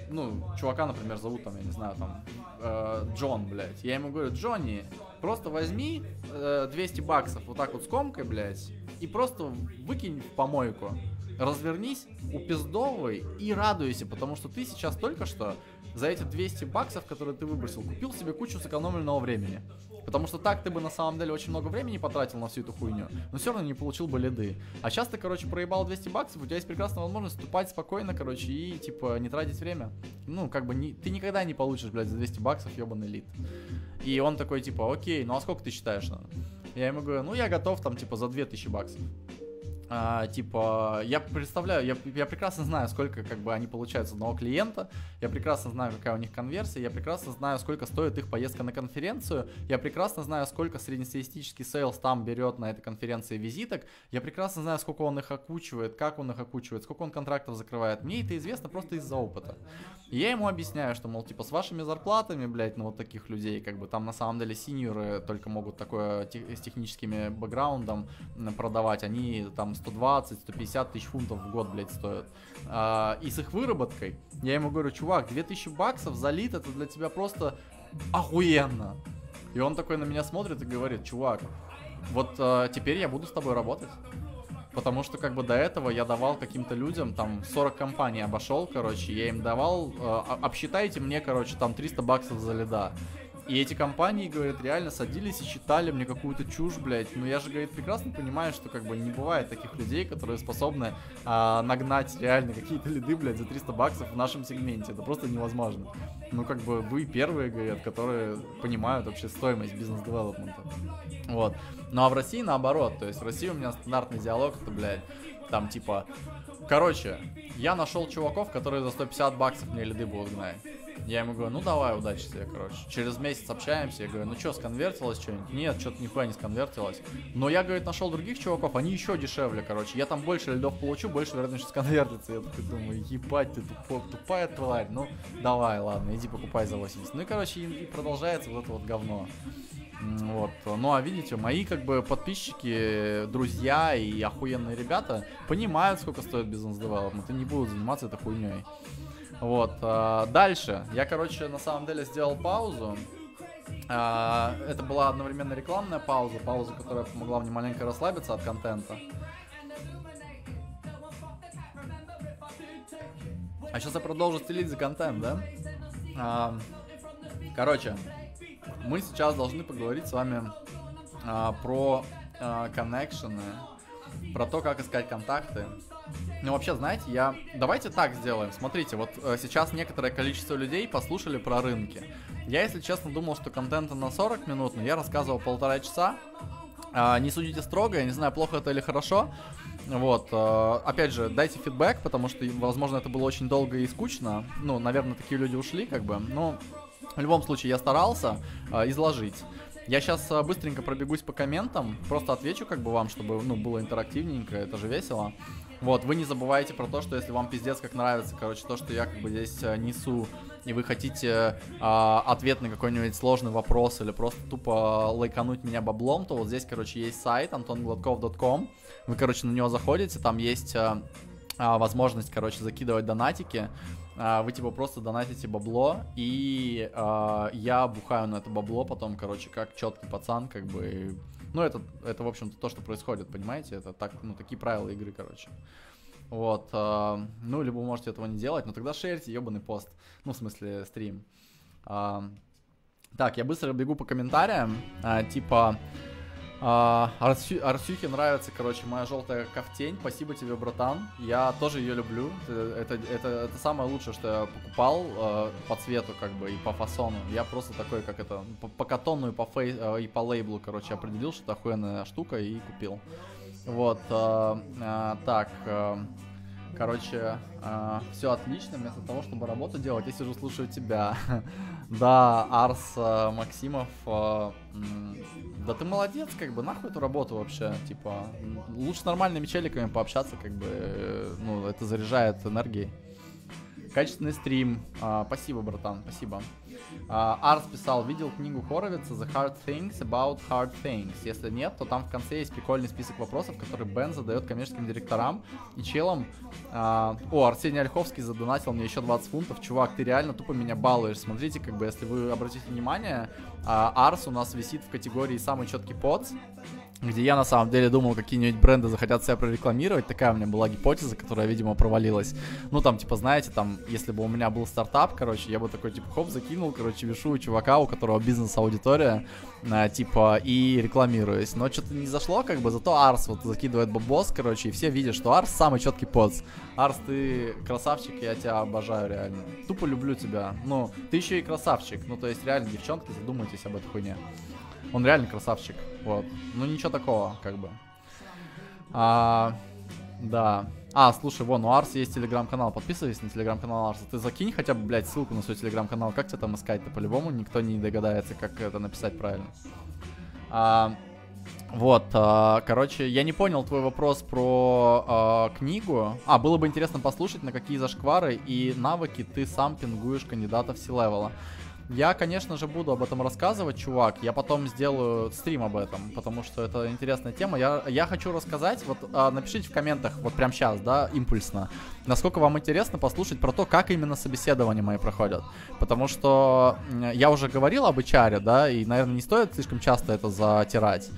ну, чувака, например, зовут там, я не знаю, там, э, Джон, блядь. Я ему говорю, Джонни, просто возьми э, двести баксов вот так вот скомкой, блядь, и просто выкинь в помойку. Развернись, упиздовывай и радуйся, потому что ты сейчас только что за эти двести баксов, которые ты выбросил, купил себе кучу сэкономленного времени. Потому что так ты бы на самом деле очень много времени потратил на всю эту хуйню, но все равно не получил бы лиды. А сейчас ты, короче, проебал двести баксов, у тебя есть прекрасная возможность ступать спокойно, короче, и, типа, не тратить время. Ну, как бы, не, ты никогда не получишь, блядь, за двести баксов ебаный лид. И он такой, типа, окей, ну а сколько ты считаешь надо? Я ему говорю, ну я готов, там, типа, за две тысячи баксов. А, типа, я представляю, я, я прекрасно знаю, сколько как бы они получают с одного клиента, я прекрасно знаю, какая у них конверсия, я прекрасно знаю, сколько стоит их поездка на конференцию, я прекрасно знаю, сколько среднестатистический сейлс там берет на этой конференции визиток, я прекрасно знаю, сколько он их окучивает, как он их окучивает, сколько он контрактов закрывает. Мне это известно просто из-за опыта. И я ему объясняю, что, мол, типа, с вашими зарплатами, блядь, ну вот таких людей, как бы там на самом деле синьоры только могут такое тех, с техническими бэкграундом продавать, они там сто двадцать - сто пятьдесят тысяч фунтов в год, блядь, стоят. А, и с их выработкой, я ему говорю, чувак, две тысячи баксов за лид, это для тебя просто охуенно. И он такой на меня смотрит и говорит, чувак, вот а, теперь я буду с тобой работать. Потому что как бы до этого я давал каким-то людям, там сорок компаний обошел, короче, я им давал, э, обсчитайте мне, короче, там триста баксов за лида. И эти компании, говорят, реально садились и считали мне какую-то чушь, блядь. Но я же, говорит, прекрасно понимаю, что как бы не бывает таких людей, которые способны а, нагнать реально какие-то лиды, блядь, за триста баксов в нашем сегменте. Это просто невозможно. Ну, как бы вы первые, говорят, которые понимают вообще стоимость бизнес-девелопмента. Вот. Ну, а в России наоборот. То есть в России у меня стандартный диалог, это, блядь, там типа... Короче, я нашел чуваков, которые за сто пятьдесят баксов мне лиды будут гнать. Я ему говорю, ну давай, удачи тебе, короче. Через месяц общаемся, я говорю, ну что, сконвертилось что-нибудь? Нет, что-то нихуя не сконвертилось. Но я, говорит, нашел других чуваков, они еще дешевле, короче. Я там больше лидов получу, больше вероятность, что сконвертится. Я такой думаю, ебать, ты тупо, тупая тварь. Ну, давай, ладно, иди покупай за восемьдесят. Ну и, короче, и, и продолжается вот это вот говно. Вот. Ну а видите, мои как бы подписчики, друзья и охуенные ребята понимают, сколько стоит бизнес-девелопмент и не будут заниматься этой хуйней. Вот. А, дальше. Я, короче, на самом деле сделал паузу. А, это была одновременно рекламная пауза, пауза, которая помогла мне маленько расслабиться от контента. А сейчас я продолжу стелить за контент, да? А, короче, мы сейчас должны поговорить с вами а, про а, коннекшены, про то, как искать контакты. Ну, вообще, знаете, я... Давайте так сделаем. Смотрите, вот э, сейчас некоторое количество людей послушали про рынки. Я, если честно, думал, что контента на сорок минут, но я рассказывал полтора часа. Э, не судите строго, я не знаю, плохо это или хорошо. Вот. Э, опять же, дайте фидбэк, потому что, возможно, это было очень долго и скучно. Ну, наверное, такие люди ушли, как бы. Но в любом случае я старался э, изложить. Я сейчас э, быстренько пробегусь по комментам, просто отвечу как бы вам, чтобы, ну, было интерактивненько, это же весело. Вот, вы не забывайте про то, что если вам пиздец как нравится, короче, то, что я как бы здесь э, несу, и вы хотите э, ответ на какой-нибудь сложный вопрос или просто тупо лайкануть меня баблом, то вот здесь, короче, есть сайт антон гладков точка ком. Вы, короче, на него заходите, там есть э, э, возможность, короче, закидывать донатики. Uh, вы типа просто донатите бабло, и uh, я бухаю на это бабло потом, короче, как четкий пацан, как бы. Ну, это, это в общем-то, то, что происходит, понимаете? Это так, ну, такие правила игры, короче. Вот. Uh, ну, либо вы можете этого не делать, но тогда шерьте ебаный пост. Ну, в смысле, стрим. Uh, так, я быстро бегу по комментариям. Uh, типа... Uh, Арсю, Арсюхе нравится, короче, моя желтая ковтень. Спасибо тебе, братан. Я тоже ее люблю. Это, это, это, это самое лучшее, что я покупал uh, по цвету, как бы, и по фасону. Я просто такой, как это, по, по катону и по, фей, uh, и по лейблу, короче, определил, что это охуенная штука, и купил. Вот. Uh, uh, так. Uh, Короче, э, все отлично. Вместо того, чтобы работу делать, я сижу, слушаю тебя. Да, Арс э, Максимов. Э, да ты молодец, как бы, нахуй эту работу вообще. Типа, лучше с нормальными челиками пообщаться, как бы, э, ну, это заряжает энергией. Качественный стрим. А, спасибо, братан, спасибо. А, Арс писал, видел книгу Хоровица The Hard Things About Hard Things. Если нет, то там в конце есть прикольный список вопросов, который Бен задает коммерческим директорам и челам. А, о, Арсений Ольховский задонатил мне еще двадцать фунтов. Чувак, ты реально тупо меня балуешь. Смотрите, как бы, если вы обратите внимание, а, Арс у нас висит в категории самый четкий подс, где я на самом деле думал, какие-нибудь бренды захотят себя прорекламировать. Такая у меня была гипотеза, которая, видимо, провалилась. Ну, там, типа, знаете, там, если бы у меня был стартап, короче, я бы такой, типа, хоп, закинул, короче, вешу чувака, у которого бизнес-аудитория, а, типа, и рекламируюсь. Но что-то не зашло, как бы, зато Арс вот закидывает бабос, короче, и все видят, что Арс самый четкий подс. Арс, ты красавчик, я тебя обожаю, реально. Тупо люблю тебя. Ну, ты еще и красавчик. Ну, то есть, реально, девчонки, задумайтесь об этой хуйне. Он реально красавчик, вот. Ну, ничего такого, как бы. А, да. А, слушай, вон, у Арса есть телеграм-канал. Подписывайся на телеграм-канал Арса. Ты закинь хотя бы, блядь, ссылку на свой телеграм-канал. Как тебя там искать-то? По-любому никто не догадается, как это написать правильно. А, вот, а, короче, я не понял твой вопрос про а, книгу. А, было бы интересно послушать, на какие зашквары и навыки ты сам пингуешь кандидатов си-левела. Я, конечно же, буду об этом рассказывать, чувак. Я потом сделаю стрим об этом, потому что это интересная тема. Я, я хочу рассказать, вот а, напишите в комментах, вот прямо сейчас, да, импульсно, насколько вам интересно послушать про то, как именно собеседования мои проходят. Потому что я уже говорил об эйч ар, да, и, наверное, не стоит слишком часто это затирать.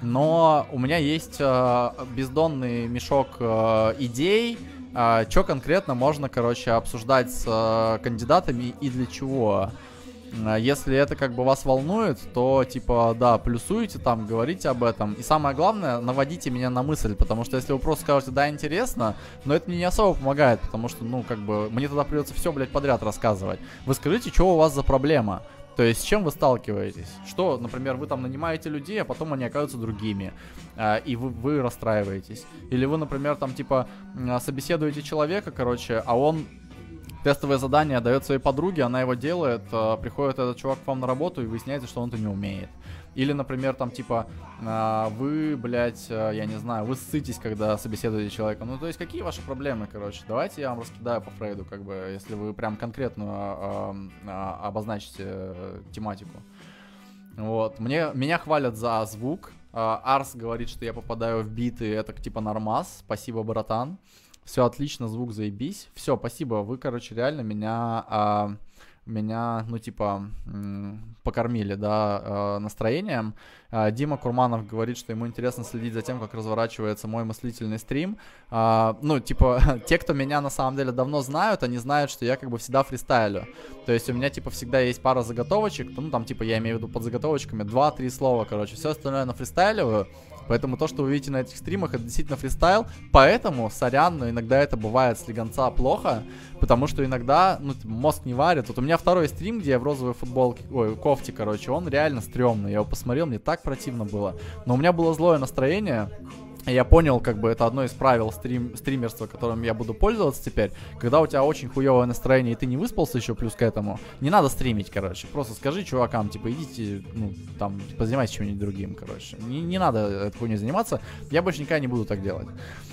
Но у меня есть э, бездонный мешок э, идей, э, что конкретно можно, короче, обсуждать с э, кандидатами и для чего. Если это как бы вас волнует, то типа да, плюсуйте там, говорите об этом. И самое главное, наводите меня на мысль, потому что если вы просто скажете да, интересно, но это мне не особо помогает, потому что, ну, как бы, мне тогда придется все, блядь, подряд рассказывать. Вы скажите, что у вас за проблема? То есть с чем вы сталкиваетесь? Что, например, вы там нанимаете людей, а потом они оказываются другими, э, и вы, вы расстраиваетесь. Или вы, например, там типа собеседуете человека, короче, а он тестовое задание дает своей подруге, она его делает, э, приходит этот чувак к вам на работу и выясняется, что он это не умеет. Или, например, там, типа, э, вы, блядь, э, я не знаю, вы ссытесь, когда собеседуете человека. Ну, то есть, какие ваши проблемы, короче? Давайте я вам раскидаю по Фрейду, как бы, если вы прям конкретную э, э, обозначите э, тематику. Вот. Мне, меня хвалят за звук. Э, Арс говорит, что я попадаю в биты, это типа нормас. Спасибо, братан. Все отлично, звук заебись. Все, спасибо. Вы, короче, реально меня, а, меня, ну, типа, м- покормили, да, а, настроением. А, Дима Курманов говорит, что ему интересно следить за тем, как разворачивается мой мыслительный стрим. А, ну, типа, те, кто меня на самом деле давно знают, они знают, что я как бы всегда фристайлю. То есть у меня, типа, всегда есть пара заготовочек. Ну, там, типа, я имею в виду под заготовочками два-три слова, короче. Все остальное на фристайливаю. Поэтому то, что вы видите на этих стримах, это действительно фристайл. Поэтому, сорян, но иногда это бывает с легонца плохо. Потому что иногда, ну, мозг не варит. Вот у меня второй стрим, где я в розовой футболке, ой, кофте, короче, он реально стрёмный. Я его посмотрел, мне так противно было. Но у меня было злое настроение. Я понял, как бы, это одно из правил стрим, стримерства, которым я буду пользоваться теперь. Когда у тебя очень хуевое настроение, и ты не выспался еще плюс к этому, не надо стримить, короче. Просто скажи чувакам, типа, идите, ну, там, позанимайтесь чем-нибудь другим, короче. Не, не надо этой хуйней заниматься. Я больше никогда не буду так делать.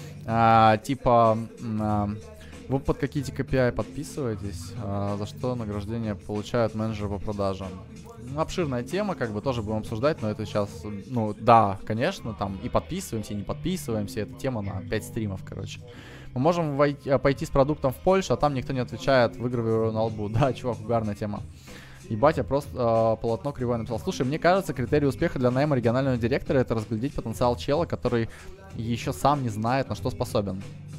А, типа... А, вы под какие кей пи ай подписываетесь, а, за что награждение получают менеджеры по продажам? Ну, обширная тема, как бы тоже будем обсуждать, но это сейчас, ну, да, конечно, там и подписываемся, и не подписываемся, это тема на пять стримов, короче. Мы можем войти, пойти с продуктом в Польшу, а там никто не отвечает, выгравирую на лбу. Да, чувак, угарная тема. Ебать, я просто э, полотно кривое написал. Слушай, мне кажется, критерий успеха для найма регионального директора — это разглядеть потенциал чела, который еще сам не знает, на что способен.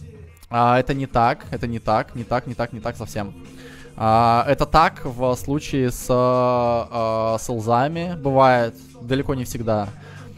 А, это не так, это не так, не так, не так, не так совсем. А, это так в случае с а, селзами бывает, далеко не всегда.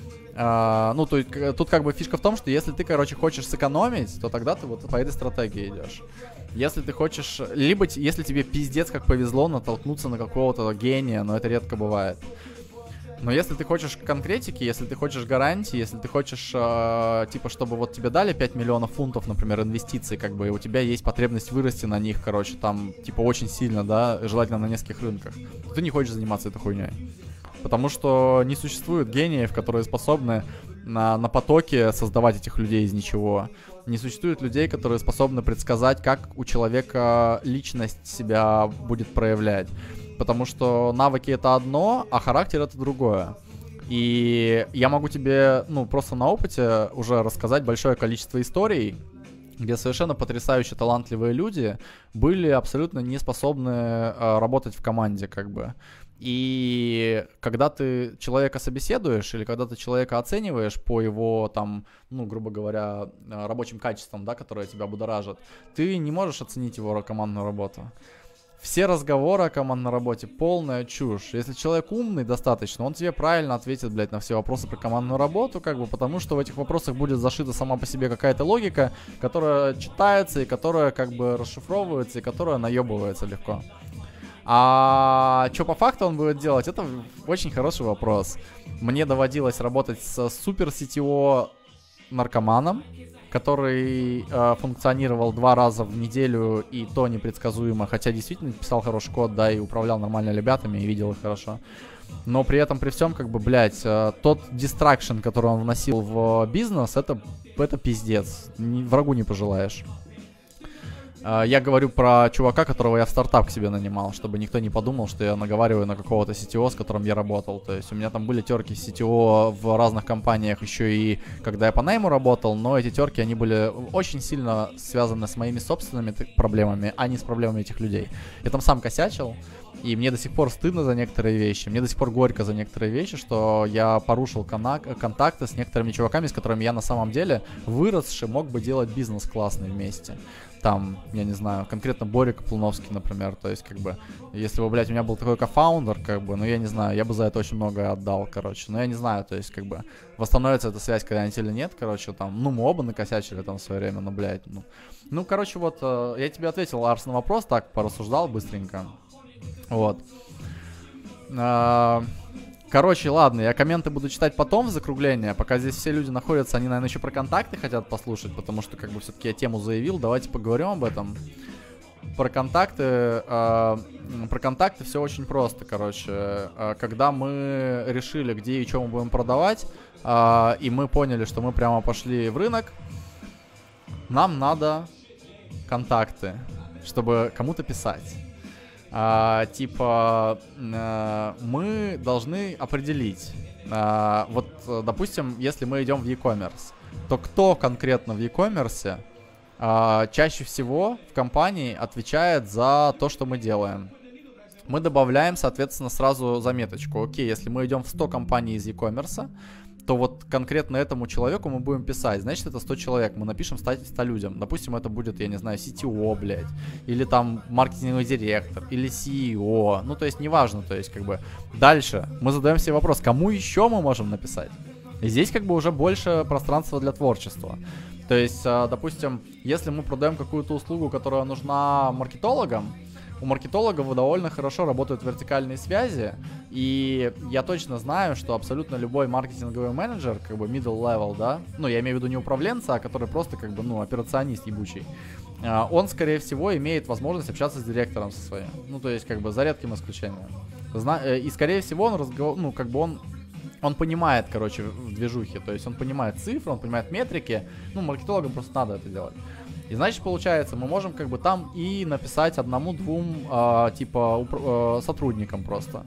А, ну, то, тут как бы фишка в том, что если ты, короче, хочешь сэкономить, то тогда ты вот по этой стратегии идешь. Если ты хочешь, либо если тебе пиздец как повезло натолкнуться на какого-то гения, но это редко бывает. Но если ты хочешь конкретики, если ты хочешь гарантии, если ты хочешь, э, типа, чтобы вот тебе дали пять миллионов фунтов, например, инвестиций, как бы, и у тебя есть потребность вырасти на них, короче, там, типа, очень сильно, да, желательно на нескольких рынках, то ты не хочешь заниматься этой хуйней. Потому что не существует гениев, которые способны на, на потоке создавать этих людей из ничего. Не существует людей, которые способны предсказать, как у человека личность себя будет проявлять. Потому что навыки — это одно, а характер — это другое. И я могу тебе, ну, просто на опыте уже рассказать большое количество историй, где совершенно потрясающе талантливые люди были абсолютно не способны э, работать в команде, как бы. И когда ты человека собеседуешь или когда ты человека оцениваешь по его, там, ну, грубо говоря, рабочим качествам, да, которые тебя будоражат, ты не можешь оценить его командную работу. Все разговоры о командной работе — полная чушь. Если человек умный достаточно, он тебе правильно ответит, блядь, на все вопросы про командную работу, как бы, потому что в этих вопросах будет зашита сама по себе какая-то логика, которая читается и которая, как бы, расшифровывается и которая наебывается легко. А что по факту он будет делать, это очень хороший вопрос. Мне доводилось работать с супер си ти о наркоманом, который э, функционировал два раза в неделю, и то непредсказуемо, хотя действительно писал хороший код, да, и управлял нормально ребятами, и видел их хорошо. Но при этом, при всем, как бы, блядь, э, тот дистракшн, который он вносил в бизнес, это, это пиздец, ни, врагу не пожелаешь. Я говорю про чувака, которого я в стартап к себе нанимал, чтобы никто не подумал, что я наговариваю на какого-то си ти о, с которым я работал. То есть у меня там были терки с си ти о в разных компаниях еще и когда я по найму работал, но эти терки, они были очень сильно связаны с моими собственными проблемами, а не с проблемами этих людей. Я там сам косячил, и мне до сих пор стыдно за некоторые вещи, мне до сих пор горько за некоторые вещи, что я порушил контакты с некоторыми чуваками, с которыми я на самом деле выросший мог бы делать бизнес классный вместе. Там, я не знаю, конкретно Боря Каплуновский, например, то есть, как бы, если бы, блядь, у меня был такой кофаундер, как бы, ну, я не знаю, я бы за это очень многое отдал, короче, но я не знаю, то есть, как бы, восстановится эта связь когда-нибудь или нет, короче, там, ну, мы оба накосячили там в свое время, ну, блядь, ну, ну, короче, вот, э, я тебе ответил, Арс, на вопрос, так, порассуждал быстренько, вот. Короче, ладно, я комменты буду читать потом в закругление. Пока здесь все люди находятся, они, наверное, еще про контакты хотят послушать, потому что, как бы, все-таки я тему заявил. Давайте поговорим об этом. Про контакты, э, про контакты все очень просто, короче. Э, когда мы решили, где и что мы будем продавать, э, и мы поняли, что мы прямо пошли в рынок, нам надо контакты, чтобы кому-то писать. А, типа, а, мы должны определить, а, вот, допустим, если мы идем в e-commerce, то кто конкретно в e-commerce а, чаще всего в компании отвечает за то, что мы делаем. Мы добавляем, соответственно, сразу заметочку. Окей, если мы идем в сто компаний из e-commerce, то вот конкретно этому человеку мы будем писать, значит, это сто человек, мы напишем ста, ста людям. Допустим, это будет, я не знаю, си ти о, блядь, или там маркетинговый директор, или си и о, ну, то есть, неважно, то есть, как бы, дальше мы задаем себе вопрос, кому еще мы можем написать? И здесь, как бы, уже больше пространства для творчества. То есть, допустим, если мы продаем какую-то услугу, которая нужна маркетологам, у маркетологов довольно хорошо работают вертикальные связи, и я точно знаю, что абсолютно любой маркетинговый менеджер, как бы middle level, да, ну, я имею в виду не управленца, а который просто, как бы, ну, операционист ебучий, он, скорее всего, имеет возможность общаться с директором со своим, ну, то есть, как бы, за редким исключением. И, скорее всего, он разговор, ну, как бы он Он понимает, короче, в движухе, то есть он понимает цифры, он понимает метрики, ну, маркетологам просто надо это делать. И значит, получается, мы можем как бы там и написать одному-двум э, типа э, сотрудникам просто.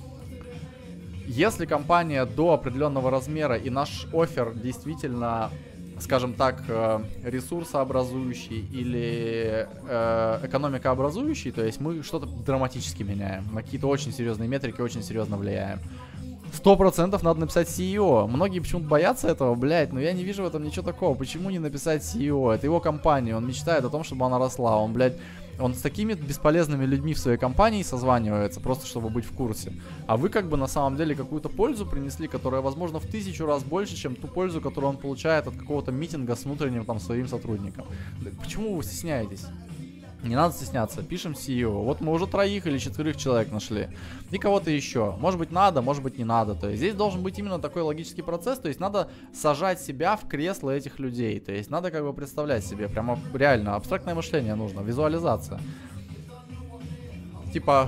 Если компания до определенного размера и наш оффер действительно, скажем так, э, ресурсообразующий или э, экономикообразующий, то есть мы что-то драматически меняем, на какие-то очень серьезные метрики очень серьезно влияем, Сто процентов надо написать си и о. Многие почему-то боятся этого, блять, но я не вижу в этом ничего такого. Почему не написать си и о? Это его компания, он мечтает о том, чтобы она росла. Он, блядь, он с такими бесполезными людьми в своей компании созванивается, просто чтобы быть в курсе. А вы как бы на самом деле какую-то пользу принесли, которая, возможно, в тысячу раз больше, чем ту пользу, которую он получает от какого-то митинга с внутренним там своим сотрудником. Почему вы стесняетесь? Не надо стесняться, пишем си и о. Вот мы уже троих или четверых человек нашли. И кого-то еще. Может быть надо, может быть не надо. То есть здесь должен быть именно такой логический процесс. То есть надо сажать себя в кресло этих людей. То есть надо как бы представлять себе. Прямо реально абстрактное мышление нужно, визуализация. Типа,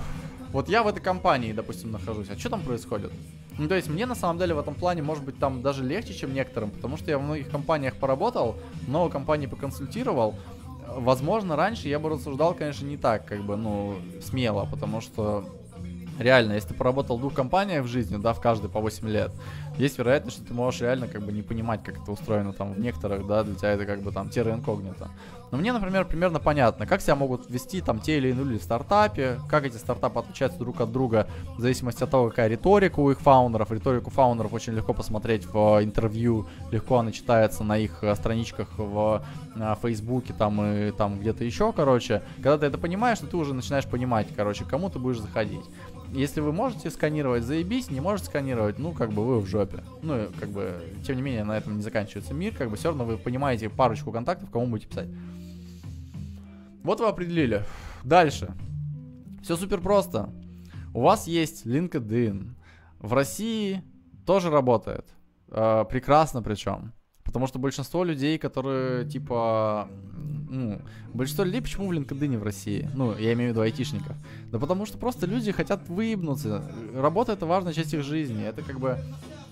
вот я в этой компании, допустим, нахожусь, а что там происходит? Ну, то есть мне на самом деле в этом плане может быть там даже легче, чем некоторым, потому что я в многих компаниях поработал, много компаний поконсультировал. Возможно, раньше я бы рассуждал, конечно, не так, как бы, ну, смело, потому что реально, если ты поработал в двух компаниях в жизни, да, в каждой по восемь лет, есть вероятность, что ты можешь реально как бы не понимать, как это устроено там в некоторых, да, для тебя это как бы там терра инкогнито. Но мне, например, примерно понятно, как себя могут вести там те или иные люди в стартапе, как эти стартапы отличаются друг от друга в зависимости от того, какая риторика у их фаундеров. Риторику фаундеров очень легко посмотреть в интервью, легко она читается на их страничках в Фейсбуке там и там где-то еще, короче. Когда ты это понимаешь, то ты уже начинаешь понимать, короче, кому ты будешь заходить. Если вы можете сканировать, заебись, не можете сканировать, ну, как бы вы в жопе. Ну, как бы, тем не менее, на этом не заканчивается мир, как бы все равно вы понимаете парочку контактов, кому будете писать. Вот вы определили. Дальше. Все супер просто. У вас есть LinkedIn. В России тоже работает. Э, прекрасно причем. Потому что большинство людей, которые, типа, ну, большинство людей почему в LinkedIn в России? Ну, я имею в виду айтишников. Да потому что просто люди хотят выебнуться. Работа — это важная часть их жизни. Это как бы...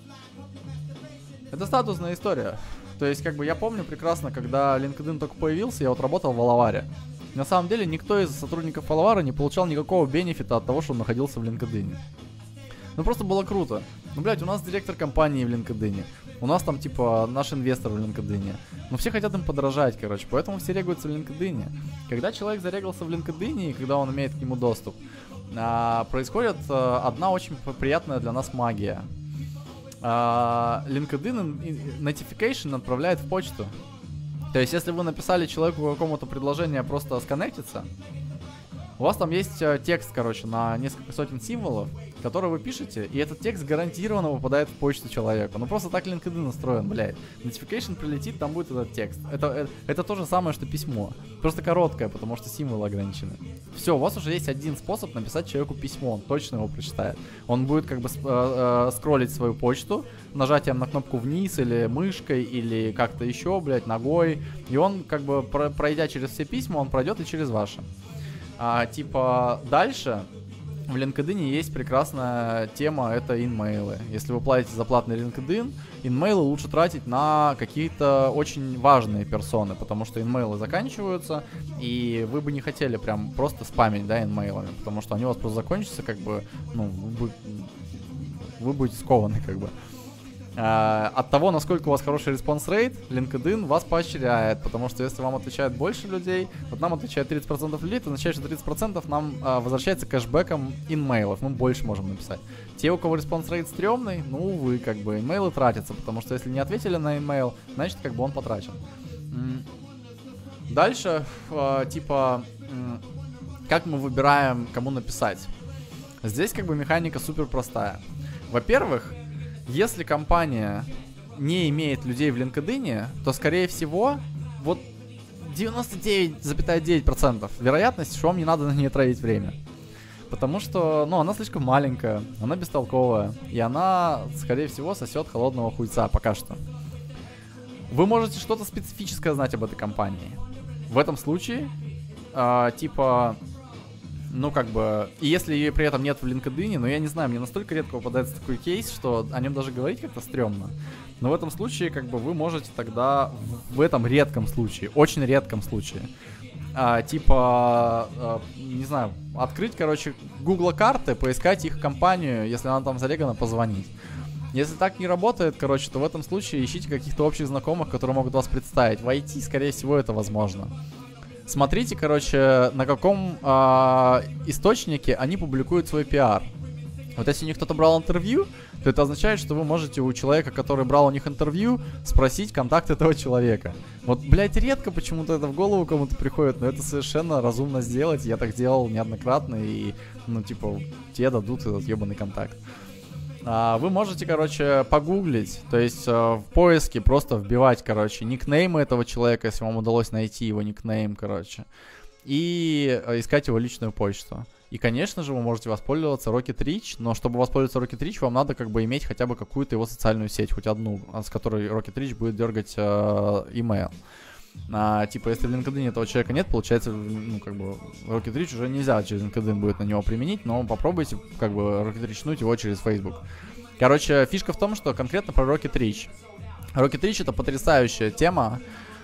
Это статусная история. То есть, как бы, я помню прекрасно, когда LinkedIn только появился, я вот работал в Алаваре. На самом деле, никто из сотрудников Алавара не получал никакого бенефита от того, что он находился в LinkedIn. Ну, просто было круто. Ну, блядь, у нас директор компании в LinkedIn. У нас там, типа, наш инвестор в LinkedIn. Ну, все хотят им подражать, короче, поэтому все регаются в LinkedIn. Когда человек зарегался в LinkedIn, и когда он имеет к нему доступ, а, происходит а, одна очень приятная для нас магия. А, LinkedIn notification отправляет в почту. То есть, если вы написали человеку какому-то предложение просто сконнектиться, у вас там есть э, текст, короче, на несколько сотен символов, который вы пишете, и этот текст гарантированно попадает в почту человека. Ну просто так LinkedIn настроен, блядь. Notification прилетит, там будет этот текст. Это, это, это то же самое, что письмо. Просто короткое, потому что символы ограничены. Все, у вас уже есть один способ написать человеку письмо, он точно его прочитает. Он будет как бы э, э, скроллить свою почту, нажатием на кнопку вниз, или мышкой, или как-то еще, блядь, ногой. И он как бы, про- пройдя через все письма, он пройдет и через ваши. А, типа, дальше в LinkedIn есть прекрасная тема, это инмейлы. Если вы платите за платный LinkedIn, инмейлы лучше тратить на какие-то очень важные персоны, потому что инмейлы заканчиваются, и вы бы не хотели прям просто спамить, да, инмейлами, потому что они у вас просто закончатся, как бы, ну, вы, вы будете скованы, как бы. От того, насколько у вас хороший респонс-рейт, LinkedIn вас поощряет, потому что если вам отвечает больше людей, вот нам отвечает тридцать процентов людей, это означает, что тридцать процентов нам а, возвращается кэшбэком инмейлов, мы больше можем написать. Те, у кого респонс-рейт стрёмный, ну, увы, как бы, инмейлы тратятся, потому что если не ответили на инмейл, значит, как бы он потрачен. Дальше, а, типа, как мы выбираем, кому написать? Здесь, как бы, механика супер простая. Во-первых, если компания не имеет людей в LinkedIn, то, скорее всего, вот девяносто девять целых девять десятых процента вероятность, что вам не надо на нее тратить время. Потому что, ну, она слишком маленькая, она бестолковая, и она, скорее всего, сосет холодного хуйца пока что. Вы можете что-то специфическое знать об этой компании. В этом случае, э, типа... Ну, как бы, и если ее при этом нет в LinkedIn, ну, я не знаю, мне настолько редко попадается такой кейс, что о нем даже говорить как-то стрёмно. Но в этом случае, как бы, вы можете тогда, в, в этом редком случае, очень редком случае, а, типа, а, не знаю, открыть, короче, Google карты, поискать их компанию, если она там зарегана, позвонить. Если так не работает, короче, то в этом случае ищите каких-то общих знакомых, которые могут вас представить. В ай ти, скорее всего, это возможно. Смотрите, короче, на каком э, источнике они публикуют свой пиар. Вот если у них кто-то брал интервью, то это означает, что вы можете у человека, который брал у них интервью, спросить контакт этого человека. Вот, блядь, редко почему-то это в голову кому-то приходит, но это совершенно разумно сделать. Я так делал неоднократно, и, ну, типа, тебе дадут этот ебаный контакт. А, вы можете, короче, погуглить, то есть э, в поиске просто вбивать, короче, никнеймы этого человека, если вам удалось найти его никнейм, короче, и э, искать его личную почту. И, конечно же, вы можете воспользоваться Rocket Reach, но чтобы воспользоваться Rocket Reach, вам надо как бы иметь хотя бы какую-то его социальную сеть, хоть одну, с которой Rocket Reach будет дергать э, email. А, типа, если в LinkedIn этого человека нет, получается, ну, как бы, Rocket Reach уже нельзя через LinkedIn будет на него применить, но попробуйте, как бы, Rocket Reach-нуть его через Facebook. Короче, фишка в том, что конкретно про Rocket Reach. Rocket Reach — это потрясающая тема.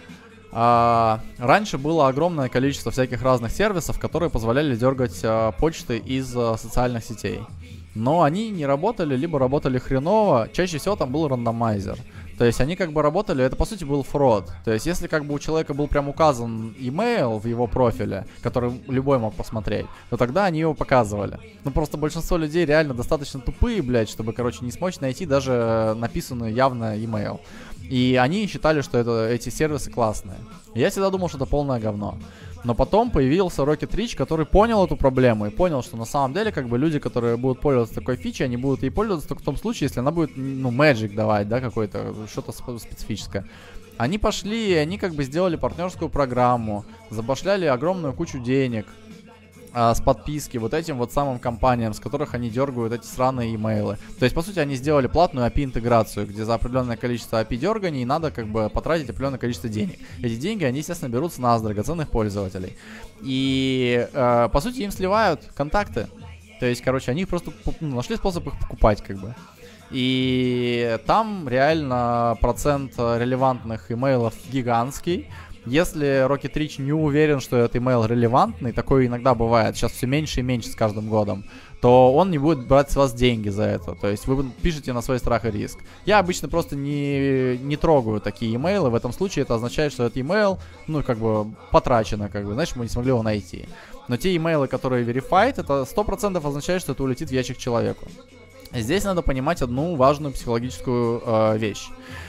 А, раньше было огромное количество всяких разных сервисов, которые позволяли дергать а, почты из а, социальных сетей. Но они не работали, либо работали хреново. Чаще всего там был рандомайзер. То есть они как бы работали, это по сути был фрод. То есть если как бы у человека был прям указан имейл в его профиле, который любой мог посмотреть, то тогда они его показывали. Ну просто большинство людей реально достаточно тупые, блядь, чтобы, короче, не смочь найти даже написанный явно имейл. И они считали, что это, эти сервисы классные. Я всегда думал, что это полное говно. Но потом появился Rocket Reach, который понял эту проблему и понял, что на самом деле, как бы, люди, которые будут пользоваться такой фичей, они будут ей пользоваться только в том случае, если она будет, ну, magic давать, да, какой-то, что-то специфическое. Они пошли, и они, как бы, сделали партнерскую программу, забашляли огромную кучу денег а, с подписки вот этим вот самым компаниям, с которых они дергают эти сраные имейлы. То есть, по сути, они сделали платную эй пи ай-интеграцию, где за определенное количество эй пи ай-дерганий надо, как бы, потратить определенное количество денег. Эти деньги, они, естественно, берут с нас, драгоценных пользователей. И, э, по сути, им сливают контакты. То есть, короче, они просто ну, нашли способ их покупать, как бы. И там реально процент релевантных имейлов гигантский. Если Rocket Reach не уверен, что этот email релевантный, такое иногда бывает, сейчас все меньше и меньше с каждым годом, то он не будет брать с вас деньги за это. То есть вы пишете на свой страх и риск. Я обычно просто не, не трогаю такие имейлы. В этом случае это означает, что этот email, ну, как бы потрачено, как бы, значит, мы не смогли его найти. Но те имейлы, которые verified, это сто процентов означает, что это улетит в ящик человеку. Здесь надо понимать одну важную психологическую э, вещь.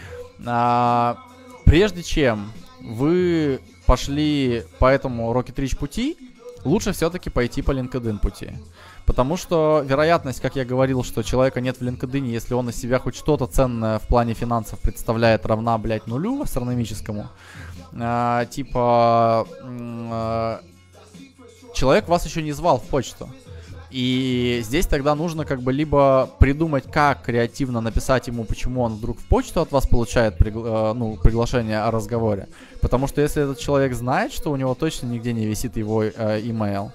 А, прежде чем вы пошли по этому Rocket Reach пути, лучше все-таки пойти по LinkedIn пути. Потому что вероятность, как я говорил, что человека нет в LinkedIn, если он из себя хоть что-то ценное в плане финансов представляет, равна, блядь, нулю астрономическому. А, типа, а, человек вас еще не звал в почту. И здесь тогда нужно как бы либо придумать, как креативно написать ему, почему он вдруг в почту от вас получает пригла- ну, приглашение о разговоре. Потому что если этот человек знает, что у него точно нигде не висит его э, имейл,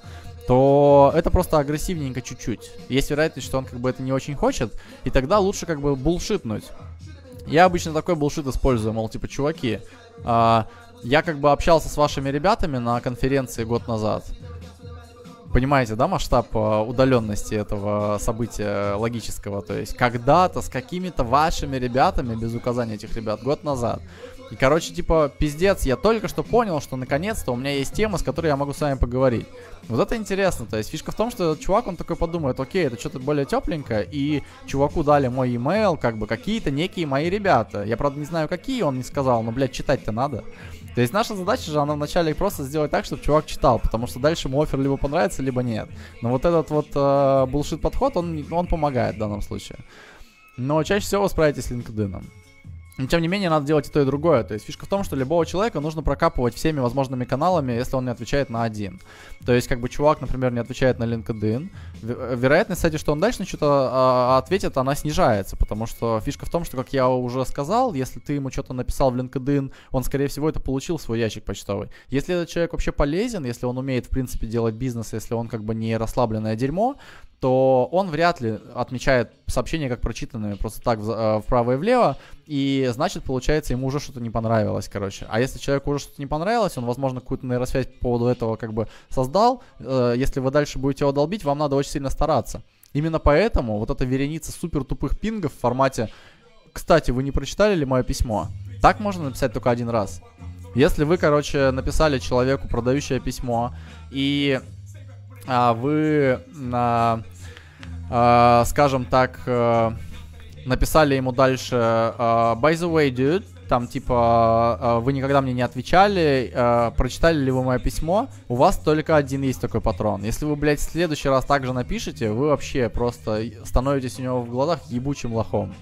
то это просто агрессивненько чуть-чуть. Есть вероятность, что он как бы это не очень хочет, и тогда лучше как бы булшитнуть. Я обычно такой булшит использую, мол, типа, чуваки, э, я как бы общался с вашими ребятами на конференции год назад. Понимаете, да, масштаб э, удаленности этого события логического? То есть когда-то с какими-то вашими ребятами, без указания этих ребят, год назад. И, короче, типа, пиздец, я только что понял, что наконец-то у меня есть тема, с которой я могу с вами поговорить. Вот это интересно, то есть фишка в том, что этот чувак, он такой подумает, окей, это что-то более тепленькое, и чуваку дали мой имейл, как бы, какие-то некие мои ребята. Я, правда, не знаю, какие, он не сказал, но, блядь, читать-то надо. То есть наша задача же, она вначале просто сделать так, чтобы чувак читал, потому что дальше ему оффер либо понравится, либо нет. Но вот этот вот э, bullshit-подход, он, он помогает в данном случае. Но чаще всего вы справитесь с LinkedIn. Но тем не менее, надо делать и то, и другое. То есть фишка в том, что любого человека нужно прокапывать всеми возможными каналами, если он не отвечает на один. То есть, как бы, чувак, например, не отвечает на LinkedIn. Вероятность, кстати, что он дальше что-то а, ответит, она снижается. Потому что фишка в том, что, как я уже сказал, если ты ему что-то написал в LinkedIn, он, скорее всего, это получил в свой ящик почтовый. Если этот человек вообще полезен, если он умеет, в принципе, делать бизнес, если он, как бы, не расслабленное дерьмо, то он вряд ли отмечает сообщения как прочитанные просто так в, вправо и влево, и значит, получается, ему уже что-то не понравилось, короче. А если человеку уже что-то не понравилось, он, возможно, какую-то нейросвязь по поводу этого как бы создал, э, если вы дальше будете его долбить, вам надо очень сильно стараться. Именно поэтому вот эта вереница супер тупых пингов в формате «Кстати, вы не прочитали ли мое письмо?» Так можно написать только один раз. Если вы, короче, написали человеку продающее письмо, и а, вы, а, а, скажем так, а, написали ему дальше а, «By the way, dude», там типа а, «Вы никогда мне не отвечали, а, прочитали ли вы мое письмо?» У вас только один есть такой патрон. Если вы, блядь, в следующий раз также напишите, вы вообще просто становитесь у него в глазах ебучим лохом.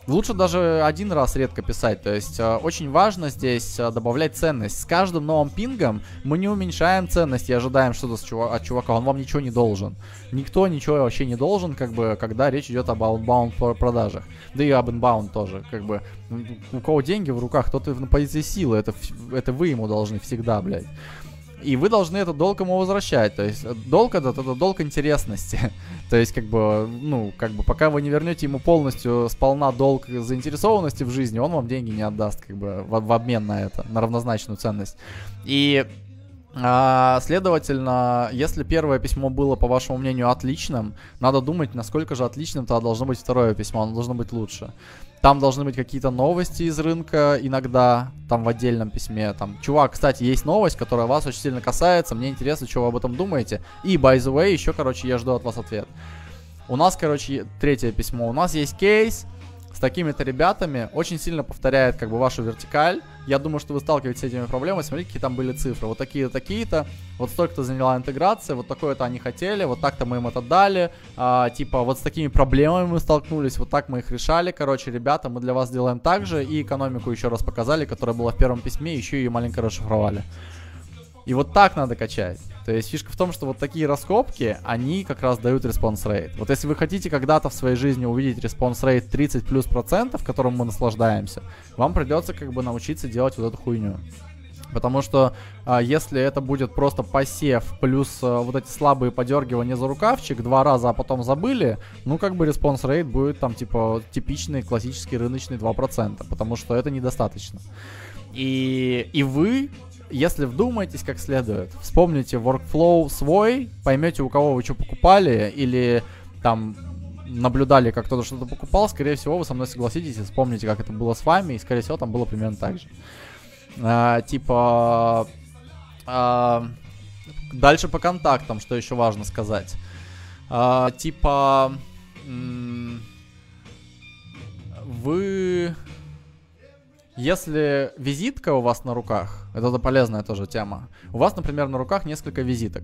Лучше даже один раз редко писать, то есть э, очень важно здесь э, добавлять ценность. С каждым новым пингом мы не уменьшаем ценность и ожидаем что-то чува- от чувака, он вам ничего не должен. Никто ничего вообще не должен, как бы, когда речь идет об outbound продажах. Да и об inbound тоже, как бы, у кого деньги в руках, тот и на позиции силы, это, это вы ему должны всегда, блядь. И вы должны этот долг ему возвращать. То есть долг этот, это долг интересности. То есть, как бы, ну, как бы, пока вы не вернете ему полностью сполна долг заинтересованности в жизни, он вам деньги не отдаст, как бы, в, в обмен на это, на равнозначную ценность. И, а, следовательно, если первое письмо было, по вашему мнению, отличным, надо думать, насколько же отличным-то должно быть второе письмо, оно должно быть лучше. Там должны быть какие-то новости из рынка иногда, там в отдельном письме. Там, чувак, кстати, есть новость, которая вас очень сильно касается, мне интересно, что вы об этом думаете. И, by the way, еще, короче, я жду от вас ответ. У нас, короче, третье письмо. У нас есть кейс с такими-то ребятами, очень сильно повторяет, как бы, вашу вертикаль. Я думаю, что вы сталкиваетесь с этими проблемами. Смотрите, какие там были цифры. Вот такие-то, такие-то. Вот столько-то заняла интеграция. Вот такое-то они хотели. Вот так-то мы им это дали. А, типа, вот с такими проблемами мы столкнулись. Вот так мы их решали. Короче, ребята, мы для вас делаем так же. И экономику еще раз показали, которая была в первом письме. Еще ее маленько расшифровали. И вот так надо качать. То есть фишка в том, что вот такие раскопки, они как раз дают респонс рейт. Вот если вы хотите когда-то в своей жизни увидеть респонс рейт тридцать плюс процентов, которым мы наслаждаемся, вам придется как бы научиться делать вот эту хуйню. Потому что а, если это будет просто посев плюс а, вот эти слабые подергивания за рукавчик два раза, а потом забыли, ну как бы респонс рейт будет там типа типичный классический рыночный два процента, потому что это недостаточно. И, и вы... Если вдумаетесь как следует, вспомните workflow свой, поймете, у кого вы что покупали, или там наблюдали, как кто-то что-то покупал, скорее всего, вы со мной согласитесь и вспомните, как это было с вами, и, скорее всего, там было примерно так же. А, типа... А, дальше по контактам, что еще важно сказать. А, типа... М- вы... Если визитка у вас на руках, это полезная тоже тема. У вас, например, на руках несколько визиток.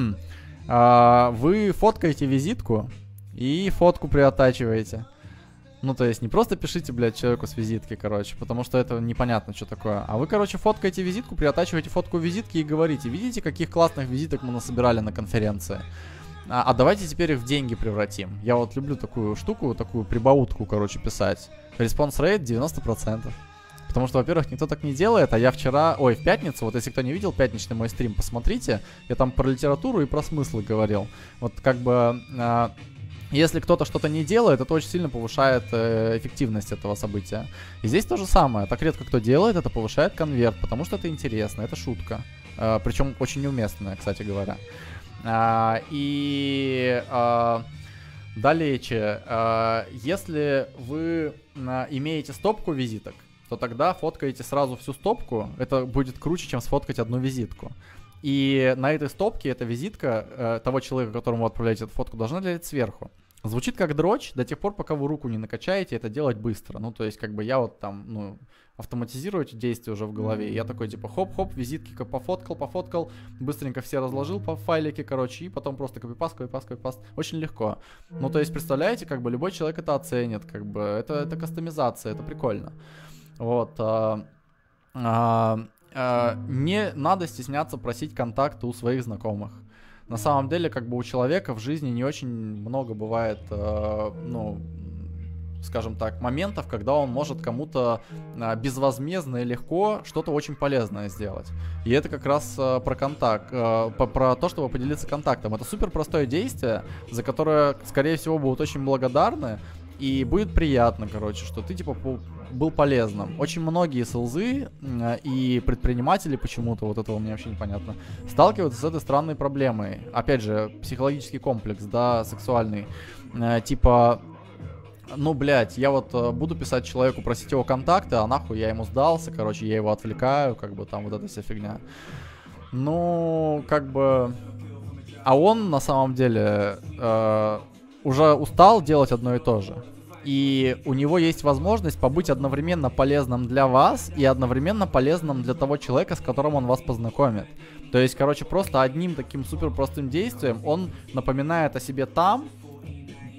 Вы фоткаете визитку и фотку приотачиваете. Ну, то есть не просто пишите, блядь, человеку с визитки, короче, потому что это непонятно, что такое. А вы, короче, фоткаете визитку, приотачиваете фотку визитки и говорите: видите, каких классных визиток мы насобирали на конференции? А, а давайте теперь их в деньги превратим. Я вот люблю такую штуку, такую прибаутку, короче, писать. Респонс рейт девяносто процентов. Потому что, во-первых, никто так не делает, а я вчера, ой, в пятницу, вот если кто не видел пятничный мой стрим, посмотрите, я там про литературу и про смыслы говорил. Вот как бы, э, если кто-то что-то не делает, это очень сильно повышает э, эффективность этого события. И здесь то же самое, так редко кто делает, это повышает конверт, потому что это интересно, это шутка. Э, причем очень неуместная, кстати говоря. Э, и... Э, далее, э, если вы э, имеете стопку визиток, то тогда фоткаете сразу всю стопку, это будет круче, чем сфоткать одну визитку. И на этой стопке эта визитка э, того человека, которому вы отправляете эту фотку, должна лежать сверху. Звучит как дрочь до тех пор, пока вы руку не накачаете, это делать быстро. Ну, то есть, как бы я вот там, ну, автоматизирую эти действия уже в голове. И я такой, типа, хоп-хоп, визитки пофоткал, пофоткал, быстренько все разложил по файлике, короче, и потом просто копипаст, копипаст, копипаст. Очень легко. Ну, то есть, представляете, как бы любой человек это оценит, как бы, это, это кастомизация, это прикольно. Вот. А, а, а, не надо стесняться просить контакты у своих знакомых. На самом деле, как бы у человека в жизни не очень много бывает, а, ну, скажем так, моментов, когда он может кому-то а, безвозмездно и легко что-то очень полезное сделать. И это как раз а, про контакт, а, по, про то, чтобы поделиться контактом. Это супер простое действие, за которое, скорее всего, будут очень благодарны. И будет приятно, короче, что ты, типа, был полезным. Очень многие селзы э, и предприниматели почему-то, вот этого мне вообще непонятно, сталкиваются с этой странной проблемой. Опять же, психологический комплекс, да, сексуальный. Э, типа, ну, блядь, я вот э, буду писать человеку, просить его контакты, а нахуй я ему сдался, короче, я его отвлекаю, как бы там вот эта вся фигня. Ну, как бы... А он, на самом деле... Э, уже устал делать одно и то же. И у него есть возможность побыть одновременно полезным для вас и одновременно полезным для того человека, с которым он вас познакомит. То есть, короче, просто одним таким супер простым действием он напоминает о себе там,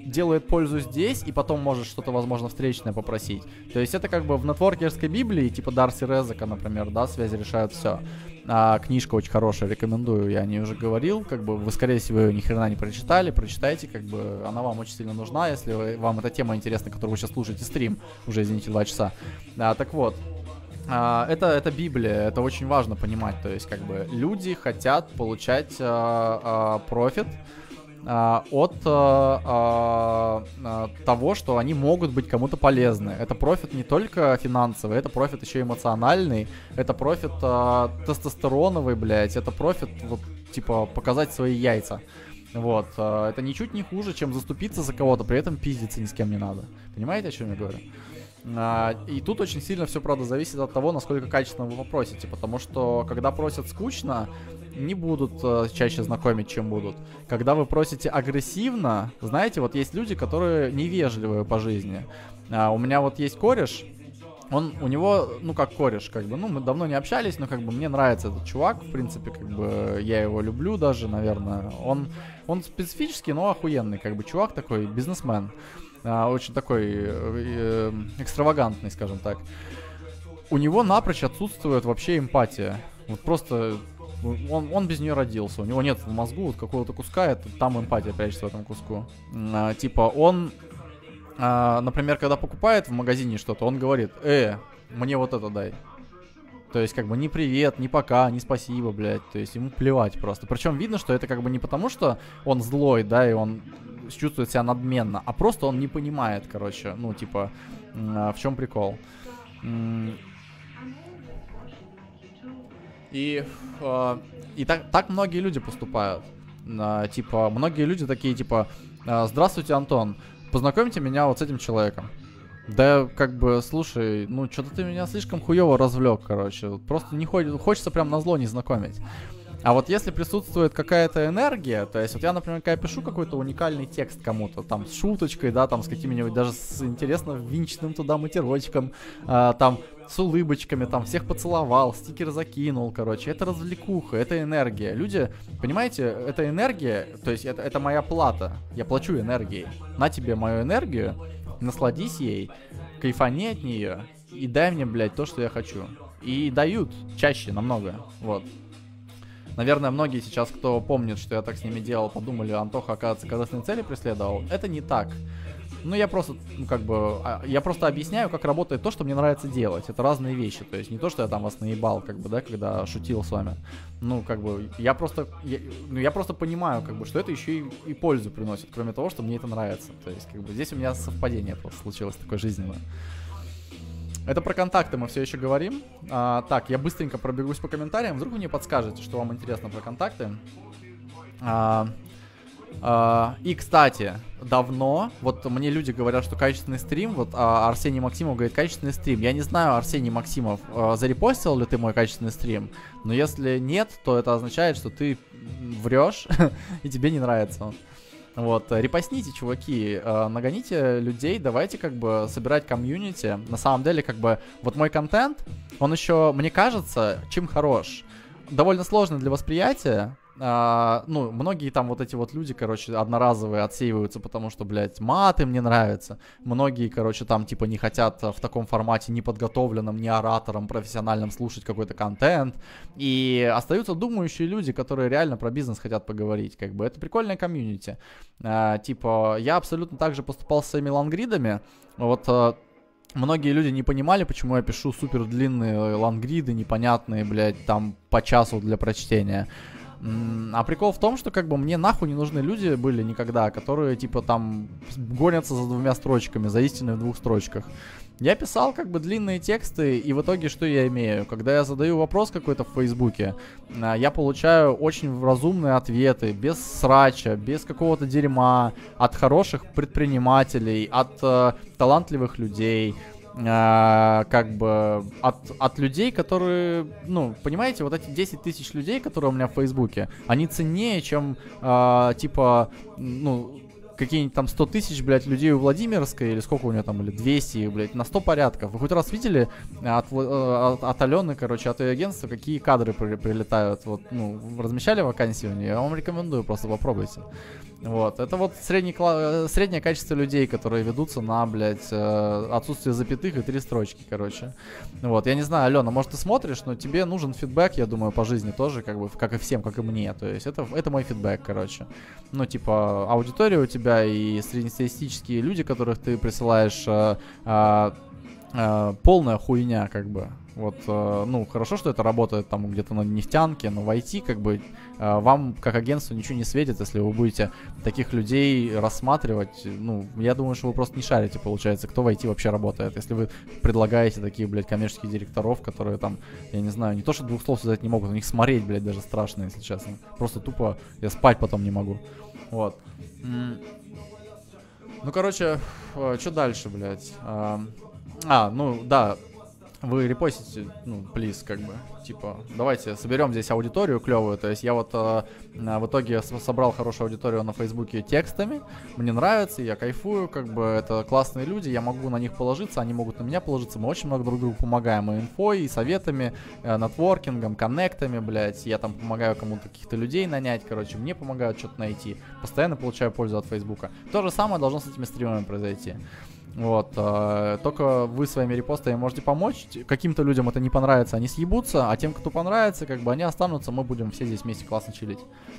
делает пользу здесь, и потом может что-то, возможно, встречное попросить. То есть это как бы в нетворкерской Библии, типа Дарси Резека, например, да, связи решают все. А, книжка очень хорошая, рекомендую, я о ней уже говорил, как бы вы, скорее всего, ее ни хрена не прочитали, прочитайте, как бы она вам очень сильно нужна, если вы, вам эта тема интересна, которую вы сейчас слушаете стрим, уже, извините, два часа. А, так вот, а, это, это Библия, это очень важно понимать, то есть, как бы, люди хотят получать а, а, профит, от а, а, того, что они могут быть кому-то полезны. Это профит не только финансовый, это профит еще эмоциональный, это профит а, тестостероновый, блядь, это профит, вот, типа, показать свои яйца. Вот, а, это ничуть не хуже, чем заступиться за кого-то, при этом пиздиться ни с кем не надо. Понимаете, о чем я говорю? А, и тут очень сильно все, правда, зависит от того, насколько качественно вы попросите, потому что, когда просят скучно, не будут э, чаще знакомить, чем будут. Когда вы просите агрессивно, знаете, вот есть люди, которые невежливые по жизни. А, у меня вот есть кореш, он, у него, ну, как кореш, как бы, ну, мы давно не общались, но, как бы, мне нравится этот чувак, в принципе, как бы, я его люблю даже, наверное. Он, он специфический, но охуенный, как бы, чувак такой, бизнесмен. А, очень такой э, экстравагантный, скажем так. У него напрочь отсутствует вообще эмпатия. Вот просто он, он без нее родился. У него нет в мозгу вот какого-то куска, это, там эмпатия прячется в этом куску. А, типа он, а, например, когда покупает в магазине что-то, он говорит: э, мне вот это дай. То есть, как бы, ни привет, ни пока, ни спасибо, блядь. То есть, ему плевать просто. Причем видно, что это, как бы, не потому, что он злой, да, и он чувствует себя надменно, а просто он не понимает, короче, ну, типа, в чем прикол. И, э, и так, так многие люди поступают. Э, типа, многие люди такие, типа: здравствуйте, Антон, познакомьте меня вот с этим человеком. Да, как бы, слушай, ну, что-то ты меня слишком хуёво развлек, короче. Просто не хочется, хочется прям назло не знакомить. А вот если присутствует какая-то энергия, то есть вот я, например, когда пишу какой-то уникальный текст кому-то, там, с шуточкой, да, там, с какими-нибудь, даже с интересно винченным туда матерочком, а, там, с улыбочками, там, всех поцеловал, стикер закинул, короче, это развлекуха, это энергия. Люди, понимаете, это энергия, то есть это, это моя плата, я плачу энергией. На тебе мою энергию, насладись ей, кайфани от нее и дай мне, блядь, то, что я хочу. И дают чаще намного, вот. Наверное, многие сейчас, кто помнит, что я так с ними делал, подумали: Антоха, оказывается, корыстные цели преследовал. Это не так. Ну, я просто, ну, как бы, я просто объясняю, как работает то, что мне нравится делать. Это разные вещи. То есть не то, что я там вас наебал, как бы, да, когда шутил с вами. Ну, как бы, я просто, я, ну, я просто понимаю, как бы, что это еще и, и пользу приносит, кроме того, что мне это нравится. То есть, как бы, здесь у меня совпадение просто случилось такое жизненное. Это про контакты мы все еще говорим. А, так, я быстренько пробегусь по комментариям. Вдруг вы мне подскажете, что вам интересно про контакты. А, а, и, кстати, давно, вот мне люди говорят, что качественный стрим, вот а, Арсений Максимов говорит: качественный стрим. Я не знаю, Арсений Максимов, а, зарепостил ли ты мой качественный стрим, но если нет, то это означает, что ты врешь и тебе не нравится он. Вот, репостните, чуваки, э, нагоните людей, давайте, как бы, собирать комьюнити. На самом деле, как бы, вот мой контент, он еще, мне кажется, чем хорош. Довольно сложно для восприятия. Uh, ну, многие там вот эти вот люди, короче, одноразовые отсеиваются, потому что, блядь, мат им не нравится. Многие, короче, там, типа, не хотят в таком формате неподготовленном, не оратором профессиональным слушать какой-то контент. И остаются думающие люди, которые реально про бизнес хотят поговорить, как бы. Это прикольная комьюнити. Uh, типа, я абсолютно так же поступал с своими лангридами. Вот... Uh, Многие люди не понимали, почему я пишу супер длинные лангриды, непонятные, блядь, там, по часу для прочтения. А прикол в том, что, как бы, мне нахуй не нужны люди были никогда, которые, типа, там, гонятся за двумя строчками, за истиной в двух строчках. Я писал, как бы, длинные тексты, и в итоге что я имею? Когда я задаю вопрос какой-то в Фейсбуке, я получаю очень разумные ответы, без срача, без какого-то дерьма, от хороших предпринимателей, от э, талантливых людей, э, как бы, от, от людей, которые, ну, понимаете, вот эти десять тысяч людей, которые у меня в Фейсбуке, они ценнее, чем, э, типа, ну... какие-нибудь там сто тысяч, блядь, людей у Владимирской, или сколько у нее там, или двести, блядь, на сто порядков. Вы хоть раз видели от, от, от Алены, короче, от ее агентства, какие кадры при, прилетают? Вот, ну, размещали вакансии у нее? Я вам рекомендую, просто попробуйте. Вот, это вот средний, среднее качество людей, которые ведутся на, блядь, отсутствие запятых и три строчки, короче. Вот, я не знаю, Алена, может ты смотришь, но тебе нужен фидбэк, я думаю, по жизни тоже, как бы, как и всем, как и мне. То есть это, это мой фидбэк, короче. Ну, типа, аудитория у тебя и среднестатистические люди, которых ты присылаешь, а, а, а, полная хуйня, как бы. Вот, э, ну, хорошо, что это работает там где-то на нефтянке, но в ай ти, как бы, э, вам, как агентству, ничего не светит, если вы будете таких людей рассматривать. Ну, я думаю, что вы просто не шарите, получается, кто в ай ти вообще работает. Если вы предлагаете таких, блядь, коммерческих директоров, которые там, я не знаю, не то, что двух слов связать не могут, на них смотреть, блядь, даже страшно, если честно. Просто тупо я спать потом не могу. Вот. Ну, короче, э, что дальше, блядь? А, а, ну, да. Вы репостите, ну, плиз, как бы, типа, давайте соберем здесь аудиторию клевую. То есть я вот э, в итоге собрал хорошую аудиторию на Фейсбуке текстами, мне нравится, я кайфую, как бы, это классные люди, я могу на них положиться, они могут на меня положиться, мы очень много друг другу помогаем, и инфой, и советами, э, нетворкингом, коннектами, блядь, я там помогаю кому-то каких-то людей нанять, короче, мне помогают что-то найти, постоянно получаю пользу от Фейсбука. То же самое должно с этими стримами произойти. Вот, э, только вы своими репостами можете помочь. Каким-то людям это не понравится, они съебутся, а тем, кто понравится, как бы они останутся, мы будем все здесь вместе классно чилить.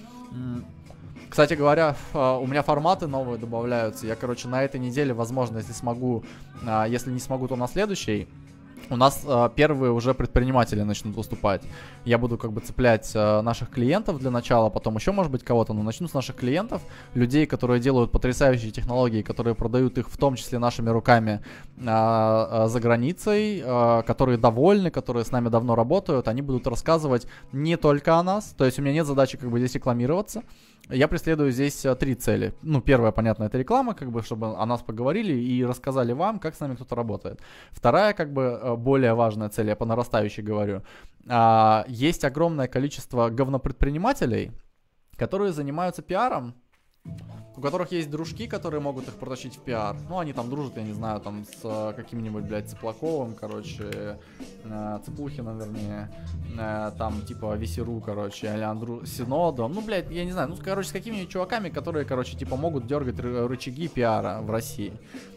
Кстати говоря, э, у меня форматы новые добавляются. Я, короче, на этой неделе, возможно, если смогу, э, если не смогу, то на следующей. У нас э, первые уже предприниматели начнут выступать. Я буду как бы цеплять э, наших клиентов для начала, потом еще, может быть, кого-то, но начну с наших клиентов, людей, которые делают потрясающие технологии, которые продают их в том числе нашими руками э, э, за границей, э, которые довольны, которые с нами давно работают, они будут рассказывать не только о нас, то есть у меня нет задачи как бы здесь рекламироваться. Я преследую здесь а, три цели. Ну, первая, понятно, это реклама, как бы, чтобы о нас поговорили и рассказали вам, как с нами кто-то работает. Вторая, как бы, более важная цель, я по нарастающей говорю. А, есть огромное количество говнопредпринимателей, которые занимаются пиаром, у которых есть дружки, которые могут их протащить в пиар. Ну, они там дружат, я не знаю, там с э, каким-нибудь, блядь, Цыплаковым, короче, э, Цыплухиным, вернее, э, там, типа, Весеру, короче, а-ля Андру Синодом. Ну, блядь, я не знаю, ну, короче, с какими-нибудь чуваками, которые, короче, типа, могут дергать ры- рычаги пиара в России.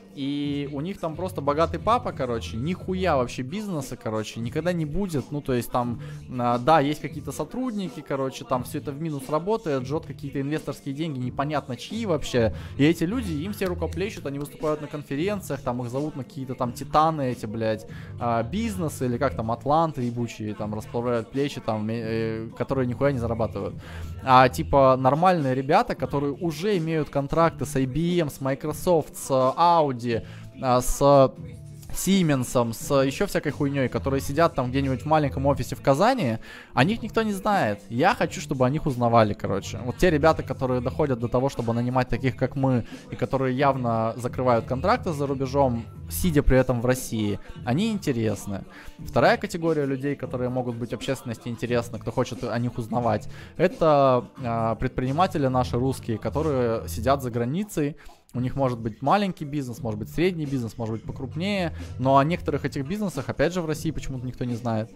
И у них там просто богатый папа, короче, нихуя вообще бизнеса, короче, никогда не будет. Ну, то есть там, а, да, есть какие-то сотрудники, короче, там все это в минус работает, жжет какие-то инвесторские деньги, непонятно чьи вообще. И эти люди, им все рукоплещут, они выступают на конференциях, там их зовут на какие-то там титаны эти, блядь, а, бизнесы, или как там, атланты ебучие, там, расплавляют плечи, там, э, которые нихуя не зарабатывают. А, типа, нормальные ребята, которые уже имеют контракты с ай би эм, с Microsoft, с Audi, с Сименсом, с еще всякой хуйней, которые сидят там где-нибудь в маленьком офисе в Казани, о них никто не знает. Я хочу, чтобы о них узнавали, короче. Вот те ребята, которые доходят до того, чтобы нанимать таких, как мы, и которые явно закрывают контракты за рубежом, сидя при этом в России, они интересны. Вторая категория людей, которые могут быть общественности интересны, кто хочет о них узнавать, это э, предприниматели наши русские, которые сидят за границей. У них может быть маленький бизнес, может быть средний бизнес, может быть покрупнее, но о некоторых этих бизнесах, опять же, в России почему-то никто не знает.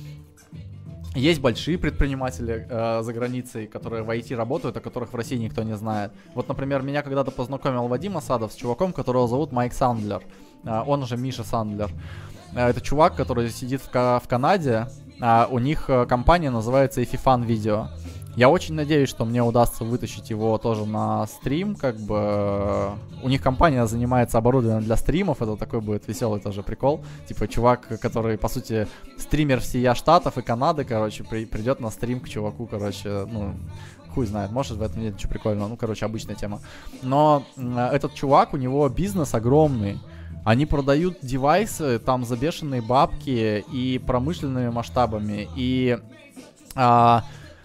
Есть большие предприниматели э, за границей, которые в ай ти работают, о которых в России никто не знает. Вот, например, меня когда-то познакомил Вадим Асадов с чуваком, которого зовут Майк Сандлер. Э, он же Миша Сандлер. Э, это чувак, который сидит в, в Канаде. Э, у них э, компания называется Ififan Video. Я очень надеюсь, что мне удастся вытащить его тоже на стрим, как бы. У них компания занимается оборудованием для стримов, это такой будет веселый тоже прикол. Типа чувак, который, по сути, стример всея Штатов и Канады, короче, при, придет на стрим к чуваку, короче, ну, хуй знает, может в этом нет ничего прикольного, ну, короче, обычная тема. Но э, этот чувак, у него бизнес огромный. Они продают девайсы там за бешеные бабки и промышленными масштабами, и... Э,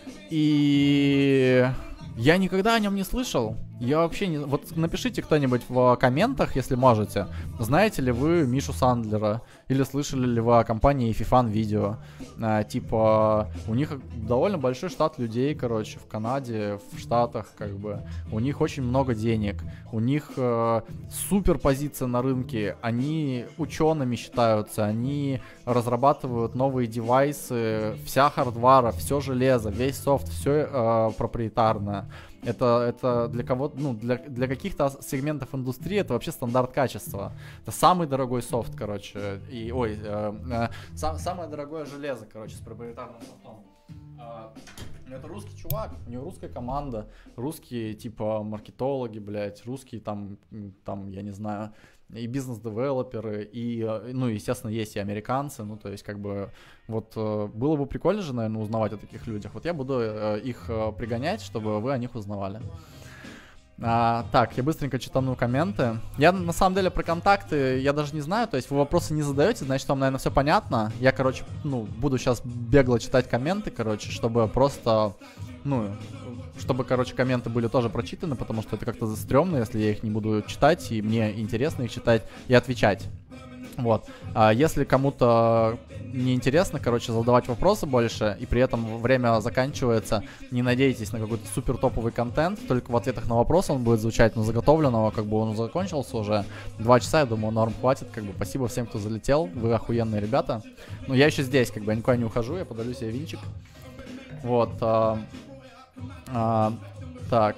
И я никогда о нем не слышал. Я вообще не... Вот напишите кто-нибудь в комментах, если можете. Знаете ли вы Мишу Сандлера? Или слышали ли вы о компании Ififan Video? А, типа, у них довольно большой штат людей, короче, в Канаде, в Штатах, как бы. У них очень много денег. У них э, супер позиция на рынке. Они учеными считаются. Они разрабатывают новые девайсы. Вся хардвара, все железо, весь софт, все э, проприетарное. Это, это для кого, ну, для, для каких-то сегментов индустрии это вообще стандарт качества. Это самый дорогой софт, короче. И, ой, э, э, сам, самое дорогое железо, короче, с проприетарным софтом. Э, это русский чувак, у него русская команда, русские, типа, маркетологи, блядь, русские там, там, я не знаю, и бизнес-девелоперы, и, ну, естественно, есть и американцы, ну, то есть, как бы, вот, было бы прикольно же, наверное, узнавать о таких людях. Вот я буду их пригонять, чтобы вы о них узнавали. А, так, я быстренько читану комменты. Я, на самом деле, про контакты я даже не знаю, то есть вы вопросы не задаете, значит, вам, наверное, все понятно. Я, короче, ну, буду сейчас бегло читать комменты, короче, чтобы просто, ну, чтобы, короче, комменты были тоже прочитаны, потому что это как-то стрёмно, если я их не буду читать, и мне интересно их читать и отвечать. Вот. А если кому-то неинтересно, короче, задавать вопросы больше, и при этом время заканчивается, не надейтесь на какой-то супер топовый контент, только в ответах на вопросы он будет звучать, но заготовленного, как бы он закончился уже. Два часа, я думаю, норм хватит, как бы спасибо всем, кто залетел, вы охуенные ребята. Но я еще здесь, как бы я никуда не ухожу, я подарю себе винчик. Вот. А, а, так.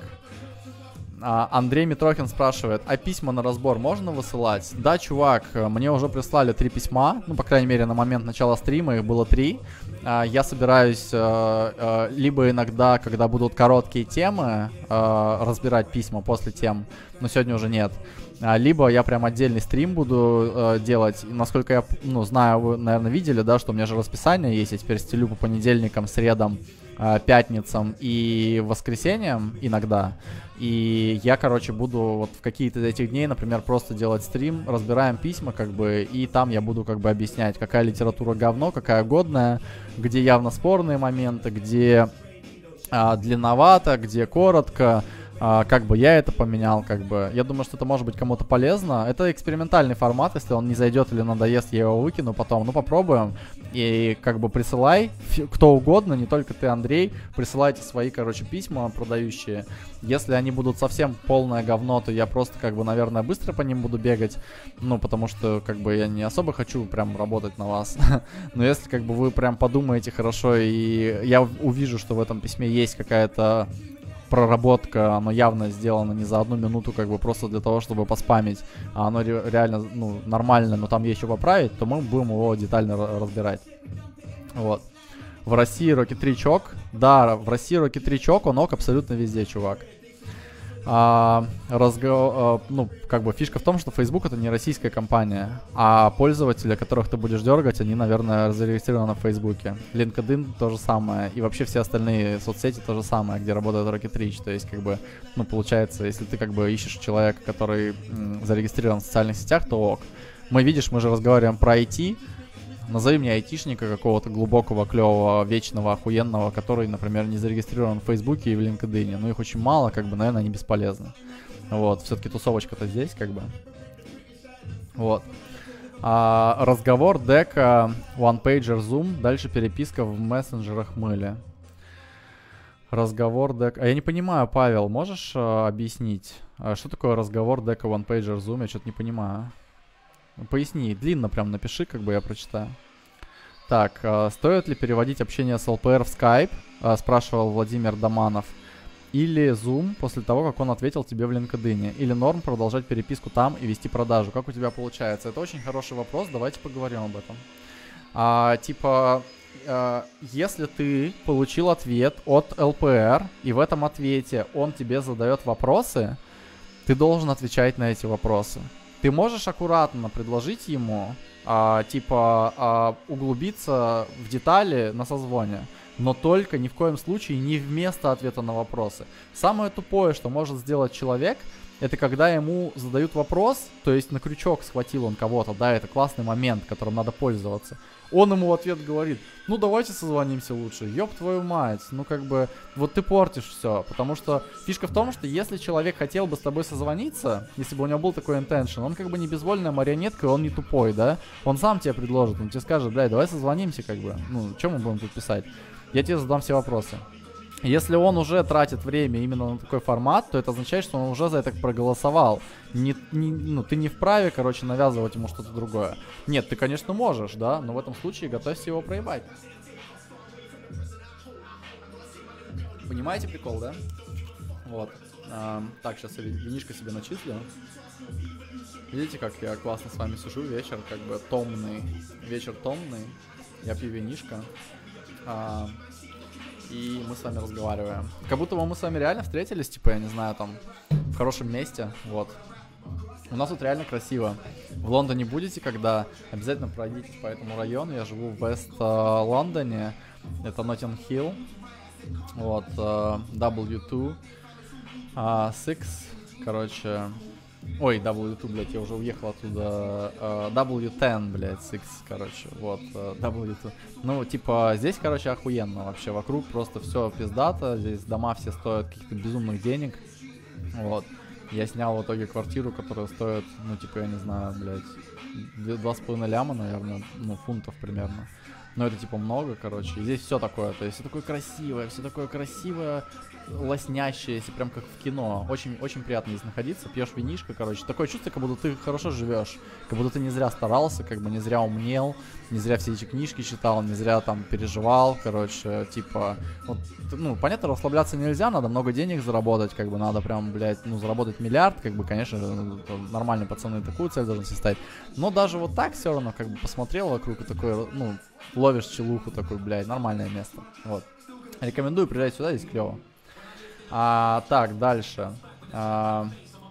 Андрей Митрохин спрашивает, а письма на разбор можно высылать? Да, чувак, мне уже прислали три письма, ну, по крайней мере, на момент начала стрима их было три. Я собираюсь либо иногда, когда будут короткие темы, разбирать письма после тем, но сегодня уже нет. Либо я прям отдельный стрим буду делать. И насколько я, ну, знаю, вы, наверное, видели, да, что у меня же расписание есть, я теперь стелю по понедельникам, средам, пятницам и воскресеньям иногда. И я, короче, буду вот в какие-то из этих дней, например, просто делать стрим, разбираем письма, как бы, и там я буду, как бы, объяснять, какая литература говно, какая годная, где явно спорные моменты, где а, длинновато, где коротко. Uh, как бы я это поменял, как бы. Я думаю, что это может быть кому-то полезно. Это экспериментальный формат, если он не зайдет или надоест, я его выкину потом. Ну, попробуем. И как бы присылай, кто угодно, не только ты, Андрей, присылайте свои, короче, письма продающие. Если они будут совсем полное говно, то я просто, как бы, наверное, быстро по ним буду бегать. Ну, потому что, как бы, я не особо хочу прям работать на вас. Но если, как бы, вы прям подумаете хорошо, и я увижу, что в этом письме есть какая-то проработка, оно явно сделано не за одну минуту, как бы просто для того, чтобы поспамить, а оно ре- реально, ну, нормально, но там есть еще поправить, то мы будем его детально р- разбирать. Вот. В России Рокетричок. Да, в России Рокетричок, он ок абсолютно везде, чувак. А, разго... а, ну, как бы фишка в том, что Facebook это не российская компания, а пользователи, которых ты будешь дергать, они, наверное, зарегистрированы в Фейсбуке. LinkedIn то же самое, и вообще все остальные соцсети то же самое, где работает Rocket.Reach. То есть, как бы, ну, получается, если ты, как бы, ищешь человека, который м, зарегистрирован в социальных сетях, то ок. Мы, видишь, мы же разговариваем про ай ти. Назови мне айтишника какого-то глубокого, клевого, вечного, охуенного, который, например, не зарегистрирован в Фейсбуке и в LinkedIn. Ну, их очень мало, как бы, наверное, они бесполезны. Вот, все-таки тусовочка-то здесь, как бы. Вот. А, разговор, дека, one-pager, Zoom, дальше переписка в мессенджерах мыли. Разговор, дека... А я не понимаю, Павел, можешь а, объяснить, а, что такое разговор, дека, one-pager, Zoom? Я что-то не понимаю. Поясни, длинно прям напиши, как бы я прочитаю. Так, э, стоит ли переводить общение с эл пи эр в Skype, э, спрашивал Владимир Доманов, или Zoom после того, как он ответил тебе в LinkedIn, или норм продолжать переписку там и вести продажу? Как у тебя получается? Это очень хороший вопрос, давайте поговорим об этом. А, типа, э, если ты получил ответ от эл пи эр, и в этом ответе он тебе задает вопросы, ты должен отвечать на эти вопросы. Ты можешь аккуратно предложить ему, а, типа, а, углубиться в детали на созвоне, но только ни в коем случае не вместо ответа на вопросы. Самое тупое, что может сделать человек, это когда ему задают вопрос, то есть на крючок схватил он кого-то, да, это классный момент, которым надо пользоваться. Он ему в ответ говорит, ну давайте созвонимся лучше, ёб твою мать, ну как бы, вот ты портишь все, потому что фишка в том, что если человек хотел бы с тобой созвониться, если бы у него был такой интеншн, он как бы не безвольная марионетка, и он не тупой, да, он сам тебе предложит, он тебе скажет, блядь, давай созвонимся, как бы, ну, чем мы будем тут писать, я тебе задам все вопросы. Если он уже тратит время именно на такой формат, то это означает, что он уже за это проголосовал. Не, не, ну, ты не вправе, короче, навязывать ему что-то другое. Нет, ты, конечно, можешь, да, но в этом случае готовься его проебать. Понимаете прикол, да? Вот. А, так, сейчас я винишко себе начислю. Видите, как я классно с вами сижу, вечер как бы томный, вечер томный, я пью винишко, а, и мы с вами разговариваем. Как будто бы мы с вами реально встретились, типа, я не знаю, там, в хорошем месте, вот. У нас тут реально красиво. В Лондоне будете, когда обязательно пройдитесь по этому району, я живу в Вест-Лондоне, это Ноттинг-Хилл, вот, дабл ю два, шесть, короче... Ой, дабл ю два, блядь, я уже уехал оттуда. Uh, дабл ю десять, блядь, шесть, короче, вот, uh, дабл ю два. Ну, типа, здесь, короче, охуенно вообще. Вокруг просто все пиздато. Здесь дома все стоят каких-то безумных денег. Вот. Я снял в итоге квартиру, которая стоит, ну, типа, я не знаю, блядь, два с половиной ляма, наверное, ну, фунтов примерно. Но это, типа, много, короче. И здесь все такое, то есть все такое красивое, все такое красивое, лоснящееся, прям как в кино. Очень, очень приятно здесь находиться, пьешь винишко, короче. Такое чувство, как будто ты хорошо живешь, как будто ты не зря старался, как бы не зря умнел, не зря все эти книжки читал, не зря там переживал, короче, типа, вот, ну, понятно, расслабляться нельзя, надо много денег заработать, как бы надо прям, блядь, ну, заработать миллиард, как бы, конечно, нормальные пацаны такую цель должны себе ставить. Но даже вот так все равно, как бы, посмотрел вокруг и такой, ну, ловишь челуху такой, блядь, нормальное место, вот. Рекомендую приезжать сюда, здесь клево. А, так, дальше. А,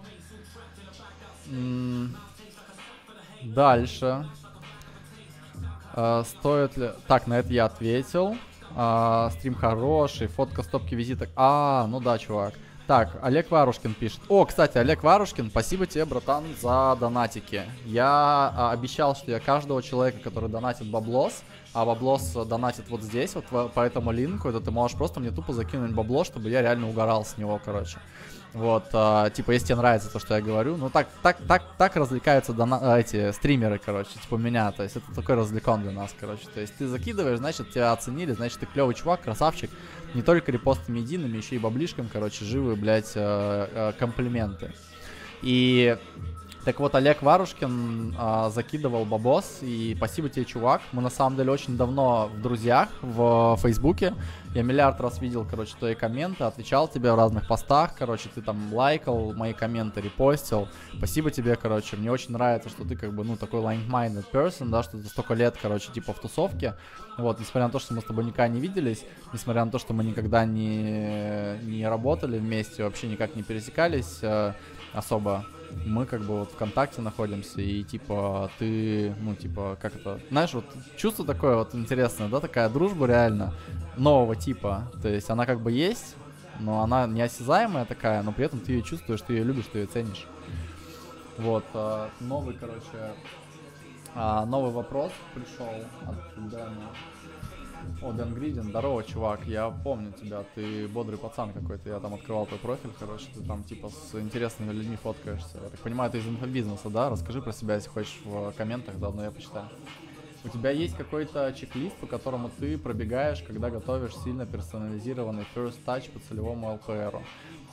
м- дальше. А, стоит ли... Так, на это я ответил. А, стрим хороший, фотка стопки визиток. А, ну да, чувак. Так, Олег Варушкин пишет. О, кстати, Олег Варушкин, спасибо тебе, братан, за донатики. Я а, обещал, что я каждого человека, который донатит баблос, а баблос донатит вот здесь, вот по этому линку, это ты можешь просто мне тупо закинуть бабло, чтобы я реально угорал с него, короче. Вот, а, типа, если тебе нравится то, что я говорю, ну так, так, так, так развлекаются дона- эти стримеры, короче, типа меня, то есть это такой развлекон для нас, короче. То есть ты закидываешь, значит, тебя оценили, значит, ты клевый чувак, красавчик. Не только репостами едиными, еще и баблишком, короче, живы, блядь, э, э, комплименты. И... Так вот, Олег Варушкин а, закидывал бабос, и спасибо тебе, чувак. Мы на самом деле очень давно в друзьях в Фейсбуке. Я миллиард раз видел, короче, твои комменты, отвечал тебе в разных постах, короче, ты там лайкал мои комменты, репостил. Спасибо тебе, короче, мне очень нравится, что ты как бы, ну, такой like-minded person, да, что ты столько лет, короче, типа в тусовке. Вот, несмотря на то, что мы с тобой никогда не виделись, несмотря на то, что мы никогда не, не работали вместе, вообще никак не пересекались э, особо. Мы как бы вот ВКонтакте находимся, и типа ты, ну типа, как это, знаешь, вот чувство такое вот интересное, да, такая дружба реально нового типа, то есть она как бы есть, но она неосязаемая такая, но при этом ты ее чувствуешь, ты ее любишь, ты ее ценишь. Вот, а, новый, короче, а, новый вопрос пришел от Дэна. О, Дэн Гридин, здорово, чувак, я помню тебя, ты бодрый пацан какой-то, я там открывал твой профиль, короче, ты там типа с интересными людьми фоткаешься. Я так понимаю, ты из инфобизнеса, да? Расскажи про себя, если хочешь, в комментах, заодно я почитаю. У тебя есть какой-то чек-лист, по которому ты пробегаешь, когда готовишь сильно персонализированный first touch по целевому эл пи эр?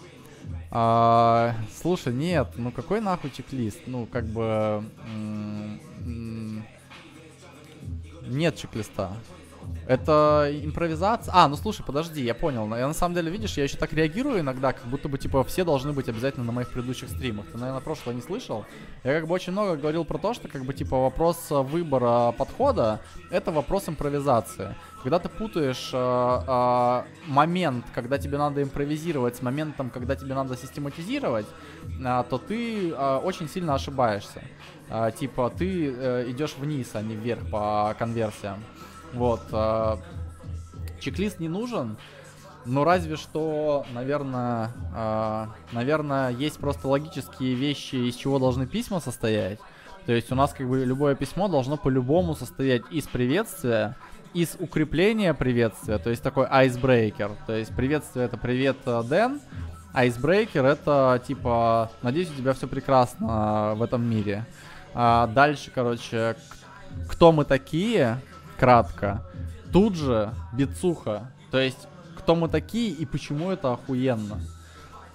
А, слушай, нет, ну какой нахуй чек-лист? Ну, как бы... М- м- нет чек-листа. Это импровизация. А, ну слушай, подожди, я понял. Я на самом деле, видишь, я еще так реагирую иногда, как будто бы, типа, все должны быть обязательно на моих предыдущих стримах. Ты, наверное, прошлое не слышал. Я как бы очень много говорил про то, что, как бы, типа, вопрос выбора подхода — это вопрос импровизации. Когда ты путаешь э, э, момент, когда тебе надо импровизировать, с моментом, когда тебе надо систематизировать, э, то ты э, очень сильно ошибаешься. Э, типа, ты э, идешь вниз, а не вверх по конверсиям. Вот, э, чек-лист не нужен, но разве что, наверное, э, наверное, есть просто логические вещи, из чего должны письма состоять. То есть у нас как бы любое письмо должно по-любому состоять из приветствия, из укрепления приветствия, то есть такой айсбрейкер. То есть приветствие — это «Привет, Дэн», айсбрейкер — это типа «Надеюсь, у тебя все прекрасно в этом мире». А дальше, короче, кто мы такие? Кратко. Тут же бицуха. То есть, кто мы такие и почему это охуенно.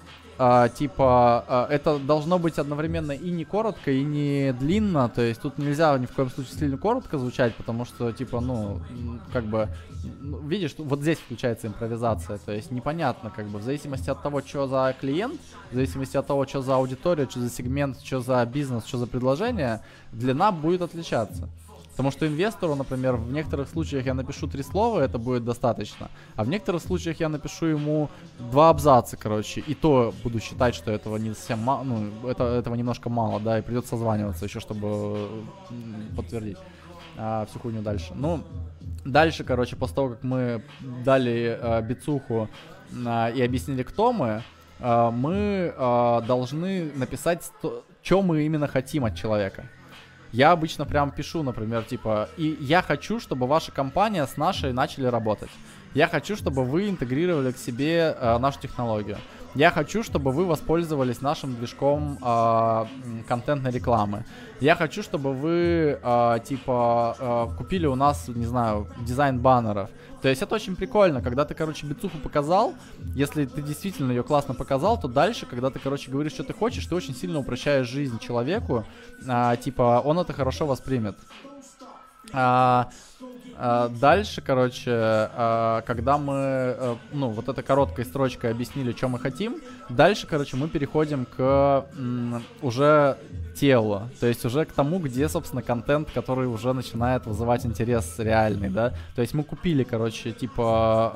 а, типа, а, это должно быть одновременно и не коротко, и не длинно, то есть тут нельзя ни в коем случае сильно коротко звучать, потому что, типа, ну, как бы, ну, видишь, вот здесь включается импровизация, то есть непонятно, как бы, в зависимости от того, что за клиент, в зависимости от того, что за аудитория, что за сегмент, что за бизнес, что за предложение, длина будет отличаться. Потому что инвестору, например, в некоторых случаях я напишу три слова, это будет достаточно. А в некоторых случаях я напишу ему два абзаца, короче. И то буду считать, что этого не совсем мало, ну, это, этого немножко мало, да, и придется созваниваться еще, чтобы подтвердить а, всю хуйню дальше. Ну, дальше, короче, после того, как мы дали а, бицуху а, и объяснили, кто мы, а, мы а, должны написать, что мы именно хотим от человека. Я обычно прям пишу, например, типа, и я хочу, чтобы ваша компания с нашей начали работать. Я хочу, чтобы вы интегрировали к себе э, нашу технологию. Я хочу, чтобы вы воспользовались нашим движком э, контентной рекламы. Я хочу, чтобы вы, э, типа, э, купили у нас, не знаю, дизайн баннеров. То есть это очень прикольно, когда ты, короче, бицуху показал, если ты действительно ее классно показал, то дальше, когда ты, короче, говоришь, что ты хочешь, ты очень сильно упрощаешь жизнь человеку, э, типа, он это хорошо воспримет. А, а, дальше, короче, а, когда мы, а, ну, вот этой короткой строчкой объяснили, что мы хотим, дальше, короче, мы переходим к м, уже телу, то есть уже к тому, где, собственно, контент, который уже начинает вызывать интерес реальный, да, то есть мы купили, короче, типа,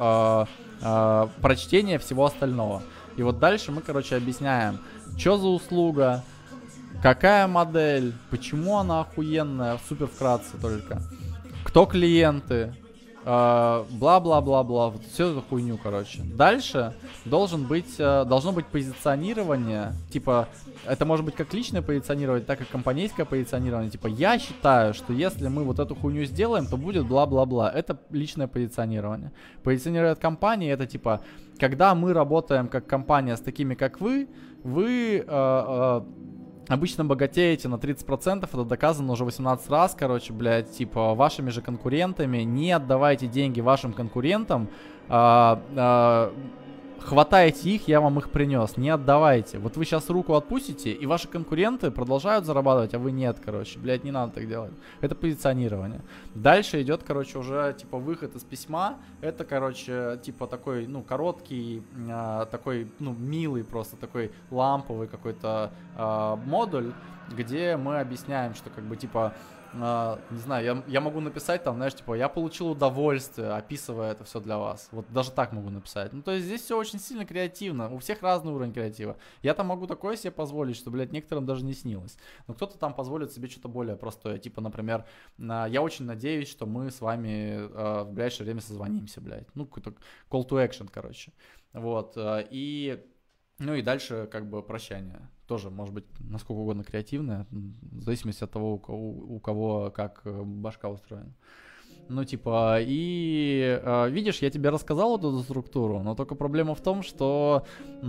а, а, прочтение всего остального, и вот дальше мы, короче, объясняем, что за услуга, какая модель, почему она охуенная, супер вкратце только, кто клиенты, э, бла-бла-бла-бла, вот всю эту хуйню, короче. Дальше должен быть, э, должно быть позиционирование, типа, это может быть как личное позиционирование, так и компанейское позиционирование, типа, я считаю, что если мы вот эту хуйню сделаем, то будет бла-бла-бла, это личное позиционирование. Позиционирование компании, это типа, когда мы работаем как компания с такими, как вы, вы... Э, э, обычно богатеете на тридцать процентов, это доказано уже восемнадцать раз, короче, блядь, типа, вашими же конкурентами, не отдавайте деньги вашим конкурентам, а, а, хватайте их, я вам их принес, не отдавайте. Вот вы сейчас руку отпустите, и ваши конкуренты продолжают зарабатывать, а вы нет, короче, блядь, не надо так делать. Это позиционирование. Дальше идет, короче, уже, типа, выход из письма, это, короче, типа, такой, ну, короткий, э, такой, ну, милый просто, такой ламповый какой-то э, модуль, где мы объясняем, что, как бы, типа, Uh, не знаю, я, я могу написать там, знаешь, типа, я получил удовольствие, описывая это все для вас. Вот даже так могу написать. Ну, то есть здесь все очень сильно креативно. У всех разный уровень креатива. Я там могу такое себе позволить, что, блядь, некоторым даже не снилось. Но кто-то там позволит себе что-то более простое. Типа, например, uh, я очень надеюсь, что мы с вами uh, в ближайшее время созвонимся, блядь. Ну, какой-то call to action, короче. Вот. Uh, и... Ну и дальше как бы прощание. Тоже может быть насколько угодно креативное, в зависимости от того, у кого, у кого как башка устроена. Ну типа, и э, видишь, я тебе рассказал эту структуру, но только проблема в том, что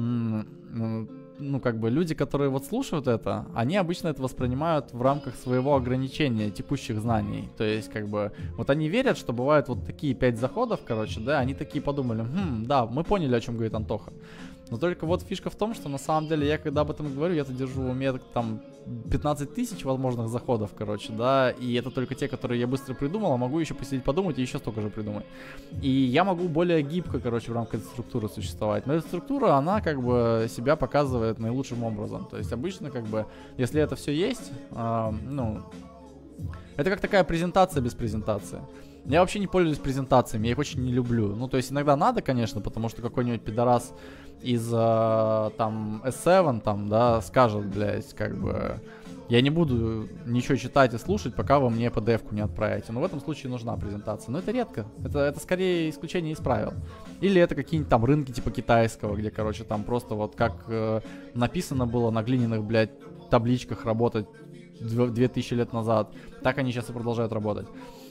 м- ну как бы люди, которые вот слушают это, они обычно это воспринимают в рамках своего ограничения текущих знаний. То есть как бы, вот они верят, что бывают вот такие пять заходов, короче, да, они такие подумали, хм, да, мы поняли, о чем говорит Антоха. Но только вот фишка в том, что на самом деле я когда об этом говорю, я-то держу в уме там пятнадцать тысяч возможных заходов, короче, да, и это только те, которые я быстро придумал, а могу еще посидеть подумать и еще столько же придумать. И я могу более гибко, короче, в рамках этой структуры существовать. Но эта структура, она как бы себя показывает наилучшим образом. То есть обычно как бы, если это все есть, э, ну, это как такая презентация без презентации. Я вообще не пользуюсь презентациями, я их очень не люблю. Ну, то есть иногда надо, конечно, потому что какой-нибудь пидорас из, э, там, эс семь, там, да, скажет, блядь, как бы, я не буду ничего читать и слушать, пока вы мне пи ди эф-ку не отправите. Но в этом случае нужна презентация. Но это редко. Это, это скорее исключение из правил. Или это какие-нибудь там рынки типа китайского, где, короче, там просто вот как э, написано было на глиняных, блядь, табличках работать две тысячи лет назад, так они сейчас и продолжают работать.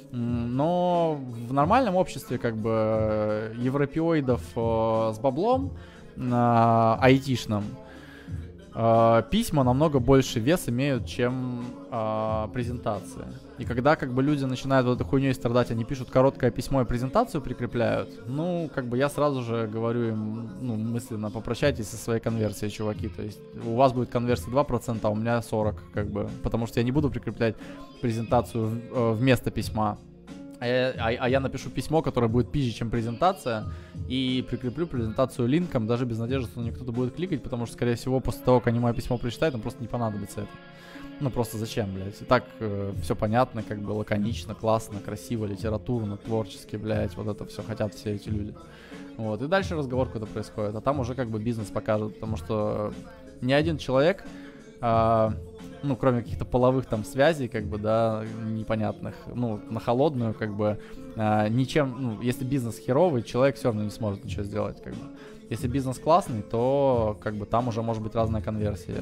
Но в нормальном обществе, как бы, европеоидов э, с баблом, э, айтишном, э, письма намного больше вес имеют, чем э, презентации. И когда как бы люди начинают вот этой хуйней страдать, они пишут короткое письмо и презентацию прикрепляют, ну, как бы я сразу же говорю им, ну, мысленно, попрощайтесь со своей конверсией, чуваки. То есть у вас будет конверсия два процента, а у меня сорок процентов, как бы, потому что я не буду прикреплять презентацию э, вместо письма. А я, а, а я напишу письмо, которое будет пизже, чем презентация, и прикреплю презентацию линком, даже без надежды, что на нее кто-то будет кликать, потому что, скорее всего, после того, как они мое письмо прочитают, им просто не понадобится это. Ну, просто зачем, блядь? И так э, все понятно, как бы лаконично, классно, красиво, литературно, творчески, блядь, вот это все хотят все эти люди. Вот, и дальше разговор какой-то происходит, а там уже как бы бизнес покажет, потому что ни один человек... Э, ну, кроме каких-то половых там связей, как бы, да, непонятных, ну, на холодную, как бы, э, ничем, ну, если бизнес херовый, человек все равно не сможет ничего сделать, как бы. Если бизнес классный, то, как бы, там уже может быть разная конверсия.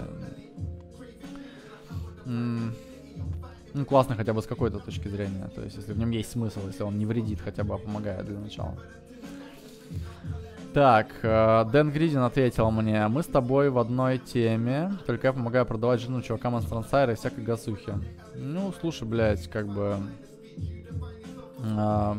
М- ну, классно хотя бы с какой-то точки зрения, то есть, если в нем есть смысл, если он не вредит, хотя бы, а помогает для начала. Так, э, Дэн Гридин ответил мне: мы с тобой в одной теме, только я помогаю продавать жену чувакам из Трансайра и всякой гасухи. Ну, слушай, блядь, как бы... Э,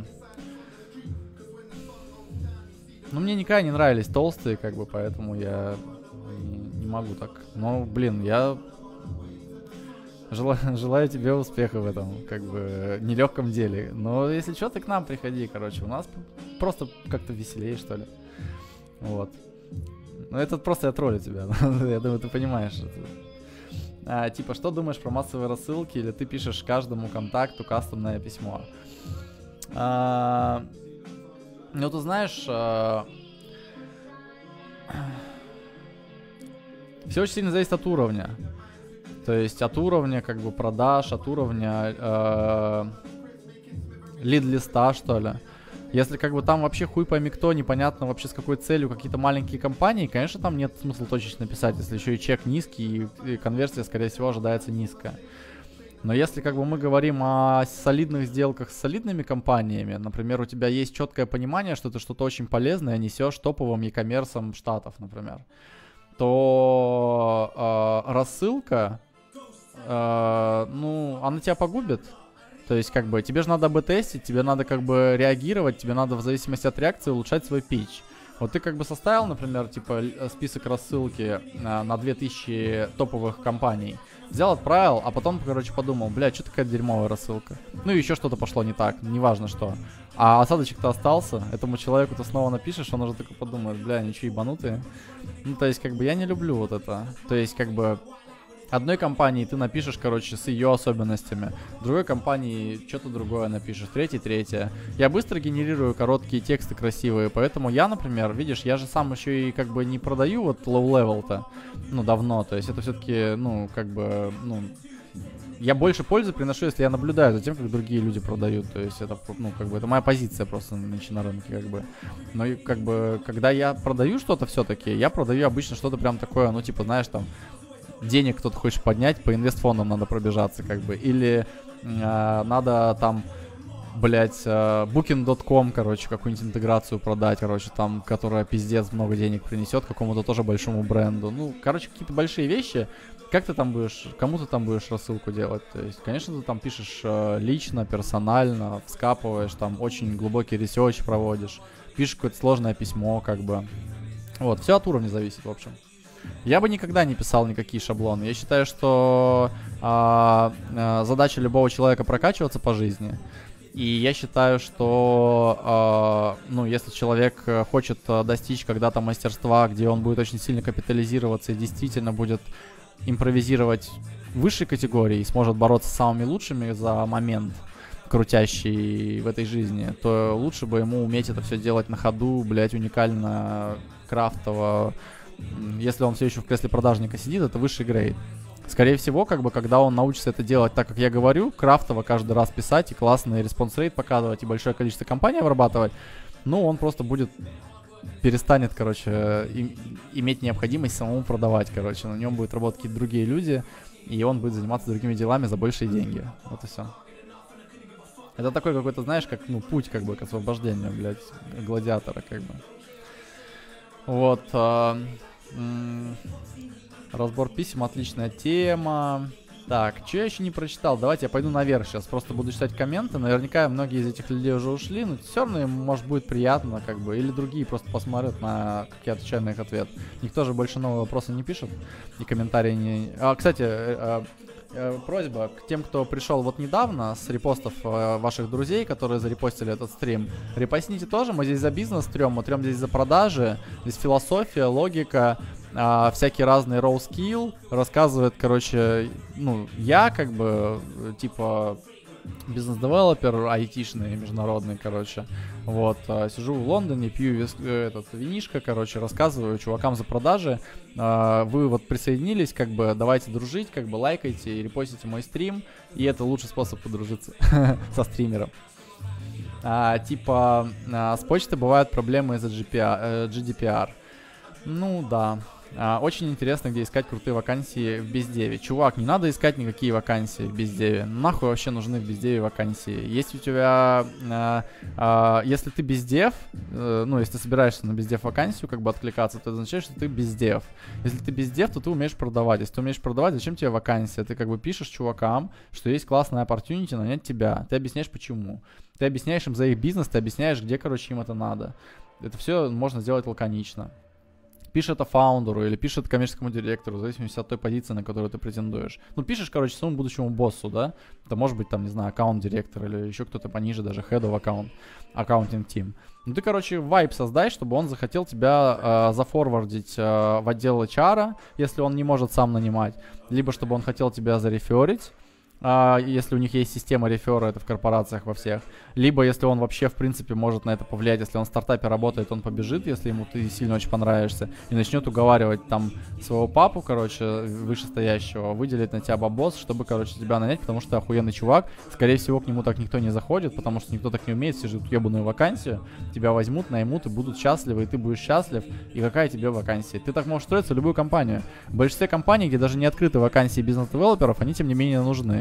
ну, мне никогда не нравились толстые, как бы, поэтому я не, не могу так. Но, блин, я... Желаю, желаю тебе успеха в этом, как бы, нелегком деле. Но если что, ты к нам приходи, короче, у нас просто как-то веселее, что ли. Вот. Ну, это просто я троллю тебя. Я думаю, ты понимаешь это. А, типа, что думаешь про массовые рассылки, или ты пишешь каждому контакту кастомное письмо? А, ну, ты знаешь, а... все очень сильно зависит от уровня. То есть от уровня, как бы, продаж, от уровня э, лид-листа, что ли. Если, как бы, там вообще хуй пойми кто, непонятно вообще с какой целью, какие-то маленькие компании, конечно, там нет смысла точечно писать, если еще и чек низкий, и, и конверсия, скорее всего, ожидается низкая. Но если, как бы, мы говорим о солидных сделках с солидными компаниями, например, у тебя есть четкое понимание, что ты что-то очень полезное несешь топовым e-коммерсом Штатов, например, то э, рассылка, э, ну, она тебя погубит. То есть, как бы, тебе же надо бы тестить, тебе надо, как бы, реагировать, тебе надо в зависимости от реакции улучшать свой питч. Вот ты, как бы, составил, например, типа, список рассылки на, на две тысячи топовых компаний, взял, отправил, а потом, короче, подумал, блядь, что такая дерьмовая рассылка. Ну и еще что-то пошло не так, неважно что. А осадочек-то остался, этому человеку ты снова напишешь, он уже такой подумает, бля, ничего ебанутые. Ну, то есть, как бы, я не люблю вот это. То есть, как бы... Одной компании ты напишешь, короче, с ее особенностями, другой компании что-то другое напишешь, третий, третье. Я быстро генерирую короткие тексты красивые, поэтому я, например, видишь, я же сам еще и, как бы, не продаю вот low-level-то, ну, давно, то есть это все-таки, ну, как бы, ну, я больше пользы приношу, если я наблюдаю за тем, как другие люди продают, то есть это, ну, как бы, это моя позиция просто нынче на рынке, как бы. Но, как бы, когда я продаю что-то все-таки, я продаю обычно что-то прям такое, ну, типа, знаешь, там, денег кто-то хочет поднять, по инвестфондам надо пробежаться, как бы, или э, надо там, блять, э, букинг точка ком, короче, какую-нибудь интеграцию продать, короче, там, которая пиздец много денег принесет какому-то тоже большому бренду. Ну, короче, какие-то большие вещи. Как ты там будешь, кому ты там будешь рассылку делать? То есть, конечно, ты там пишешь э, лично, персонально, вскапываешь, там, очень глубокий ресерч проводишь, пишешь какое-то сложное письмо, как бы. Вот, все от уровня зависит, в общем. Я бы никогда не писал никакие шаблоны. Я считаю, что а, а, задача любого человека прокачиваться по жизни. И я считаю, что а, ну, если человек хочет достичь когда-то мастерства, где он будет очень сильно капитализироваться и действительно будет импровизировать высшей категории и сможет бороться с самыми лучшими за момент, крутящий в этой жизни, то лучше бы ему уметь это все делать на ходу, блять, уникально, крафтово. Если он все еще в кресле продажника сидит, это высший грейд. Скорее всего, как бы, когда он научится это делать так, как я говорю, крафтово каждый раз писать и классный респонс-рейт показывать, и большое количество компаний обрабатывать, ну, он просто будет, перестанет, короче, и, иметь необходимость самому продавать, короче. На нем будут работать какие-то другие люди, и он будет заниматься другими делами за большие деньги. Вот и все. Это такой какой-то, знаешь, как, ну, путь, как бы, к освобождению, блядь, гладиатора, как бы. Вот. А, м- Разбор писем, отличная тема. Так, что я еще не прочитал? Давайте я пойду наверх сейчас, просто буду читать комменты. Наверняка многие из этих людей уже ушли, но все равно им, может, будет приятно, как бы. Или другие просто посмотрят, на как я отвечаю на их ответ. Никто же больше нового вопроса не пишет, и комментарии не... А, кстати, э, э, просьба к тем, кто пришел вот недавно с репостов э, ваших друзей, которые зарепостили этот стрим. Репостните тоже, мы здесь за бизнес трем, мы трем здесь за продажи, здесь философия, логика, Uh, всякие разные raw skill, рассказывает, короче, ну, я как бы, типа, бизнес-девелопер, айтишный, международный, короче, вот, uh, сижу в Лондоне, пью вис- этот, винишко, короче, рассказываю чувакам за продажи, uh, вы вот присоединились, как бы, давайте дружить, как бы, лайкайте и репостите мой стрим, и это лучший способ подружиться со стримером. Uh, типа, uh, с почтой бывают проблемы из-за джи ди пи ар. Ну, да. А, очень интересно, где искать крутые вакансии в бездеве. Чувак, не надо искать никакие вакансии в бездеве. Нахуй вообще нужны в бездеве вакансии? Если у тебя... А, а, если ты бездев, а, ну, если ты собираешься на бездев вакансию, как бы откликаться, то это означает, что ты бездев. Если ты бездев, то ты умеешь продавать. Если ты умеешь продавать, зачем тебе вакансия? Ты как бы пишешь чувакам, что есть классная opportunity нанять тебя. Ты объясняешь, почему. Ты объясняешь им за их бизнес, ты объясняешь, где, короче, им это надо. Это все можно сделать лаконично. Пишешь это фаундеру или пишешь это коммерческому директору, в зависимости от той позиции, на которую ты претендуешь. Ну, пишешь, короче, своему будущему боссу, да? Это может быть, там, не знаю, аккаунт-директор или еще кто-то пониже, даже head of account, accounting team. Ну, ты, короче, вайб создай, чтобы он захотел тебя э, зафорвардить э, в отдел эйч ар, если он не может сам нанимать. Либо чтобы он хотел тебя зареферить, Uh, если у них есть система рефера, это в корпорациях во всех. Либо если он вообще в принципе может на это повлиять, если он в стартапе работает, он побежит, если ему ты сильно очень понравишься, и начнет уговаривать там своего папу, короче, вышестоящего, выделить на тебя бабос, чтобы, короче, тебя нанять, потому что ты охуенный чувак. Скорее всего, к нему так никто не заходит, потому что никто так не умеет, все ждут ебаную вакансию, тебя возьмут, наймут и будут счастливы, и ты будешь счастлив, и какая тебе вакансия? Ты так можешь строиться в любую компанию. В большинстве компаний, где даже не открыты вакансии бизнес-девелоперов, они тем не менее нужны.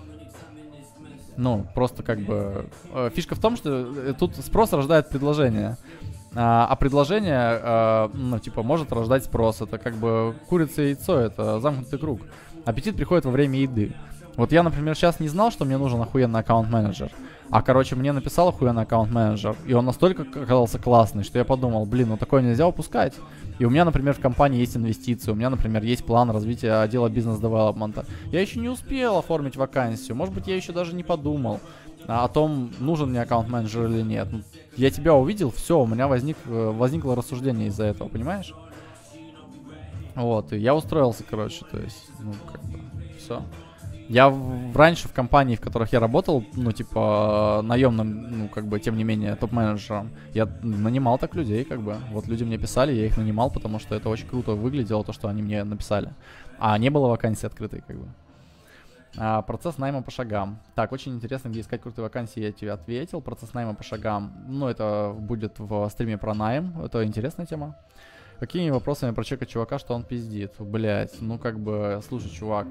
Ну, просто как бы... Э, фишка в том, что тут спрос рождает предложение. А, а предложение, э, ну, типа, может рождать спрос. Это как бы курица и яйцо, это замкнутый круг. Аппетит приходит во время еды. Вот я, например, сейчас не знал, что мне нужен охуенный аккаунт-менеджер. А, короче, мне написал охуенный аккаунт-менеджер. И он настолько оказался классный, что я подумал, блин, ну такое нельзя упускать. И у меня, например, в компании есть инвестиции. У меня, например, есть план развития отдела бизнес-девелопмента. Я еще не успел оформить вакансию. Может быть, я еще даже не подумал о том, нужен мне аккаунт-менеджер или нет. Я тебя увидел, все, у меня возник, возникло рассуждение из-за этого, понимаешь? Вот, и я устроился, короче, то есть, ну, как бы, все. Я в, раньше в компании, в которых я работал, ну, типа, наемным, ну, как бы, тем не менее, топ-менеджером, я нанимал так людей, как бы. Вот люди мне писали, я их нанимал, потому что это очень круто выглядело, то, что они мне написали. А не было вакансии открытой, как бы. А, процесс найма по шагам. Так, очень интересно, где искать крутые вакансии, я тебе ответил. Процесс найма по шагам. Ну, это будет в стриме про найм. Это интересная тема. Какими вопросами прочекать чувака, что он пиздит? Блять, ну, как бы, слушай, чувак...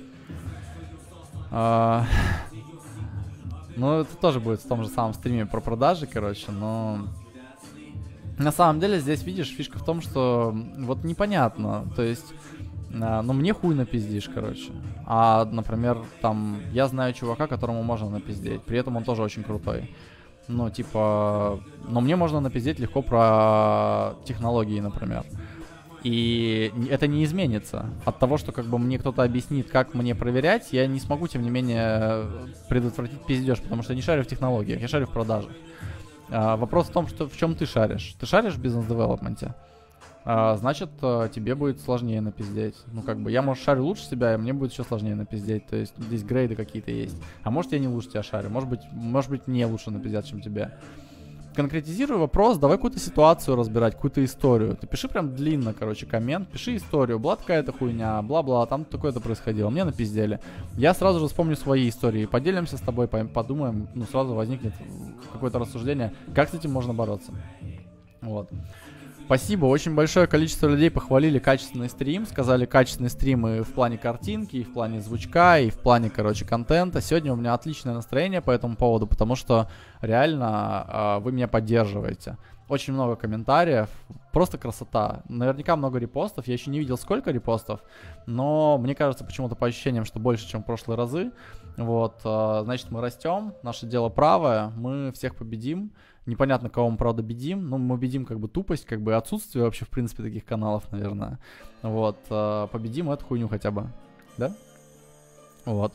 Uh, ну, это тоже будет в том же самом стриме про продажи, короче, но... На самом деле, здесь, видишь, фишка в том, что вот непонятно, то есть... Uh, ну, мне хуй напиздишь, короче. А, например, там, я знаю чувака, которому можно напиздеть, при этом он тоже очень крутой. Ну, типа... Но мне можно напиздеть легко про технологии, например. И это не изменится. От того, что как бы мне кто-то объяснит, как мне проверять, я не смогу, тем не менее, предотвратить пиздеж, потому что я не шарю в технологиях, я шарю в продажах. А, вопрос в том, что в чем ты шаришь. Ты шаришь в бизнес-девелопменте? А, значит, тебе будет сложнее напиздеть. Ну, как бы, я, может, шарю лучше себя, и мне будет еще сложнее напиздеть. То есть здесь грейды какие-то есть. А может, я не лучше тебя шарю. Может быть, может быть, мне лучше напиздят, чем тебе. Конкретизируй вопрос, давай какую-то ситуацию разбирать, какую-то историю. Ты пиши прям длинно, короче, коммент, пиши историю, была такая-то хуйня, бла-бла, там такое-то происходило, мне напиздели. Я сразу же вспомню свои истории, поделимся с тобой, подумаем, ну сразу возникнет какое-то рассуждение, как с этим можно бороться. Вот. Спасибо, очень большое количество людей похвалили качественный стрим, сказали качественный стрим и в плане картинки, и в плане звучка, и в плане, короче, контента. Сегодня у меня отличное настроение по этому поводу, потому что реально э, вы меня поддерживаете. очень много комментариев, просто красота. Наверняка много репостов, я еще не видел сколько репостов, но мне кажется почему-то по ощущениям, что больше, чем в прошлые разы. Вот, значит, мы растем, наше дело правое, мы всех победим. Непонятно, кого мы, правда, бедим, но мы победим как бы тупость, как бы отсутствие вообще, в принципе, таких каналов, наверное. Вот, победим эту хуйню хотя бы, да? Вот.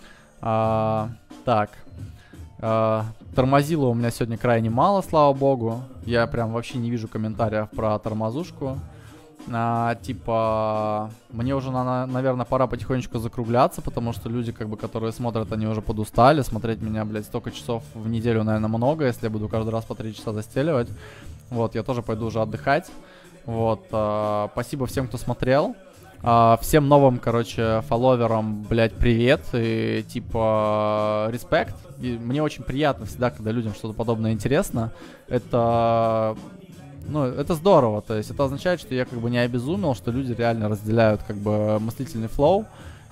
А, так. А, тормозило у меня сегодня крайне мало, слава богу. Я прям вообще не вижу комментариев про тормозушку. А, типа, мне уже, на, наверное, пора потихонечку закругляться, потому что люди, как бы, которые смотрят, они уже подустали. Смотреть меня, блядь, столько часов в неделю, наверное, много, если я буду каждый раз по три часа застеливать. Вот, я тоже пойду уже отдыхать. Вот, а, спасибо всем, кто смотрел. А, всем новым, короче, фолловерам, блядь, привет и, типа, респект. И мне очень приятно всегда, когда людям что-то подобное интересно. Это... Ну, это здорово, то есть это означает, что я как бы не обезумел, что люди реально разделяют как бы мыслительный флоу,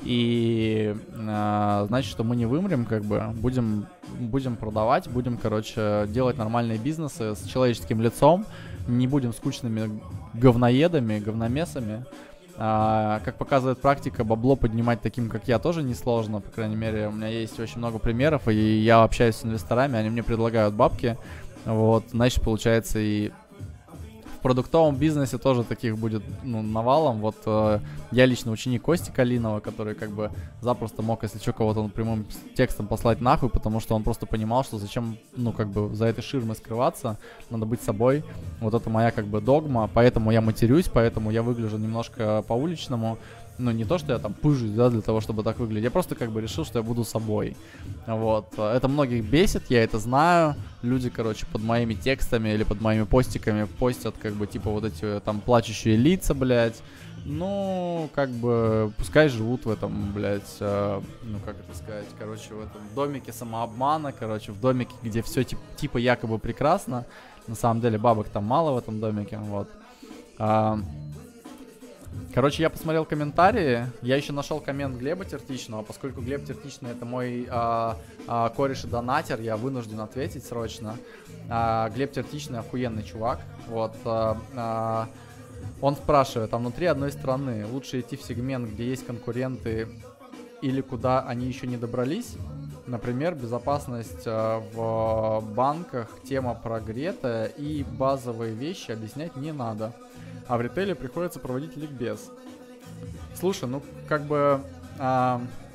и э, значит, что мы не вымрем, как бы, будем, будем продавать, будем, короче, делать нормальные бизнесы с человеческим лицом, не будем скучными говноедами, говномесами. А, как показывает практика, бабло поднимать таким, как я, тоже несложно, по крайней мере, у меня есть очень много примеров, и я общаюсь с инвесторами, они мне предлагают бабки, вот, значит, получается, и в продуктовом бизнесе тоже таких будет, ну, навалом. Вот э, я лично ученик Кости Калинова, который как бы запросто мог, если что, кого-то прямым текстом послать нахуй, потому что он просто понимал, что зачем, ну, как бы за этой ширмой скрываться, надо быть собой. Вот это моя как бы догма, поэтому я матерюсь, поэтому я выгляжу немножко по-уличному. Ну, не то, что я там пыжусь, да, для того, чтобы так выглядеть. Я просто как бы решил, что я буду собой. Вот. Это многих бесит, я это знаю. Люди, короче, под моими текстами или под моими постиками постят, как бы, типа, вот эти там плачущие лица, блядь. Ну, как бы, пускай живут в этом, блядь, э, ну, как это сказать, короче, в этом домике самообмана, короче, в домике, где все тип, типа якобы прекрасно. На самом деле бабок там мало в этом домике, вот. А, Короче, я посмотрел комментарии, я еще нашел коммент Глеба Тертичного, поскольку Глеб Тертичный это мой а, а, кореш и донатер, я вынужден ответить срочно. А, Глеб Тертичный охуенный чувак, вот. А, а, он спрашивает, а внутри одной страны лучше идти в сегмент, где есть конкуренты, или куда они еще не добрались? Например, безопасность а, в банках, тема прогретая и базовые вещи объяснять не надо. А в ритейле приходится проводить ликбез. Слушай, ну как бы а,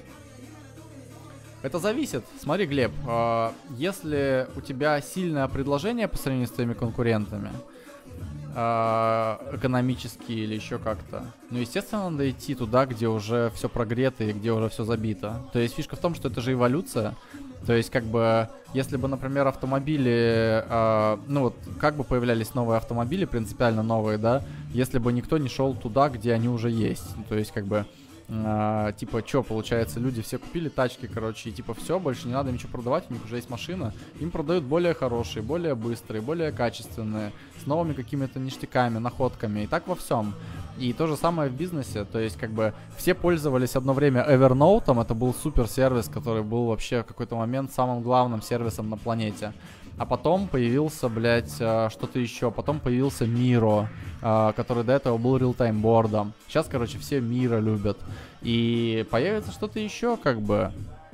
это зависит. Смотри, Глеб, а, если у тебя сильное предложение по сравнению с твоими конкурентами, а, экономически или еще как-то, ну, естественно, надо идти туда, где уже все прогрето и где уже все забито. То есть фишка в том, что это же эволюция. То есть, как бы, если бы, например, автомобили, э, ну вот, как бы появлялись новые автомобили, принципиально новые, да, если бы никто не шел туда, где они уже есть. То есть, как бы, э, типа, что, получается, люди все купили тачки, короче, и типа, все, больше не надо ничего продавать, у них уже есть машина. Им продают более хорошие, более быстрые, более качественные, с новыми какими-то ништяками, находками, и так во всем. И то же самое в бизнесе, то есть как бы все пользовались одно время Evernote, это был супер сервис, который был вообще в какой-то момент самым главным сервисом на планете. А потом появился, блядь, что-то еще, потом появился Miro, который до этого был real-time бордом. Сейчас, короче, все Miro любят. И появится что-то еще, как бы,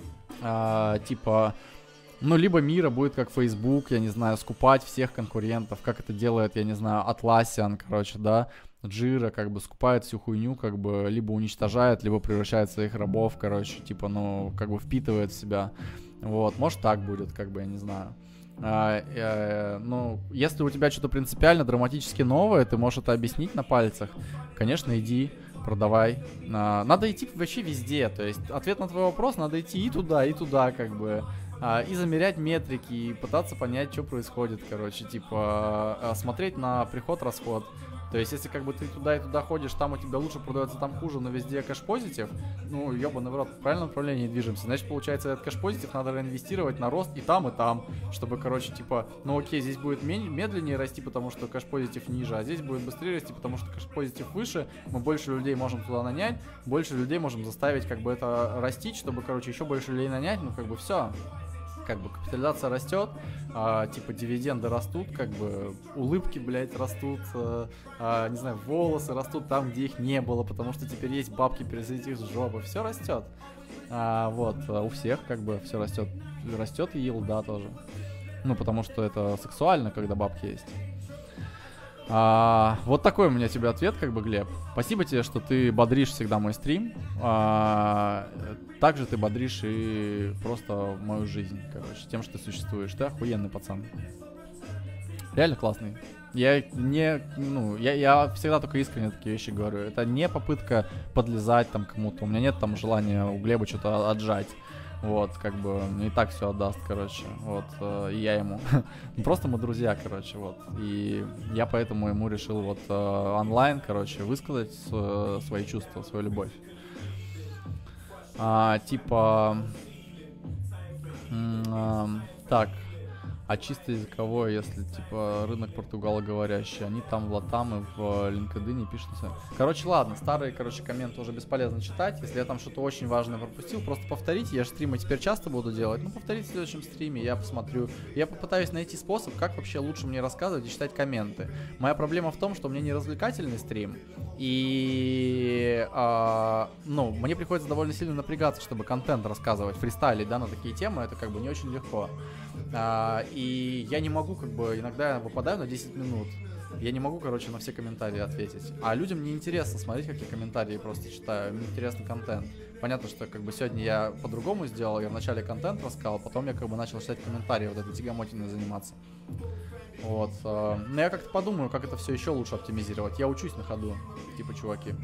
типа... Ну, либо Miro будет как Facebook, я не знаю, скупать всех конкурентов, как это делает, я не знаю, Atlassian, короче, да, Jira, как бы, скупает всю хуйню, как бы, либо уничтожает, либо превращает своих рабов, короче, типа, ну, как бы, впитывает в себя, вот, может, так будет, как бы, я не знаю. А, э, ну, если у тебя что-то принципиально, драматически новое, ты можешь это объяснить на пальцах, конечно, иди, продавай. А, надо идти вообще везде, то есть, ответ на твой вопрос, надо идти и туда, и туда, как бы, и замерять метрики, и пытаться понять, что происходит, короче, типа, смотреть на приход-расход. То есть, если как бы ты туда и туда ходишь, там у тебя лучше продается, там хуже, но везде кэш-позитив, ну, ёбаный в рот, в правильном направлении движемся. Значит, получается, этот кэш-позитив надо реинвестировать на рост и там, и там, чтобы, короче, типа, ну, окей, здесь будет медленнее расти, потому что кэш-позитив ниже, а здесь будет быстрее расти, потому что кэш-позитив выше, мы больше людей можем туда нанять, больше людей можем заставить, как бы, это растить, чтобы, короче, еще больше людей нанять, ну, как бы, все. как бы капитализация растет, а, типа дивиденды растут, как бы улыбки, блядь, растут, а, а, не знаю, волосы растут там, где их не было, потому что теперь есть бабки, перезайти их с жопы, все растет. А, вот, у всех как бы все растет, растет yield, тоже. Ну, потому что это сексуально, когда бабки есть. А, вот такой у меня тебе ответ, как бы, Глеб. Спасибо тебе, что ты бодришь всегда мой стрим. А, также ты бодришь и просто мою жизнь, короче, тем, что ты существуешь. Ты охуенный пацан. Реально классный. Я не, ну, я, я всегда только искренне такие вещи говорю. Это не попытка подлезать там кому-то. У меня нет там желания у Глеба что-то отжать. Вот, как бы, и так все отдаст, короче, вот, э, и я ему. Просто мы друзья, короче, вот. И я поэтому ему решил вот э, онлайн, короче, высказать э, свои чувства, свою любовь. А, типа, м- э, так, а чисто языковое, если, типа, рынок португалоговорящий, они там в Латам и в LinkedIn пишутся. Короче, ладно, старые, короче, комменты уже бесполезно читать. Если я там что-то очень важное пропустил, просто повторите. Я же стримы теперь часто буду делать. Ну, повторите в следующем стриме, я посмотрю. Я попытаюсь найти способ, как вообще лучше мне рассказывать и читать комменты. Моя проблема в том, что у меня не развлекательный стрим. И, а, ну, мне приходится довольно сильно напрягаться, чтобы контент рассказывать, фристайлить, да, на такие темы. Это как бы не очень легко. А, и я не могу, как бы, иногда я выпадаю на десять минут. Я не могу, короче, на все комментарии ответить. А людям не интересно смотреть, как я комментарии просто читаю. Мне интересный контент. Понятно, что как бы сегодня я по-другому сделал. Я вначале контент рассказал, потом я как бы начал читать комментарии, вот этой тягомотиной заниматься. Вот. А, но я как-то подумаю, как это все еще лучше оптимизировать. Я учусь на ходу, типа, чуваки.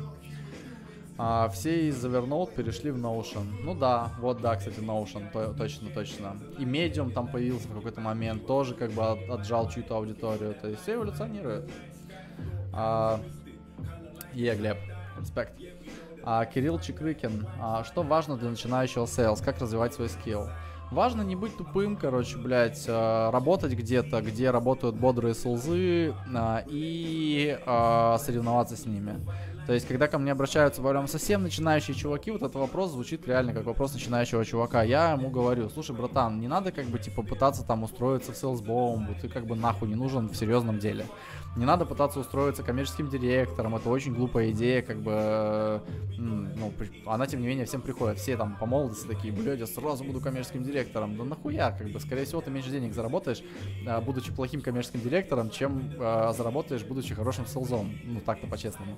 А, все из Evernote перешли в Notion. Ну да, вот да, кстати, Notion, то, точно, точно. И Medium там появился в какой-то момент, тоже как бы от, отжал чью-то аудиторию. То есть все эволюционирует. А, е, Глеб, респект. А, Кирилл Чикрыкин. А, что важно для начинающего сейлс? Как развивать свой скилл? Важно не быть тупым, короче, блядь, работать где-то, где работают бодрые солзы, и соревноваться с ними. То есть, когда ко мне обращаются, прям совсем начинающие чуваки, вот этот вопрос звучит реально как вопрос начинающего чувака. Я ему говорю: слушай, братан, не надо как бы типа пытаться там устроиться в сейлс-бомбу, ты как бы нахуй не нужен в серьезном деле. Не надо пытаться устроиться коммерческим директором, это очень глупая идея, как бы, ну, она тем не менее всем приходит. Все там по молодости такие: блядь, я сразу буду коммерческим директором. Да нахуя, как бы, скорее всего, ты меньше денег заработаешь, будучи плохим коммерческим директором, чем э, заработаешь, будучи хорошим сейлзом. Ну, так-то по-честному.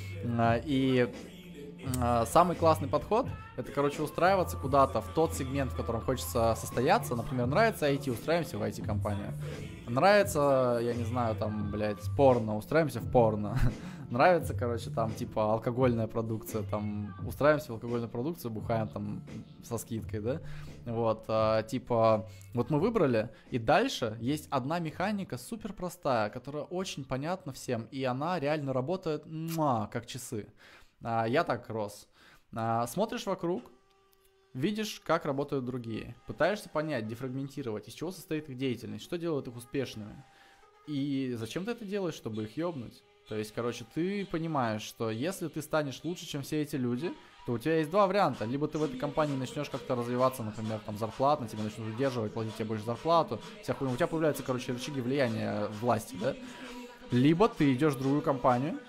И э, самый классный подход — это, короче, устраиваться куда-то в тот сегмент, в котором хочется состояться. Например, нравится ай ти, устраиваемся в ай ти-компанию. Нравится, я не знаю, там, блядь, порно, устраиваемся в порно. Нравится, короче, там, типа, алкогольная продукция, там, устраиваемся в алкогольную продукцию, бухаем там со скидкой, да? Вот, а, типа, вот мы выбрали, и дальше есть одна механика супер простая, которая очень понятна всем, и она реально работает, муа, как часы. А, я так рос. А, смотришь вокруг, видишь, как работают другие, пытаешься понять, дефрагментировать, из чего состоит их деятельность, что делает их успешными, и зачем ты это делаешь, чтобы их ёбнуть. То есть, короче, ты понимаешь, что если ты станешь лучше, чем все эти люди, то у тебя есть два варианта. Либо ты в этой компании начнешь как-то развиваться, например, там зарплатно, тебе начнут удерживать, платить тебе больше зарплату, вся хуйня. У тебя появляются, короче, рычаги влияния власти, да? Либо ты идешь в другую компанию,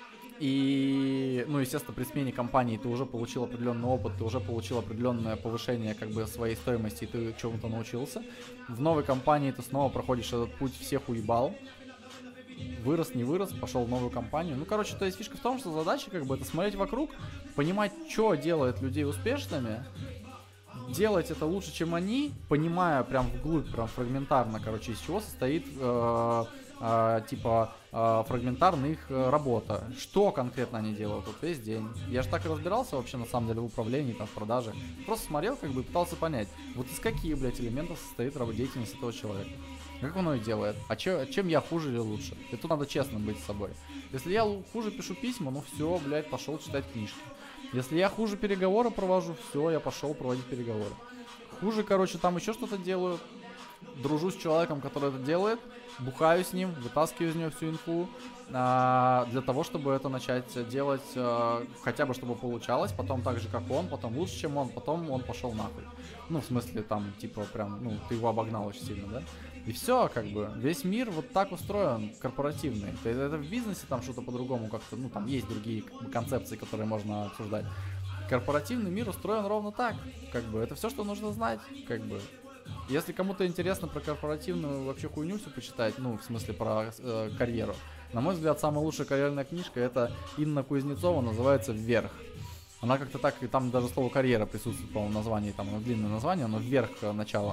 и, ну, естественно, при смене компании ты уже получил определенный опыт, ты уже получил определенное повышение, как бы, своей стоимости, и ты чему-то научился. В новой компании ты снова проходишь этот путь, всех уебал. Вырос, не вырос, пошел в новую компанию. Ну, короче, то есть фишка в том, что задача, как бы, это смотреть вокруг, понимать, что делает людей успешными, делать это лучше, чем они, понимая прям вглубь, прям фрагментарно, короче, из чего состоит э, э, типа э, фрагментарная их э, работа. Что конкретно они делают вот весь день. Я же так и разбирался вообще, на самом деле, в управлении, там, в продаже. Просто смотрел, как бы, и пытался понять, вот из каких, блядь, элементов состоит деятельность этого человека. Как оно и делает? А чё, чем я хуже или лучше? И тут надо честным быть с собой. Если я хуже пишу письма, ну все, блядь, пошел читать книжки. Если я хуже переговоры провожу, все, я пошел проводить переговоры. Хуже, короче, там еще что-то делаю, дружу с человеком, который это делает, бухаю с ним, вытаскиваю из него всю инфу, а, для того, чтобы это начать делать, а, хотя бы чтобы получалось, потом так же, как он, потом лучше, чем он, потом он пошел нахуй. Ну, в смысле, там, типа, прям, ну, ты его обогнал очень сильно, да? И все, как бы, весь мир вот так устроен, корпоративный. Это, это в бизнесе там что-то по-другому как-то, ну, там есть другие как бы, концепции, которые можно обсуждать. Корпоративный мир устроен ровно так, как бы, это все, что нужно знать, как бы. Если кому-то интересно про корпоративную вообще хуйню все почитать, ну, в смысле, про э, карьеру, на мой взгляд, самая лучшая карьерная книжка — это Инна Кузнецова, называется «Вверх». Она как-то так, и там даже слово «карьера» присутствует, по-моему, в названии, там оно длинное название, но «Вверх» начало.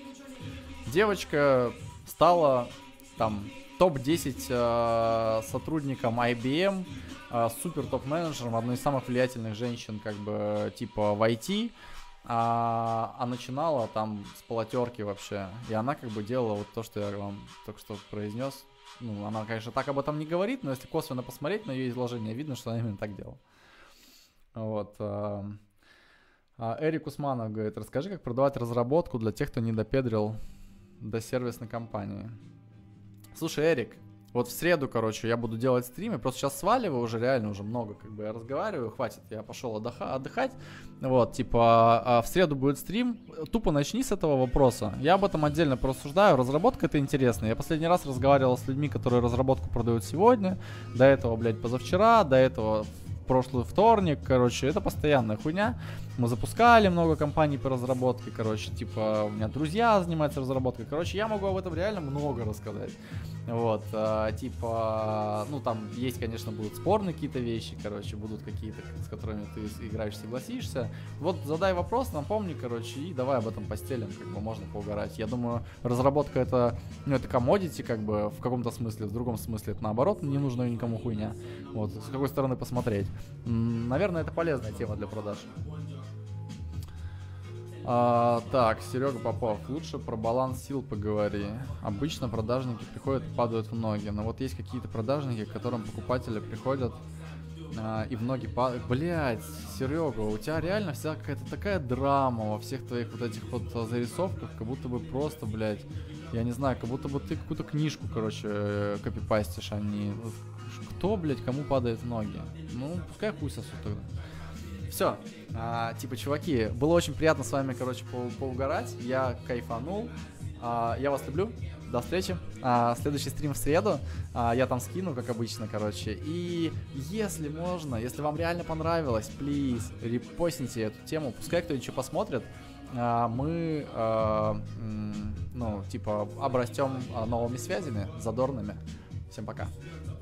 Девочка стала там топ десять э, сотрудником ай би эм, э, супер топ-менеджером, одной из самых влиятельных женщин как бы типа в ай ти, а, а начинала там с полотерки вообще. И она как бы делала вот то, что я вам только что произнес. Ну, она, конечно, так об этом не говорит, но если косвенно посмотреть на ее изложение, видно, что она именно так делала. Вот. Э, э, Эрик Усманов говорит: расскажи, как продавать разработку для тех, кто не допедрил до сервисной компании. Слушай, Эрик, вот в среду, короче, я буду делать стримы, просто сейчас сваливаю уже, реально уже много, как бы я разговариваю, хватит, я пошел отдыха- отдыхать, вот, типа, а в среду будет стрим, тупо начни с этого вопроса, я об этом отдельно порассуждаю, разработка — это интересно, я последний раз разговаривал с людьми, которые разработку продают сегодня, до этого, блядь, позавчера, до этого прошлый вторник, короче, это постоянная хуйня. Мы запускали много компаний по разработке, короче, типа, у меня друзья занимаются разработкой, короче, я могу об этом реально много рассказать. Вот, а, типа, ну, там есть, конечно, будут спорные какие-то вещи, короче, будут какие-то, с которыми ты играешь, согласишься. Вот, задай вопрос, напомни, короче, и давай об этом постелим, как бы, можно поугарать. Я думаю, разработка — это, ну, это commodity, как бы, в каком-то смысле, в другом смысле это наоборот, не нужна никому хуйня. Вот, с какой стороны посмотреть. М-м, наверное, это полезная тема для продаж. А, так, Серега Попов, лучше про баланс сил поговори. Обычно продажники приходят и падают в ноги, но вот есть какие-то продажники, к которым покупатели приходят а, и в ноги падают. Блять, Серега, у тебя реально вся какая-то такая драма во всех твоих вот этих вот зарисовках, как будто бы просто, блять, я не знаю, как будто бы ты какую-то книжку, короче, копипастишь, а не... Кто, блять, кому падает в ноги? Ну, пускай хуй сосут тогда. Все, а, типа, чуваки, было очень приятно с вами, короче, по поугарать. Я кайфанул. А, я вас люблю. До встречи. А, следующий стрим в среду. А, я там скину, как обычно, короче. И если можно, если вам реально понравилось, плиз, репостните эту тему. Пускай кто-нибудь что посмотрит. А, мы, а, м, ну, типа, обрастем новыми связями, задорными. Всем пока.